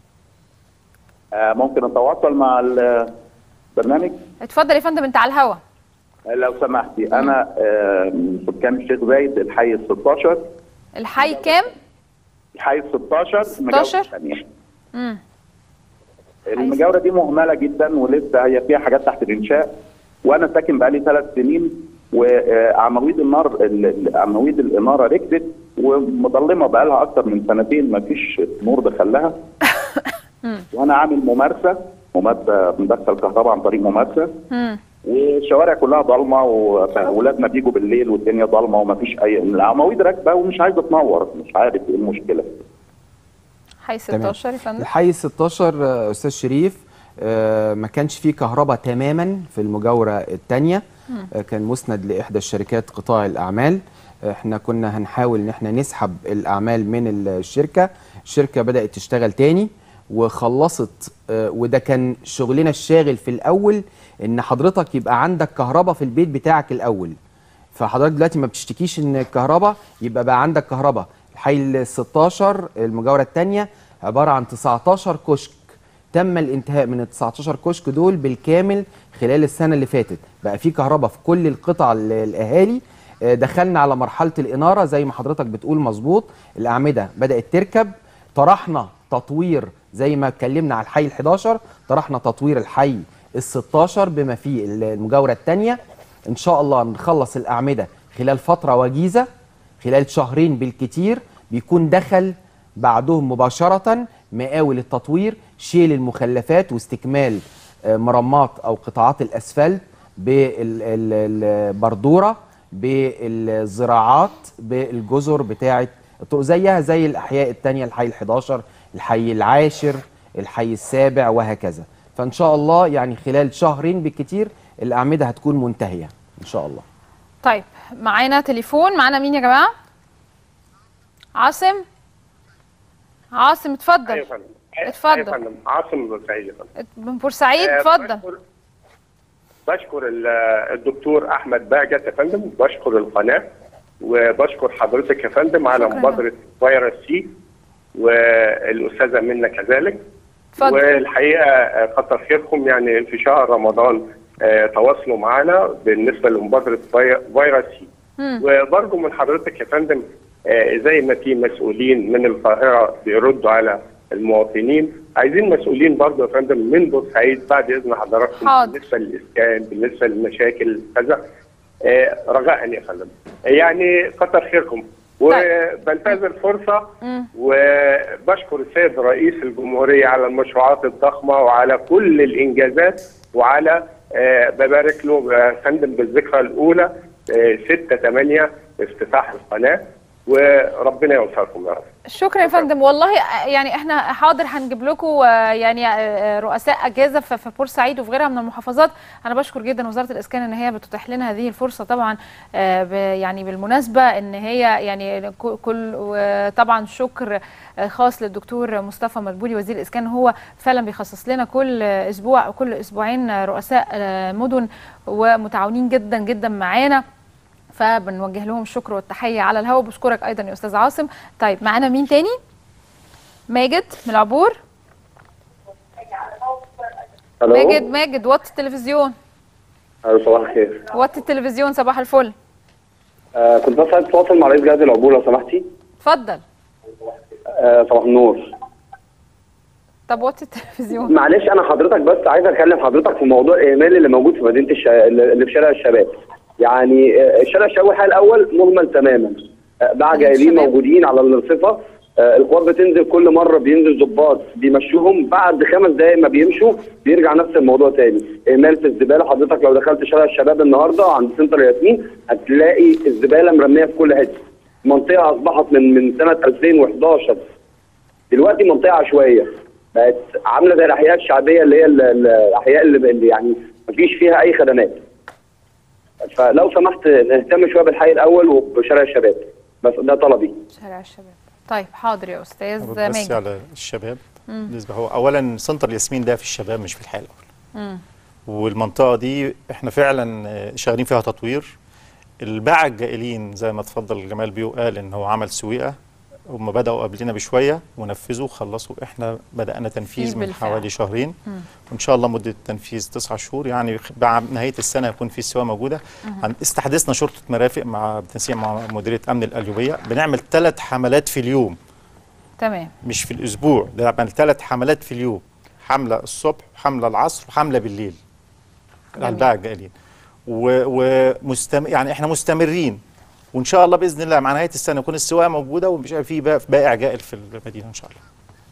ممكن اتواصل مع البرنامج؟ اتفضل يا فندم انت على الهوا. لو سمحتي انا من سكان الشيخ زايد الحي الستاشر. الحي كام؟ الحي الستاشر. ستاشر. امم المجاوره دي مهمله جدا ولسه هي فيها حاجات تحت الانشاء، وانا ساكن بقالي ثلاث سنين وعواميد النار عواميد الاناره ركبت ومظلمه بقالها اكثر من سنتين ما فيش نور دخلها. وانا عامل ممارسه ممارسه مدخل كهرباء عن طريق ممارسه. والشوارع كلها ضلمه واولادنا بيجوا بالليل والدنيا ضلمه وما فيش اي العواميد راكبه ومش عايزه تنور، مش عارف ايه المشكله. حي ستاشر يا فندم. الحي ستاشر استاذ شريف آه ما كانش فيه كهرباء تماما في المجاوره الثانيه، كان مسند لاحدى الشركات قطاع الاعمال. احنا كنا هنحاول ان احنا نسحب الاعمال من الشركه، الشركه بدات تشتغل تاني وخلصت. وده كان شغلنا الشاغل في الاول، ان حضرتك يبقى عندك كهرباء في البيت بتاعك الاول. فحضرتك دلوقتي ما بتشتكيش ان الكهرباء، يبقى بقى عندك كهرباء. الحي ال ستاشر المجاوره الثانيه عباره عن تسعتاشر كشك، تم الانتهاء من ال تسعتاشر كشك دول بالكامل خلال السنه اللي فاتت. بقى في كهرباء في كل القطع الاهالي. دخلنا على مرحله الاناره زي ما حضرتك بتقول مظبوط، الاعمده بدات تركب. طرحنا تطوير زي ما اتكلمنا على الحي الحداشر، طرحنا تطوير الحي الستاشر بما فيه المجاوره الثانيه. ان شاء الله بنخلص الاعمده خلال فتره وجيزه، خلال شهرين بالكتير بيكون دخل بعدهم مباشره مقاول التطوير، شيل المخلفات واستكمال مرمات او قطاعات الاسفلت بالبردوره، بالزراعات، بالجزر بتاعه الطرق زيها زي الاحياء الثانيه، الحي الحداشر، الحي العاشر، الحي السابع وهكذا. فان شاء الله يعني خلال شهرين بالكتير الاعمده هتكون منتهيه ان شاء الله. طيب معانا تليفون، معانا مين يا جماعه؟ عاصم. عاصم اتفضل. ايوه فندم. اتفضل. ايوه فندم، عاصم من بورسعيد يا فندم. من بورسعيد اتفضل. بشكر, بشكر الدكتور احمد بهجت يا فندم، بشكر القناه وبشكر حضرتك يا فندم على مبادره فيروس سي، والاستاذه منى كذلك. فضل. والحقيقه كتر خيركم يعني في شهر رمضان آه تواصلوا معنا بالنسبه لمبادره فيروس سي. وبرجو من حضرتك يا فندم آه زي ما في مسؤولين من القاهره بيردوا على المواطنين، عايزين مسؤولين برضه يا فندم من بورسعيد بعد اذن حضراتكم بالنسبه للاسكان، بالنسبه للمشاكل كذا. آه رجاء يا فندم يعني كتر خيركم. وبنتهز الفرصه وبشكر السيد رئيس الجمهوريه على المشروعات الضخمه وعلى كل الانجازات، وعلى آه ببارك له يا فندم بالذكرى الاولى آه ستة ثمانية افتتاح القناه، وربنا يوفقكم يا رب. شكرا يا فندم. والله يعني احنا حاضر هنجيب لكم يعني رؤساء اجازه في بورسعيد وفي غيرها من المحافظات. انا بشكر جدا وزاره الاسكان ان هي بتتيح لنا هذه الفرصه طبعا، يعني بالمناسبه ان هي يعني كل طبعا شكر خاص للدكتور مصطفى مدبولي وزير الاسكان، هو فعلا بيخصص لنا كل اسبوع او كل اسبوعين رؤساء مدن ومتعاونين جدا جدا معانا، فبنوجه لهم الشكر والتحيه على الهواء. بشكرك ايضا يا استاذ عاصم. طيب معانا مين تاني؟ ماجد من العبور. ألو. ماجد ماجد وطي التلفزيون. الو صباح الخير. وطي التلفزيون. صباح الفل. آه كنت بس عايز اتواصل مع رئيس جهاز العبور لو سمحتي. اتفضل. آه صباح النور. طب وطي التلفزيون. معلش انا حضرتك بس عايز اكلم حضرتك في موضوع الاهمال اللي موجود في مدينه الش... اللي في شارع الشباب. يعني الشارع الشاوي الحقيقه الاول مهمل تماما، بقى جايين موجودين على الارصفه، القوات بتنزل كل مره بينزل ضباط بيمشوهم، بعد خمس دقائق ما بيمشوا بيرجع نفس الموضوع تاني. اهمال في الزباله، حضرتك لو دخلت شارع الشباب النهارده عند سنتر ياسمين هتلاقي الزباله مرميه في كل حته. منطقه اصبحت من من سنه ألفين وحداشر دلوقتي منطقه عشوائيه، بقت عامله زي الاحياء الشعبيه اللي هي الاحياء اللي يعني ما فيش فيها اي خدمات. فلو سمحت نهتم شويه بالحي الاول وبشارع الشباب، بس ده طلبي. شارع الشباب. طيب حاضر يا استاذ ماجد. بس على الشباب بالنسبه، هو اولا سنتر ياسمين ده في الشباب مش في الحي الاول. مم. والمنطقه دي احنا فعلا شغالين فيها تطوير. الباعة الجائلين زي ما اتفضل جمال بيو قال ان هو عمل سويقه، هم بداوا قبلنا بشويه ونفذوا خلصوا. احنا بدانا تنفيذ من حوالي شهرين، مم. وان شاء الله مده التنفيذ تسعة شهور، يعني بعد نهايه السنه يكون في السواقه موجوده. مم. استحدثنا شرطه مرافق مع بالتنسيق مع مديريه امن القليوبيه، بنعمل ثلاث حملات في اليوم. تمام. مش في الاسبوع، ده بنعمل ثلاث حملات في اليوم، حمله الصبح وحمله العصر وحمله بالليل على الباعة الجائلين. ومستمر يعني احنا مستمرين، وان شاء الله باذن الله مع نهايه السنه يكون السواقه موجوده ومش في بائع جائل في المدينه ان شاء الله.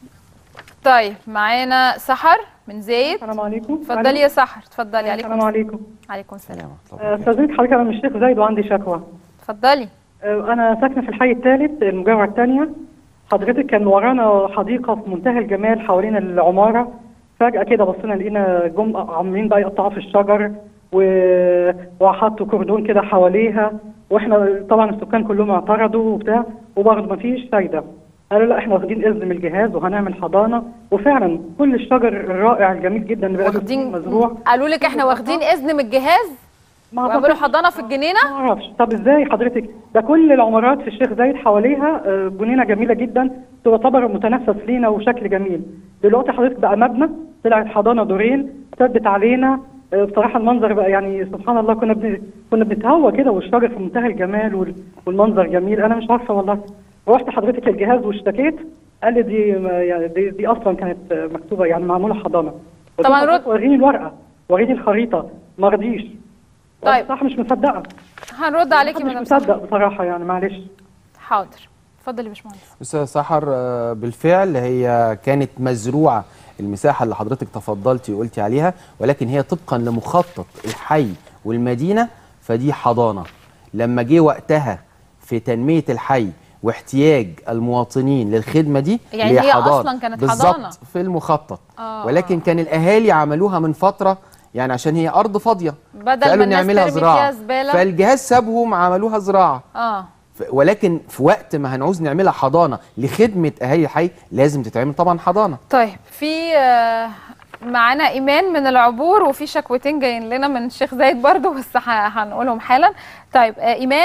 طيب معانا سحر من زايد. السلام عليكم. اتفضلي يا سحر. اتفضلي. عليكم السلام عليكم. عليكم السلام. استاذنك حضرتك انا من الشيخ زايد وعندي شكوى. اتفضلي. انا ساكنه في الحي الثالث المجاوره الثانيه. حضرتك كان ورانا حديقه في منتهى الجمال حوالين العماره، فجاه كده بصينا لقينا جم عاملين بقى يقطعوا في الشجر و- وحطوا كوردون كده حواليها، واحنا طبعا السكان كلهم اعترضوا وبتاع، وبرضه ما فيش فايده. قالوا لا احنا واخدين اذن من الجهاز وهنعمل حضانه، وفعلا كل الشجر الرائع الجميل جدا اللي بقى مزروع. قالوا لك احنا واخدين اذن من الجهاز وعملوا حضانه في الجنينه؟ ما اعرفش. طب ازاي حضرتك؟ ده كل العمارات في الشيخ زايد حواليها آه، جنينه جميله جدا تعتبر متنفس لينا وشكل جميل. دلوقتي حضرتك بقى مبنى، طلعت حضانه دورين، سدت علينا. آه، بصراحه المنظر بقى يعني سبحان الله، كنا بن... كنا بنتهوى كده، والشجر في منتهى الجمال وال... والمنظر جميل. انا مش عارفه والله. رحت حضرتك الجهاز واشتكيت، قال لي دي يعني دي, دي اصلا كانت آه، مكتوبه يعني معموله حضانه. طبعا رد وريني الورقه، وريني الخريطه، ما رضيش. طيب صح، مش مصدقه. هنرد عليكي مش مصدق بصراحه يعني، معلش. حاضر، اتفضلي يا باشمهندس. استاذ سحر، آه، بالفعل هي كانت مزروعه المساحه اللي حضرتك تفضلتي وقلتي عليها، ولكن هي طبقا لمخطط الحي والمدينه فدي حضانه. لما جه وقتها في تنميه الحي واحتياج المواطنين للخدمه دي يعني اللي هي حضانة أصلاً كانت بالظبط حضانة. في المخطط. آه. ولكن كان الاهالي عملوها من فتره، يعني عشان هي ارض فاضيه، بدل فقالوا ما الناس نعملها ترمي زراعه، فيها زبالة. فالجهاز سابهم عملوها زراعه. اه ف- ولكن في وقت ما هنعوز نعملها حضانه لخدمه اهالي الحي لازم تتعمل طبعا حضانه. طيب، في آه، معانا ايمان من العبور، وفي شكوتين جايين لنا من الشيخ زايد برضو، بس ه- هنقولهم حالا. طيب آه، ايمان.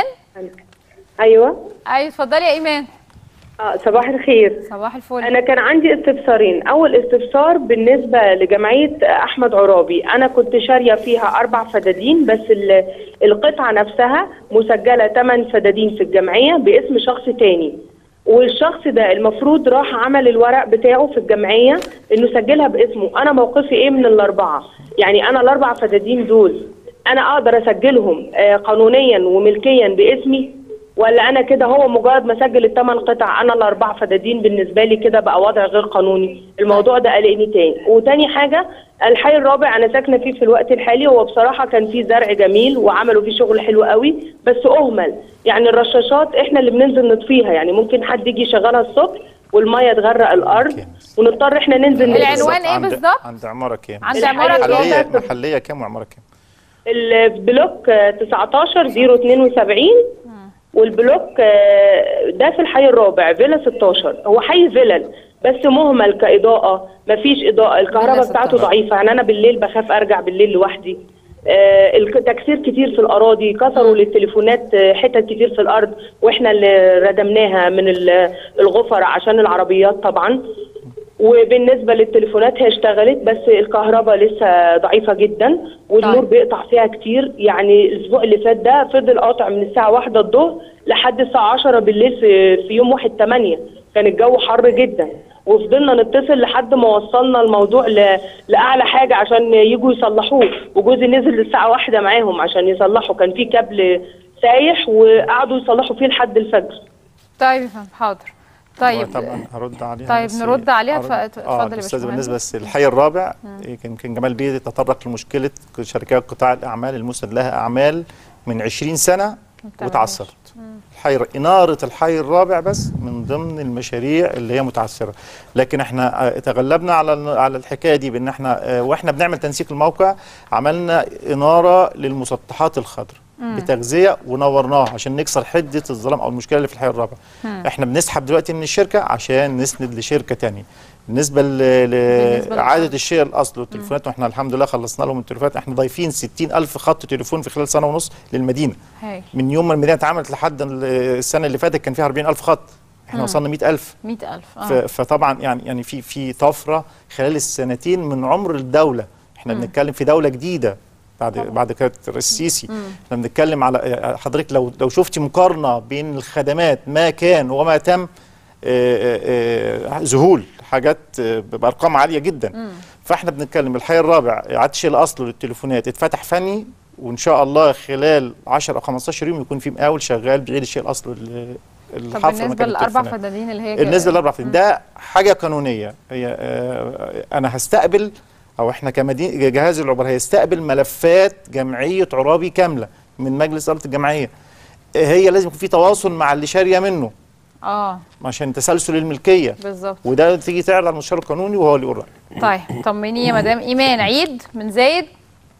ايوه ايوه اتفضلي يا ايمان. اه صباح الخير. صباح الفل. انا كان عندي استفسارين. اول استفسار بالنسبه لجمعيه احمد عرابي، انا كنت شاريه فيها اربع فدادين، بس ال- القطعه نفسها مسجله ثمان فدادين في الجمعيه باسم شخص تاني، والشخص ده المفروض راح عمل الورق بتاعه في الجمعيه انه سجلها باسمه. انا موقفي ايه من الاربعه؟ يعني انا الاربع فدادين دول انا اقدر اسجلهم آه، قانونيا وملكيا باسمي، ولا انا كده هو مجرد ما سجل الثمان قطع انا الاربع فدادين بالنسبه لي كده بقى وضع غير قانوني؟ الموضوع ده قلقني تاني. وتاني حاجه، الحي الرابع انا ساكنه فيه في الوقت الحالي، هو بصراحه كان فيه زرع جميل وعملوا فيه شغل حلو قوي، بس اهمل. يعني الرشاشات احنا اللي بننزل نطفيها، يعني ممكن حد يجي يشغلها الصبح والميه تغرق الارض ونضطر احنا ننزل نطفي. العنوان ايه بالظبط؟ عند عماره كام؟ عند عماره محليه كام؟ محليه كام وعماره كام؟ البلوك تسعتاشر صفر اتنين وسبعين، والبلوك آه، ده في الحي الرابع فيلا ستاشر. هو حي فيلل بس مهمل كإضاءة، مفيش إضاءة، الكهرباء بتاعته ضعيفة، يعني أنا بالليل بخاف أرجع بالليل لوحدي. آه، التكسير كتير في الأراضي، كسروا للتليفونات آه، حتت كتير في الأرض، وإحنا اللي ردمناها من ال- الغفر عشان العربيات طبعا. وبالنسبة للتليفونات هي اشتغلت، بس الكهرباء لسه ضعيفة جدا والنور بيقطع فيها كتير. يعني الأسبوع اللي فات ده فضل قاطع من الساعة واحدة الظهر لحد الساعة عشرة بالليل في, في يوم واحد تمانية. كان الجو حر جدا، وفضلنا نتصل لحد ما وصلنا الموضوع ل... لأعلى حاجة عشان يجوا يصلحوه، وجوزي نزل الساعة واحدة معاهم عشان يصلحوا، كان في كابل سايح وقعدوا يصلحوا فيه لحد الفجر. طيب يا فندم، حاضر. طيب طبعا هرد عليها. طيب بس نرد عليها. أرد- فاتفضل اه يا الاستاذ باشمهندس. بالنسبه بس الحي الرابع كان كان جمال بيه تطرق لمشكله شركات قطاع الاعمال المسند لها اعمال من عشرين سنه وتعثرت. الحي اناره الحي الرابع بس من ضمن المشاريع اللي هي متعثره، لكن احنا آه، تغلبنا على على الحكايه دي بان احنا آه، واحنا بنعمل تنسيق الموقع عملنا اناره للمسطحات الخضراء مم. بتغذيه ونورناها عشان نكسر حده الظلام او المشكله اللي في الحي الرابع. مم. احنا بنسحب دلوقتي من الشركه عشان نسند لشركه ثانيه. بالنسبه بالنسبة لاعاده الشيء الاصل والتليفونات، واحنا الحمد لله خلصنا لهم التليفونات. احنا ضايفين ستين ألف خط تليفون في خلال سنه ونص للمدينه. هاي. من يوم ما المدينه اتعملت لحد السنه اللي فاتت كان فيها أربعين ألف خط، احنا مم. وصلنا مئة ألف. مئة ألف ف- اه فطبعا يعني يعني في في طفره خلال السنتين من عمر الدوله. احنا مم. بنتكلم في دوله جديده بعد بعد كده السيسي. مم. احنا بنتكلم على حضرتك لو لو شفتي مقارنه بين الخدمات ما كان وما تم، آه، آه، آه، ذهول حاجات آه، بارقام عاليه جدا. مم. فاحنا بنتكلم الحي الرابع اعاده شيء الاصل للتليفونات اتفتح فني، وان شاء الله خلال عشرة او خمستاشر يوم يكون في مقاول شغال بيعيد الشيء الاصل لل- طب الحفر بالنسبه مكان للاربع التليفونات. فدادين اللي هي بالنسبه للاربع فدادين ده حاجه قانونيه. هي آه، انا هستقبل او احنا كمدينه جهاز العبور هيستقبل ملفات جمعيه عرابي كامله من مجلس اداره الجمعيه. هي لازم يكون في تواصل مع اللي شاريه منه اه عشان تسلسل الملكيه، بالظبط. وده تيجي تعرض على المستشار القانوني وهو اللي يقول رايه. طيب طمني يا مدام ايمان عيد من زايد.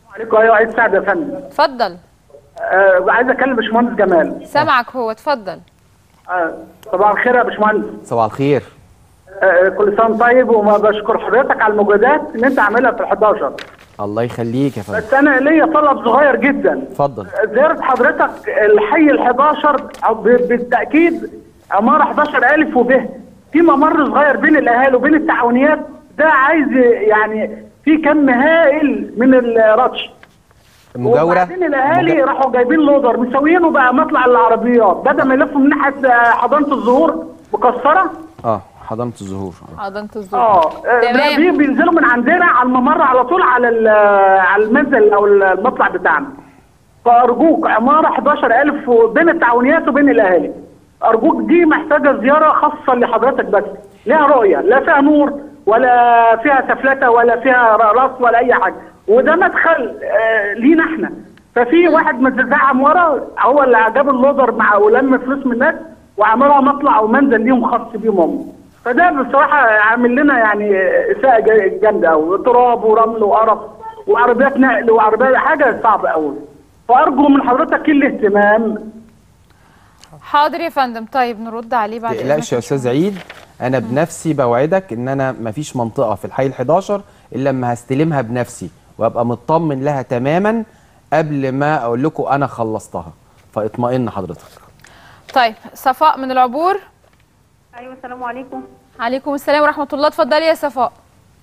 عليكم. ايوه عايز سعد يا فندم. اتفضل. آه عايز اكلم باشمهندس جمال. سامعك هو، اتفضل. آه صباح الخير يا باشمهندس. صباح الخير. آه كل سنه طيب، وما بشكر حضرتك على المجهودات اللي انت عاملها في الحداشر. الله يخليك يا فندم. بس انا ليا طلب صغير جدا. اتفضل. زياره حضرتك الحي الحداشر بالتاكيد عماره حداشر الف وب، في ممر صغير بين الاهالي وبين التعاونيات، ده عايز يعني في كم هائل من الرطش. المجاوره. وبعدين الاهالي مجا... راحوا جايبين لودر مسويينه بقى مطلع العربيات، بدل ما يلفوا من ناحيه حضانه الزهور مكسره. اه حضانه الزهور. حضانه الزهور. اه ده بينزلوا من عندنا على الممر على طول على على المنزل او المطلع بتاعنا. فارجوك عماره حداشر الف بين التعاونيات وبين الاهالي، ارجوك دي محتاجه زياره خاصه لحضرتك بس، لها رؤيه، لا فيها نور ولا فيها سفلته ولا فيها راس ولا اي حاجه، وده مدخل آه لينا احنا. ففي واحد متزعم ورا هو اللي جاب اللودر مع ولم فلوس من الناس وعملها مطلع او منزل ليهم خاص بيهم هم. فده بصراحه عامل لنا يعني اساءه جامده قوي، تراب ورمل وقرف وعربيات نقل وعربيات، حاجه صعبه قوي. فارجو من حضرتك كل اهتمام. حاضر يا فندم. طيب نرد عليه بعد اذنك. ما تقلقش يا استاذ عيد، انا بنفسي بوعدك ان انا ما فيش منطقه في الحي الحداشر الا لما هستلمها بنفسي وابقى مطمن لها تماما قبل ما اقول لكم انا خلصتها، فاطمئن حضرتك. طيب صفاء من العبور. ايوه السلام عليكم. عليكم السلام ورحمه الله. اتفضلي يا صفاء.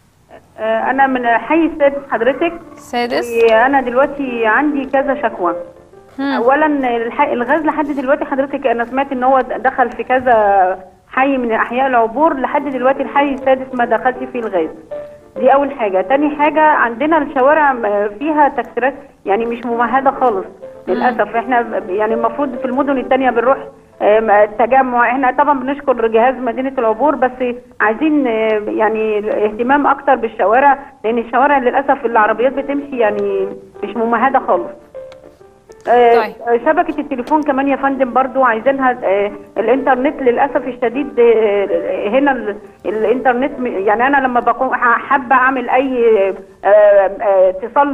انا من حي السادس حضرتك. السادس. وانا دلوقتي عندي كذا شكوى. مم. اولا الغاز لحد دلوقتي حضرتك انا سمعت ان هو دخل في كذا حي من احياء العبور، لحد دلوقتي الحي السادس ما دخلش فيه الغاز. دي اول حاجه. تاني حاجه عندنا الشوارع فيها تكسيرات يعني مش ممهده خالص للاسف. احنا يعني المفروض في المدن الثانيه بنروح التجمع، احنا طبعا بنشكر جهاز مدينه العبور بس عايزين يعني اهتمام اكتر بالشوارع، لان الشوارع للاسف العربيات بتمشي يعني مش ممهده خالص. طيب. آه شبكة التليفون كمان يا فندم برضو عايزينها. آه الانترنت للأسف الشديد آه هنا الانترنت يعني أنا لما بكون حابة أعمل أي اتصال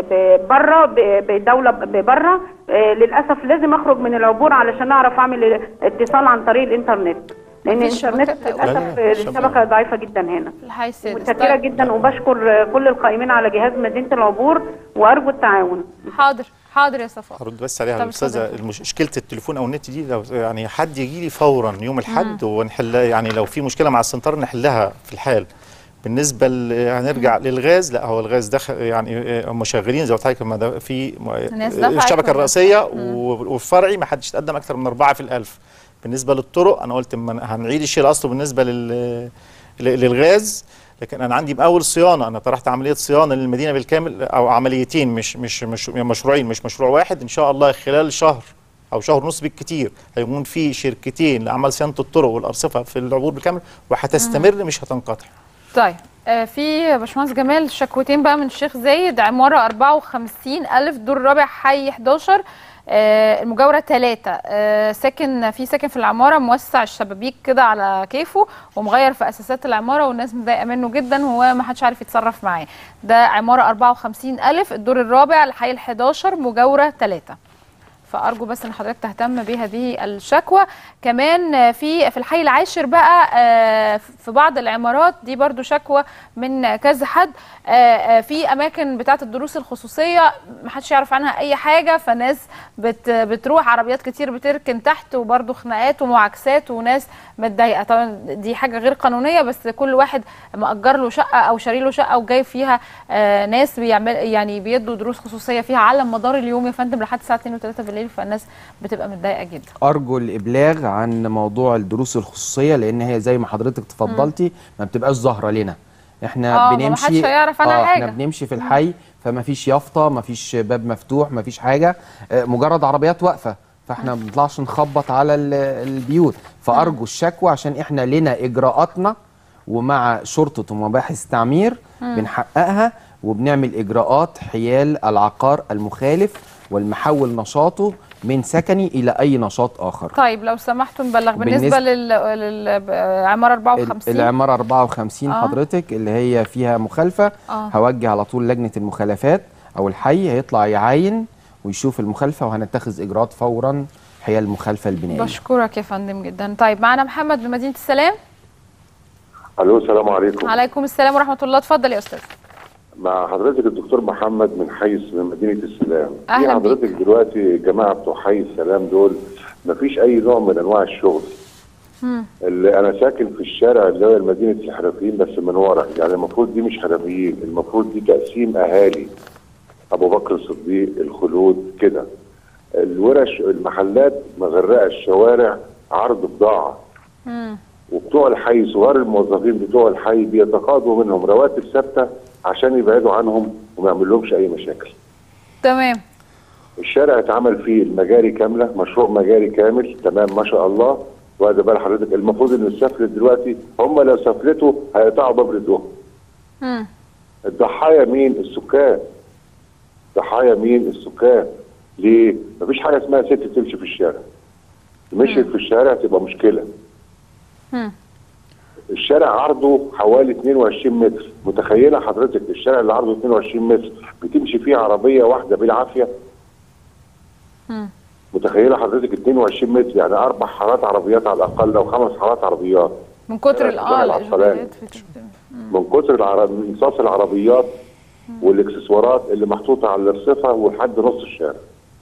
بره بدولة بره للأسف لازم أخرج من العبور علشان أعرف أعمل اتصال عن طريق الانترنت، لأن الانترنت للأسف الشبكة ضعيفة جدا هنا. متشكرة جدا وبشكر كل القائمين على جهاز مدينة العبور وأرجو التعاون. حاضر. حاضر يا صفاء. هرد بس عليها الاستاذه. مشكله التليفون او النت دي لو يعني حد يجي لي فورا يوم الاحد ونحلها، يعني لو في مشكله مع السنتر نحلها في الحال. بالنسبه هنرجع للغاز، لا هو الغاز دخل يعني هم شغالين زي ما قلت لك في الشبكه الرئيسيه والفرعي ما حدش تقدم اكثر من أربعة في الألف. بالنسبه للطرق انا قلت هنعيد الشيء الاصله بالنسبه لل للغاز، لكن انا عندي باول صيانه، انا طرحت عمليه صيانه للمدينه بالكامل او عمليتين مش مش مش مشروعين مش مشروع واحد. ان شاء الله خلال شهر او شهر ونص بالكتير هيكون في شركتين لعمل صيانه الطرق والارصفه في العبور بالكامل وهتستمر مش هتنقطع. طيب آه في باشمهندس جمال شكوتين بقى من الشيخ زايد. عماره أربعة وخمسين ألف دور رابع حي حداشر، آه المجاوره ثلاثة، آه ساكن في ساكن في العماره موسع الشبابيك كده على كيفه ومغير في اساسات العماره والناس متضايقه منه جدا وهو ما حدش عارف يتصرف معاه. ده عماره أربعة وخمسين ألف الدور الرابع الحي الحداشر مجاوره ثلاثة. فارجو بس ان حضرتك تهتم بهذه الشكوى. كمان في في الحي العاشر بقى في بعض العمارات دي برضو شكوى من كذا حد، في اماكن بتاعه الدروس الخصوصيه ما حدش يعرف عنها اي حاجه، فناس بت بتروح عربيات كتير بتركن تحت وبرضو خناقات ومعاكسات وناس متضايقه. طبعا دي حاجه غير قانونيه، بس كل واحد مأجر له شقه او شاري له شقه وجايب فيها ناس بيعمل يعني بيدوا دروس خصوصيه فيها على مدار اليوم يا فندم لحد الساعه اتنين وتلاتة بالليل، فالناس بتبقى متضايقه جدا. ارجو الابلاغ عن موضوع الدروس الخصوصيه لان هي زي ما حضرتك تفضلتي ما بتبقاش ظاهره لنا. احنا آه بنمشي ما حدش هيعرف عنها آه حاجه. احنا بنمشي في الحي فما فيش يافطه، ما فيش باب مفتوح، ما فيش حاجه، آه مجرد عربيات واقفه، فاحنا ما بنطلعش نخبط على البيوت. فارجو الشكوى عشان احنا لنا اجراءاتنا ومع شرطه ومباحث تعمير بنحققها وبنعمل اجراءات حيال العقار المخالف والمحول نشاطه من سكني الى اي نشاط اخر. طيب لو سمحتوا نبلغ بالنسبه للعماره أربعة وخمسين. العماره أربعة وخمسين آه. حضرتك اللي هي فيها مخالفه آه. هوجه على طول لجنه المخالفات او الحي هيطلع يعاين ويشوف المخالفه، وهنتخذ اجراءات فورا هي المخالفه البنائيه. بشكرك يا فندم جدا. طيب معنا محمد من مدينه السلام. الو السلام عليكم. عليكم السلام ورحمه الله. اتفضل يا استاذ. مع حضرتك الدكتور محمد من حي من مدينه السلام. اهلا في حضرتك بيك. دلوقتي الجماعه بتوع حي السلام دول مفيش اي نوع من انواع الشغل. مم. اللي انا ساكن في الشارع اللي هو مدينه الحرفيين بس من ورا، يعني المفروض دي مش حرفيين، المفروض دي تقسيم اهالي. ابو بكر الصديق، الخلود كده. الورش المحلات مغرقه الشوارع عرض بضاعه. مم. وبتوع الحي صغار الموظفين بتوع الحي بيتقاضوا منهم رواتب ثابته عشان يبعدوا عنهم وما يعملهمش اي مشاكل. تمام. الشارع اتعمل فيه المجاري كامله، مشروع مجاري كامل، تمام ما شاء الله. وهذا بال حضرتك المفروض ان السفلت دلوقتي هم لو سفلتوا هيقطعوا باب رزقهم. امم الضحايا مين؟ السكان. ضحايا مين؟ السكان. ليه؟ مفيش حاجه اسمها ست تمشي في الشارع. مشيت في الشارع تبقى مشكله. امم الشارع عرضه حوالي اتنين وعشرين متر، متخيله حضرتك الشارع اللي عرضه اتنين وعشرين متر بتمشي فيه عربيه واحده بالعافيه؟ امم متخيله حضرتك اتنين وعشرين متر يعني اربع حارات عربيات على الاقل او خمس حارات عربيات من كتر الاه من كتر العرب... انصاص العربيات والاكسسوارات اللي محطوطه على الرصفه ولحد نص الشارع.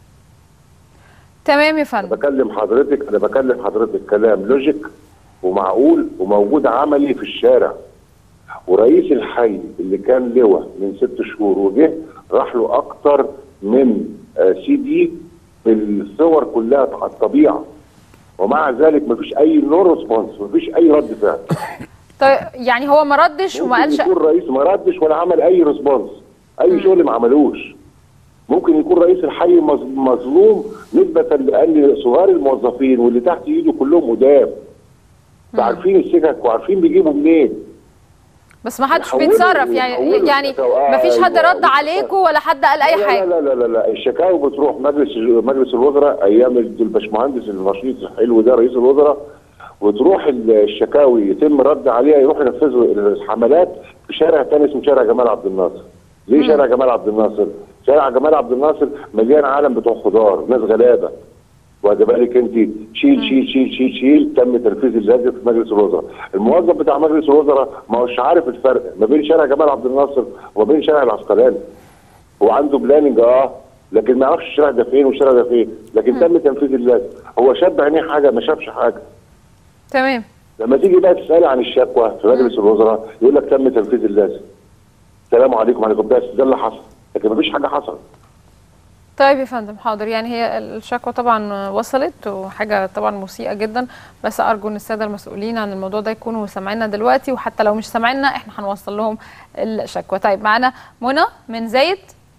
تمام يا فندم. انا بكلم حضرتك انا بكلم حضرتك كلام لوجيك ومعقول وموجود عملي في الشارع. ورئيس الحي اللي كان لواء من ست شهور وجه راح له اكتر من سي دي بالصور كلها على الطبيعه، ومع ذلك مفيش اي نو ريسبونس، مفيش اي رد فعل. طيب يعني هو ما ردش وما قالش؟ ممكن يكون رئيس ما ردش ولا عمل اي ريسبونس، اي م. شغل ما عملوش. ممكن يكون رئيس الحي مظلوم نسبه لان صغار الموظفين واللي تحت ايده كلهم قدام. عارفين السكك وعارفين بيجيبوا منين. بس ما حدش بيتصرف يعني يعني ما فيش حد رد عليكم ولا حد قال اي حاجه؟ لا لا لا لا الشكاوي بتروح مجلس مجلس الوزراء ايام الباشمهندس النشيط الحلو ده رئيس الوزراء، وتروح الشكاوي يتم رد عليها يروح ينفذوا الحملات في شارع ثاني اسمه شارع جمال عبد الناصر. ليه شارع جمال عبد الناصر؟ شارع جمال عبد الناصر مليان عالم بتوع خضار، ناس غلابه. واخد بالك انت شيل شيل شيل شيل شيل تم تنفيذ اللازم في مجلس الوزراء. الموظف بتاع مجلس الوزراء ما هوش عارف الفرق ما بين شارع جمال عبد الناصر وما بين شارع العسقلاني. هو عنده بلاننج اه لكن ما يعرفش الشارع ده فين والشارع ده فين، لكن تم تنفيذ اللازم. هو شاب عينيه حاجه ما شافش حاجه. تمام. لما تيجي بقى تسالي عن الشكوى في مجلس الوزراء يقول لك تم تنفيذ اللازم. السلام عليكم وعليكم بس ده اللي حصل، لكن ما فيش حاجه حصلت. طيب يا فندم حاضر. يعني هي الشكوى طبعا وصلت وحاجه طبعا مسيئه جدا، بس ارجو ان الساده المسؤولين عن الموضوع ده يكونوا سامعيننا دلوقتي، وحتى لو مش سامعيننا احنا هنوصل لهم الشكوى. طيب معانا منى من زايد.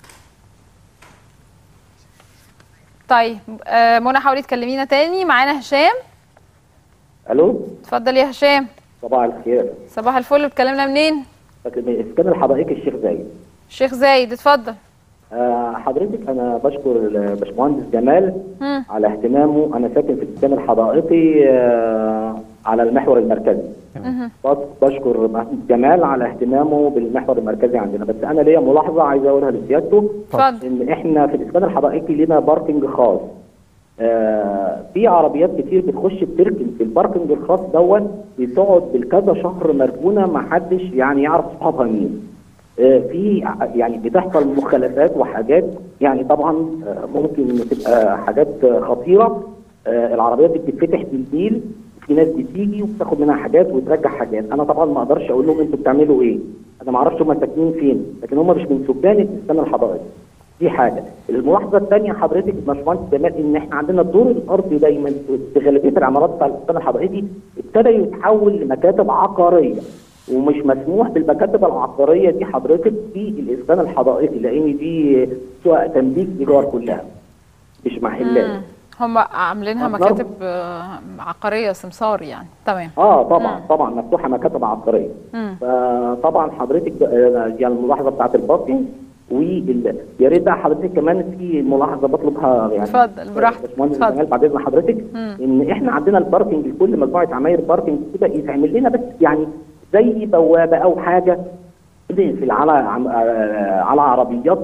طيب آه منى حاولي تكلمينا تاني. معانا هشام. الو اتفضل يا هشام. صباح الخير. صباح الفل. بتكلمنا منين؟ من اسكان الحدائق الشيخ زايد. الشيخ زايد اتفضل. آه حضرتك انا بشكر الباشمهندس جمال م. على اهتمامه. انا ساكن في السكان الحدائقي آه على المحور المركزي. م. بشكر جمال على اهتمامه بالمحور المركزي عندنا، بس انا ليا ملاحظه عايز اقولها لسيادته. اتفضل. ان احنا في الاسكان الحدائقي لنا باركنج خاص. آه في عربيات كتير بتخش بتركن في الباركنج الخاص دوت، بتقعد بالكذا شهر مركونه ما حدش يعني يعرف اصحابها مين. في يعني بتحصل مخالفات وحاجات يعني طبعا ممكن تبقى حاجات خطيره. العربيات دي بتتفتح بالليل، في ناس بتيجي وبتاخد منها حاجات وترجع حاجات. انا طبعا ما اقدرش اقول لهم انتوا بتعملوا ايه، انا ما اعرفش هم ساكنين فين، لكن هم مش من سكان الاسكان الحدائقي. دي حاجه. الملاحظه الثانيه حضرتك باشمهندس جمال ان احنا عندنا الدور الارضي دايما في غالبيه العمارات بتاع الاسكان الحدائقي ابتدى يتحول لمكاتب عقاريه، ومش مسموح بالمكاتب العقاريه دي حضرتك في الاسكان الحدائقي، لان دي سواء تمليك ايجار كلها مش محلات. هم عاملينها مكاتب عقاريه سمسار يعني. تمام. اه طبعا مم. طبعا مفتوحه مكاتب عقاريه. فطبعا حضرتك يعني الملاحظه بتاعت الباركنج ويا ريت بقى حضرتك كمان في ملاحظه بطلبها يعني. اتفضل براحتك. اتفضل. بعد اذن حضرتك مم. ان احنا عندنا الباركنج لكل مجموعه عماير باركنج كده يتعمل لنا بس يعني زي بوابه او حاجه في على على عربياتنا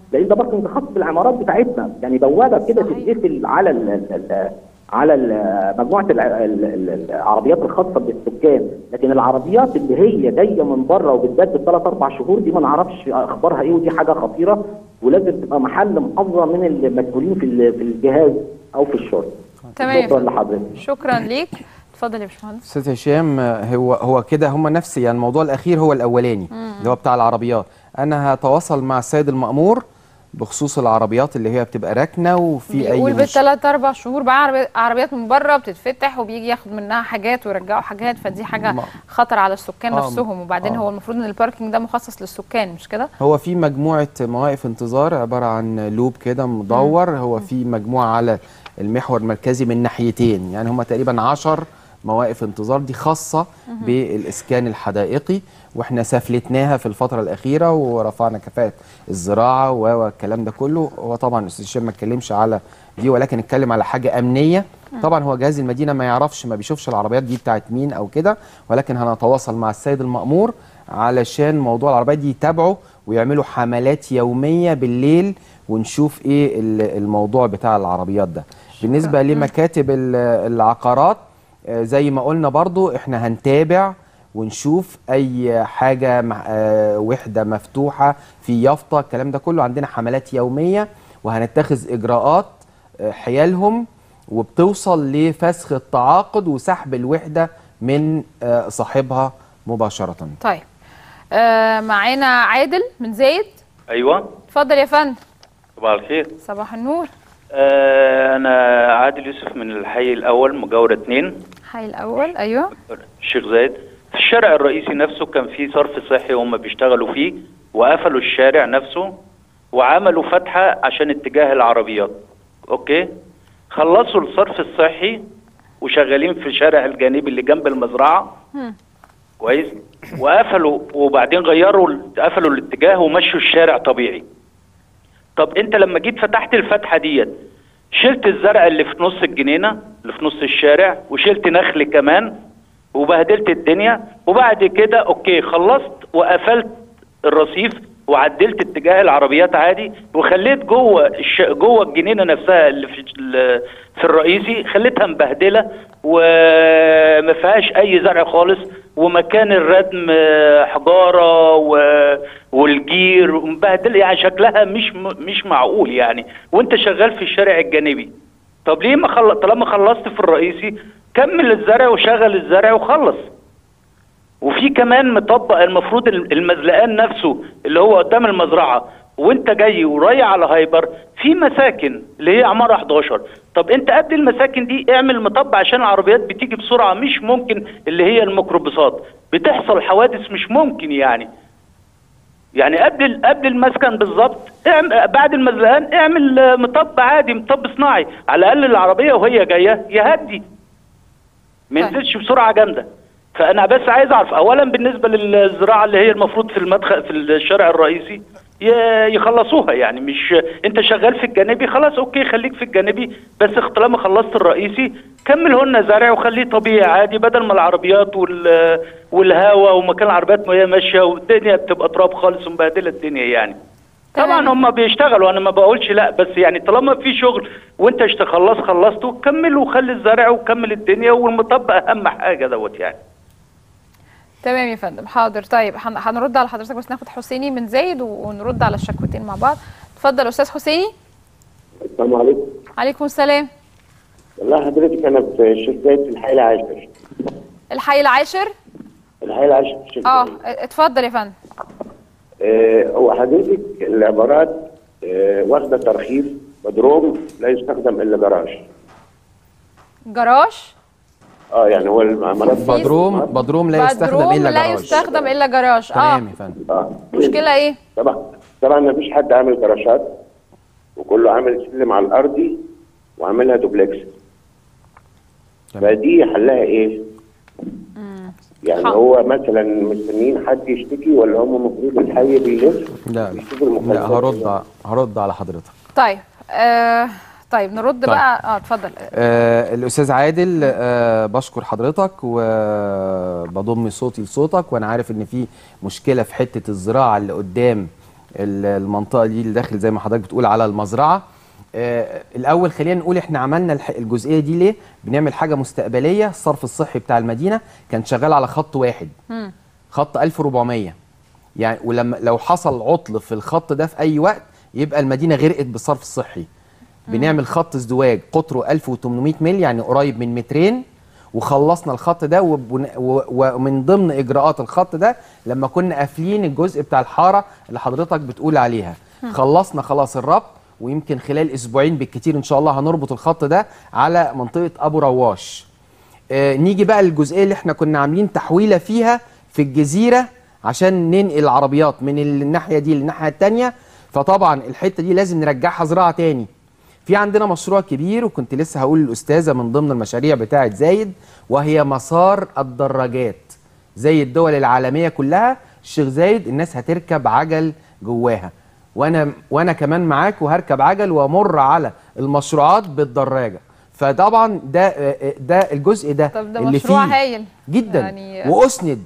لان ده باركنج خاص بالعمارات بتاعتنا، يعني بوابه كده تتقفل على ال ال على ال مجموعه ال ال العربيات الخاصه بالسكان، لكن العربيات اللي هي جايه من بره وبتبات ثلاث اربع شهور دي ما نعرفش اخبارها ايه، ودي حاجه خطيره ولازم تبقى محل محافظه من المسؤولين في في الجهاز او في الشرطه. تمام. شكرا لحضرتك. شكرا ليك. اتفضل يا باشمهندس. استاذ هشام، هو هو كده هم نفس يعني الموضوع الاخير هو الاولاني اللي هو بتاع العربيات. انا هتواصل مع السيد المأمور بخصوص العربيات اللي هي بتبقى راكنه وفي اي بيقول بالثلاث اربع شهور بقى عربيات من بره بتتفتح وبيجي ياخد منها حاجات ويرجعوا حاجات، فدي حاجه خطر على السكان آه نفسهم. وبعدين آه هو المفروض ان الباركينج ده مخصص للسكان مش كده؟ هو في مجموعه مواقف انتظار عباره عن لوب كده مدور. هو في مجموعه على المحور المركزي من ناحيتين، يعني هم تقريبا عشر مواقف انتظار دي خاصه بالاسكان الحدائقي، واحنا سفلتناها في الفتره الاخيره ورفعنا كفاءه الزراعه والكلام ده كله. هو طبعا الاستاذ هشام ما اتكلمش على دي ولكن اتكلم على حاجه امنيه. طبعا هو جهاز المدينه ما يعرفش ما بيشوفش العربيات دي بتاعت مين او كده، ولكن هنتواصل مع السيد المأمور علشان موضوع العربيات دي يتابعوا ويعملوا حملات يوميه بالليل ونشوف ايه الموضوع بتاع العربيات ده. بالنسبه لمكاتب العقارات زي ما قلنا برضو احنا هنتابع ونشوف اي حاجه وحده مفتوحه في يافطه الكلام ده كله. عندنا حملات يوميه وهنتخذ اجراءات حيالهم وبتوصل لفسخ التعاقد وسحب الوحده من صاحبها مباشره. طيب آه معانا عادل من زايد. ايوه اتفضل يا فندم. صباح الخير. صباح النور. آه انا عادل يوسف من الحي الاول مجاوره اتنين. الحي الاول ايوه. الشيخ زايد. في الشارع الرئيسي نفسه كان في صرف صحي هم بيشتغلوا فيه وقفلوا الشارع نفسه وعملوا فتحه عشان اتجاه العربيات. اوكي؟ خلصوا الصرف الصحي وشغالين في الشارع الجانبي اللي جنب المزرعه. م. كويس؟ وقفلوا وبعدين غيروا قفلوا الاتجاه ومشوا الشارع طبيعي. طب انت لما جيت فتحت الفتحه ديت شلت الزرع اللي في نص الجنينه اللي في نص الشارع وشلت نخل كمان وبهدلت الدنيا، وبعد كده اوكي خلصت وقفلت الرصيف وعدلت اتجاه العربيات عادي وخليت جوه الش... جوه الجنينه نفسها اللي في ال... في الرئيسي خليتها مبهدله وما فيهاش اي زرع خالص، ومكان الردم حجاره و... والجير مبهدله، يعني شكلها مش م... مش معقول يعني، وانت شغال في الشارع الجانبي. طب ليه ما خل... طالما خلصت في الرئيسي كمل الزرع وشغل الزرع وخلص. وفي كمان مطبق المفروض المزلقان نفسه اللي هو قدام المزرعه وانت جاي ورايح على هايبر في مساكن اللي هي عماره احداشر. طب انت قبل المساكن دي اعمل مطبق عشان العربيات بتيجي بسرعه، مش ممكن اللي هي الميكروباصات بتحصل حوادث مش ممكن يعني. يعني قبل قبل المسكن بالظبط بعد المزلقان اعمل مطب عادي، مطب صناعي على الاقل العربيه وهي جايه يهدي ما ينزلش بسرعه جامده. فانا بس عايز اعرف اولا بالنسبه للزراعه اللي هي المفروض في المدخل في الشارع الرئيسي يخلصوها، يعني مش انت شغال في الجانبي خلاص اوكي خليك في الجانبي، بس طالما خلصت الرئيسي كمل هنا زرع وخليه طبيعي عادي، بدل ما العربيات وال والهواء ومكان العربيات وهي ماشيه والدنيا بتبقى تراب خالص ومبهدله الدنيا يعني. طبعا هم بيشتغلوا انا ما بقولش لا، بس يعني طالما في شغل وانت خلاص خلصته كمل وخلي الزرع وكمل الدنيا، والمطبق اهم حاجه دوت يعني. تمام يا فندم حاضر. طيب هنرد على حضرتك بس ناخد حسيني من زايد ونرد على الشكوتين مع بعض. اتفضل استاذ حسيني. السلام عليكم. عليكم السلام. والله حضرتك انا في الشيخ زايد في الحي العاشر. الحي العاشر؟ الحي العاشر في الشيخ اه اتفضل يا فندم. آه هو حضرتك العبارات آه واخده ترخيص بدروم لا يستخدم الا جراج. جراج؟ اه يعني هو العمارات بدروم بدروم لا يستخدم الا لا جراج. يستخدم الا جراج. اه تمام يا فندم. اه مشكله ايه؟ طبعا طبعا ما فيش حد عامل جراشات وكله عامل سلم على الارضي وعاملها دوبلكس. فدي حلها ايه؟ مم. يعني حق. هو مثلا مستنيين حد يشتكي ولا هم المفروض الحي بيلف؟ لا لا هرد هرد على حضرتك. طيب آه طيب نرد طيب. بقى اه اتفضل. آه الاستاذ عادل آه بشكر حضرتك وبضم صوتي لصوتك، وانا عارف ان في مشكله في حته الزراعه اللي قدام المنطقه دي اللي داخل زي ما حضرتك بتقول على المزرعه. آه الاول خلينا نقول احنا عملنا الجزئيه دي ليه؟ بنعمل حاجه مستقبليه. الصرف الصحي بتاع المدينه كان شغال على خط واحد، م. خط ألف وأربعمية، يعني ولما لو حصل عطل في الخط ده في اي وقت يبقى المدينه غرقت بالصرف الصحي. م. بنعمل خط ازدواج قطره ألف وثمانمائة مللي، يعني قريب من مترين، وخلصنا الخط ده. ومن ضمن اجراءات الخط ده لما كنا قافلين الجزء بتاع الحاره اللي حضرتك بتقول عليها، م. خلصنا خلاص الربط، ويمكن خلال اسبوعين بالكتير ان شاء الله هنربط الخط ده على منطقه ابو رواش. آه نيجي بقى للجزئيه اللي احنا كنا عاملين تحويله فيها في الجزيره عشان ننقل العربيات من الناحيه دي للناحيه الثانيه. فطبعا الحته دي لازم نرجعها زراعه تاني. في عندنا مشروع كبير، وكنت لسه هقول للاستاذه من ضمن المشاريع بتاعه زايد، وهي مسار الدراجات. زي الدول العالميه كلها الشيخ زايد الناس هتركب عجل جواها، وانا وانا كمان معاك وهركب عجل وامر على المشروعات بالدراجه. فطبعا ده ده الجزء ده طب ده اللي مشروع فيه هايل جدا يعني، واسند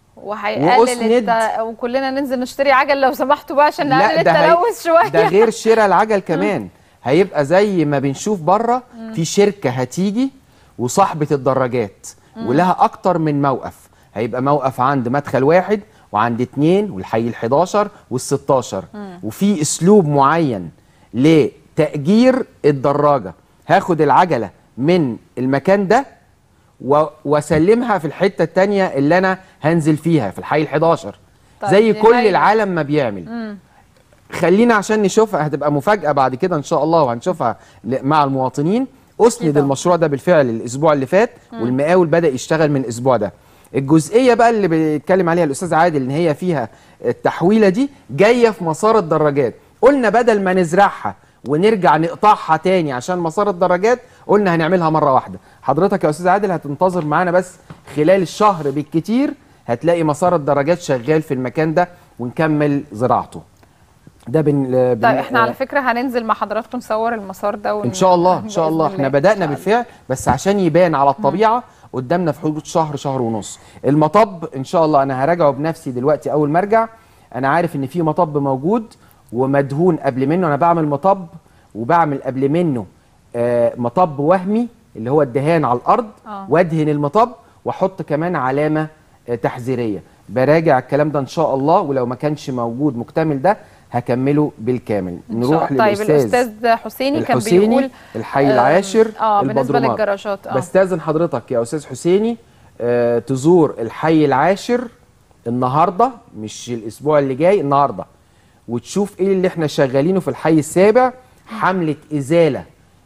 وهيقلل الت... وكلنا ننزل نشتري عجل لو سمحتوا بقى عشان نقلل التلوث شويه. ده غير شراء العجل كمان، هيبقى زي ما بنشوف بره في شركه هتيجي وصاحبه الدراجات ولها اكتر من موقف. هيبقى موقف عند مدخل واحد وعند اتنين والحي الحداشر والستاشر، وفي اسلوب معين لتأجير الدراجة. هاخد العجلة من المكان ده واسلمها في الحتة التانية اللي انا هنزل فيها في الحي الحداشر، طيب زي كل هاي. العالم ما بيعمل. مم. خلينا عشان نشوفها، هتبقى مفاجأة بعد كده ان شاء الله وهنشوفها مع المواطنين. اسند المشروع ده بالفعل الاسبوع اللي فات، مم. والمقاول بدأ يشتغل من الاسبوع ده. الجزئيه بقى اللي بيتكلم عليها الاستاذ عادل ان هي فيها التحويله دي جايه في مسار الدراجات. قلنا بدل ما نزرعها ونرجع نقطعها تاني عشان مسار الدراجات، قلنا هنعملها مره واحده. حضرتك يا استاذ عادل هتنتظر معانا بس خلال الشهر بالكتير هتلاقي مسار الدراجات شغال في المكان ده ونكمل زراعته. ده بن... بن... طيب احنا على فكره هننزل مع حضراتكم نصور المسار ده ون... ان شاء الله ان شاء الله. احنا بدأنا بالفعل، بس عشان يبان على الطبيعه م. قدامنا في حدود شهر شهر ونص. المطب ان شاء الله انا هراجعه بنفسي دلوقتي اول ما ارجع. انا عارف ان في مطب موجود ومدهون قبل منه. انا بعمل مطب وبعمل قبل منه آه مطب وهمي اللي هو الدهان على الارض، آه. وادهن المطب واحط كمان علامه آه تحذيريه. براجع الكلام ده ان شاء الله، ولو ما كانش موجود مكتمل ده هكمله بالكامل. نروح طيب للاستاذ الاستاذ حسيني كان بيقول الحي العاشر اه بالنسبه للجراشات. اه بستاذن حضرتك يا استاذ حسيني آه تزور الحي العاشر النهارده، مش الاسبوع اللي جاي، النهارده، وتشوف ايه اللي احنا شغالينه في الحي السابع. حمله ازاله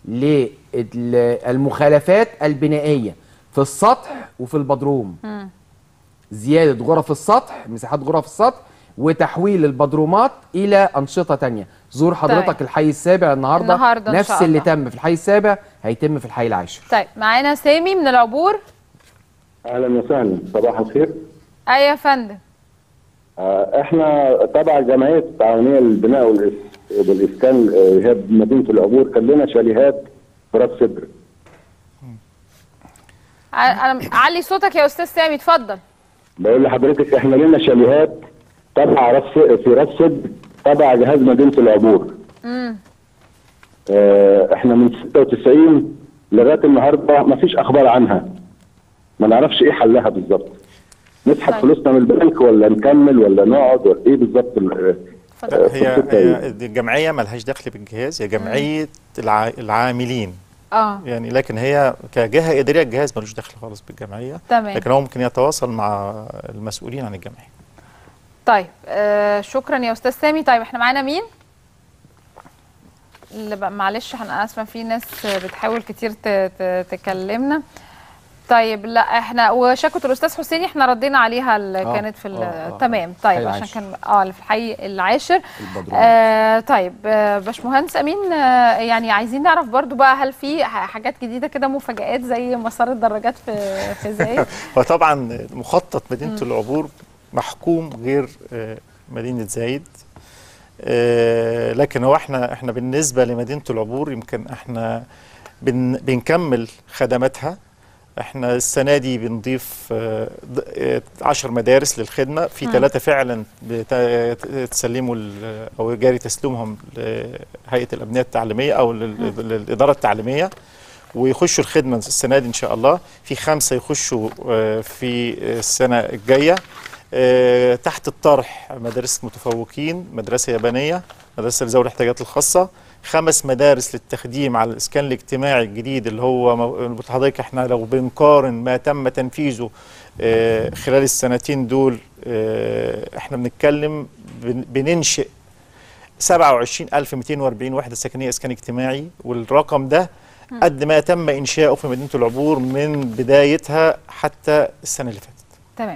للمخالفات البنائيه في السطح وفي البدروم، م. زياده غرف السطح، مساحات غرف السطح، وتحويل البدرومات الى انشطه تانية. زور حضرتك طيب. الحي السابع النهارده, النهاردة نفس اللي تم في الحي السابع هيتم في الحي العاشر. طيب معانا سامي من العبور. اهلا وسهلا، صباح الخير. ايوه يا فندم. آه احنا تبع الجمعيه التعاونيه للبناء والاسكان هي بمدينه العبور، كان لنا شاليهات في راس سدر. علي صوتك يا استاذ سامي، اتفضل. بقول لحضرتك احنا لنا شاليهات تبع راس في راس سدر تبع جهاز مدينه العبور. امم اه احنا من ستة وتسعين لغايه النهارده ما فيش اخبار عنها، ما نعرفش ايه حلها بالظبط. نسحب طيب. فلوسنا من البنك ولا نكمل ولا نقعد ولا ايه بالظبط؟ هي هي الجمعيه مالهاش دخل بالجهاز، هي جمعيه الع... العاملين. اه يعني لكن هي كجهه اداريه الجهاز ملوش دخل خالص بالجمعيه. تمام. لكن هو ممكن يتواصل مع المسؤولين عن الجمعيه. طيب آه شكرا يا استاذ سامي. طيب احنا معانا مين؟ اللي بقى معلش انا اسفه في ناس بتحاول كتير تكلمنا. طيب لا احنا وشكوى الاستاذ حسيني احنا ردينا عليها اللي آه كانت في آه آه تمام. طيب عشان كان اه في الحي العاشر. آه طيب آه باشمهندس امين، آه يعني عايزين نعرف برضو بقى هل في حاجات جديده كده مفاجآت زي مسار الدراجات في في زايد؟ وطبعا مخطط مدينه م. العبور محكوم غير آه مدينه زايد، آه لكن هو احنا احنا بالنسبه لمدينه العبور يمكن احنا بن بنكمل خدماتها احنا السنه دي بنضيف عشر مدارس للخدمه، في ثلاثه فعلا بتسلموا او جاري تسليمهم لهيئه الابنيه التعليميه او للاداره التعليميه ويخشوا الخدمه السنه دي ان شاء الله. في خمسه يخشوا في السنه الجايه. تحت الطرح مدارس متفوقين، مدرسه يابانيه، مدرسه لذوي الاحتياجات الخاصه، خمس مدارس للتخديم على الاسكان الاجتماعي الجديد اللي هو حضرتك احنا لو بنقارن ما تم تنفيذه خلال السنتين دول احنا بنتكلم بننشئ سبعة وعشرين ألف ومئتين وأربعين وحده سكنيه اسكان اجتماعي، والرقم ده قد ما تم انشاؤه في مدينه العبور من بدايتها حتى السنه اللي فاتت. تمام.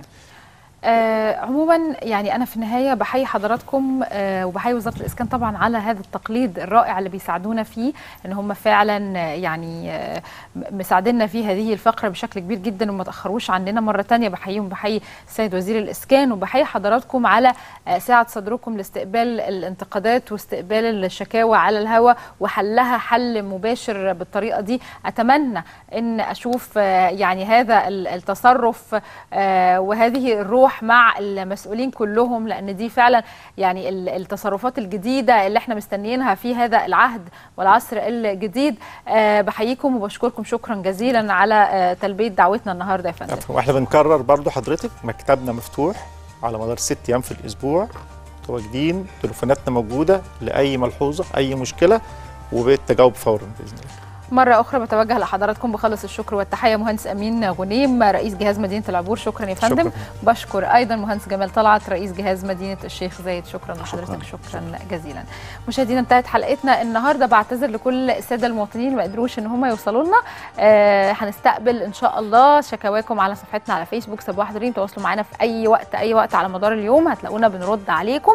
آه عموما يعني انا في النهايه بحيي حضراتكم آه وبحيي وزاره الاسكان طبعا على هذا التقليد الرائع اللي بيساعدونا فيه، ان هم فعلا يعني آه مساعديننا في هذه الفقره بشكل كبير جدا وما تاخروش عننا مره ثانيه. بحييهم، بحيي السيد وزير الاسكان، وبحيي حضراتكم على آه سعه صدركم لاستقبال الانتقادات واستقبال الشكاوى على الهواء وحلها حل مباشر بالطريقه دي. اتمنى ان اشوف آه يعني هذا التصرف آه وهذه الروح مع المسؤولين كلهم، لان دي فعلا يعني التصرفات الجديده اللي احنا مستنيينها في هذا العهد والعصر الجديد. أه بحييكم وبشكركم شكرا جزيلا على أه تلبيه دعوتنا النهارده يا فندم. واحنا بنكرر برضو حضرتك مكتبنا مفتوح على مدار ست ايام في الاسبوع، متواجدين، تليفوناتنا موجوده لاي ملحوظه اي مشكله وبالتجاوب فورا باذن الله. مرة أخرى بتوجه لحضراتكم بخلص الشكر والتحية مهندس أمين غنيم رئيس جهاز مدينة العبور، شكرا يا فندم. شكرا. بشكر أيضا مهندس جمال طلعت رئيس جهاز مدينة الشيخ زايد، شكرا لحضرتك. شكرا, شكرا جزيلا. مشاهدينا انتهت حلقتنا النهارده، بعتذر لكل السادة المواطنين اللي ما قدروش ان هم يوصلوا لنا. آه هنستقبل ان شاء الله شكاواكم على صفحتنا على فيسبوك صباح دريم، تواصلوا معنا في أي وقت أي وقت على مدار اليوم هتلاقونا بنرد عليكم،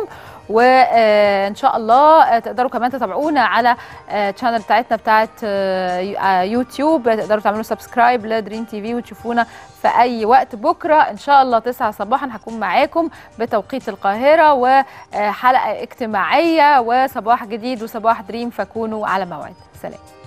وان شاء الله تقدروا كمان تتابعونا على الشانل بتاعتنا بتاعت يوتيوب، تقدروا تعملوا سبسكرايب لدريم تي في وتشوفونا في اي وقت. بكره ان شاء الله تسعة صباحا هكون معاكم بتوقيت القاهره وحلقه اجتماعيه وصباح جديد وصباح دريم، فكونوا على موعد. سلام.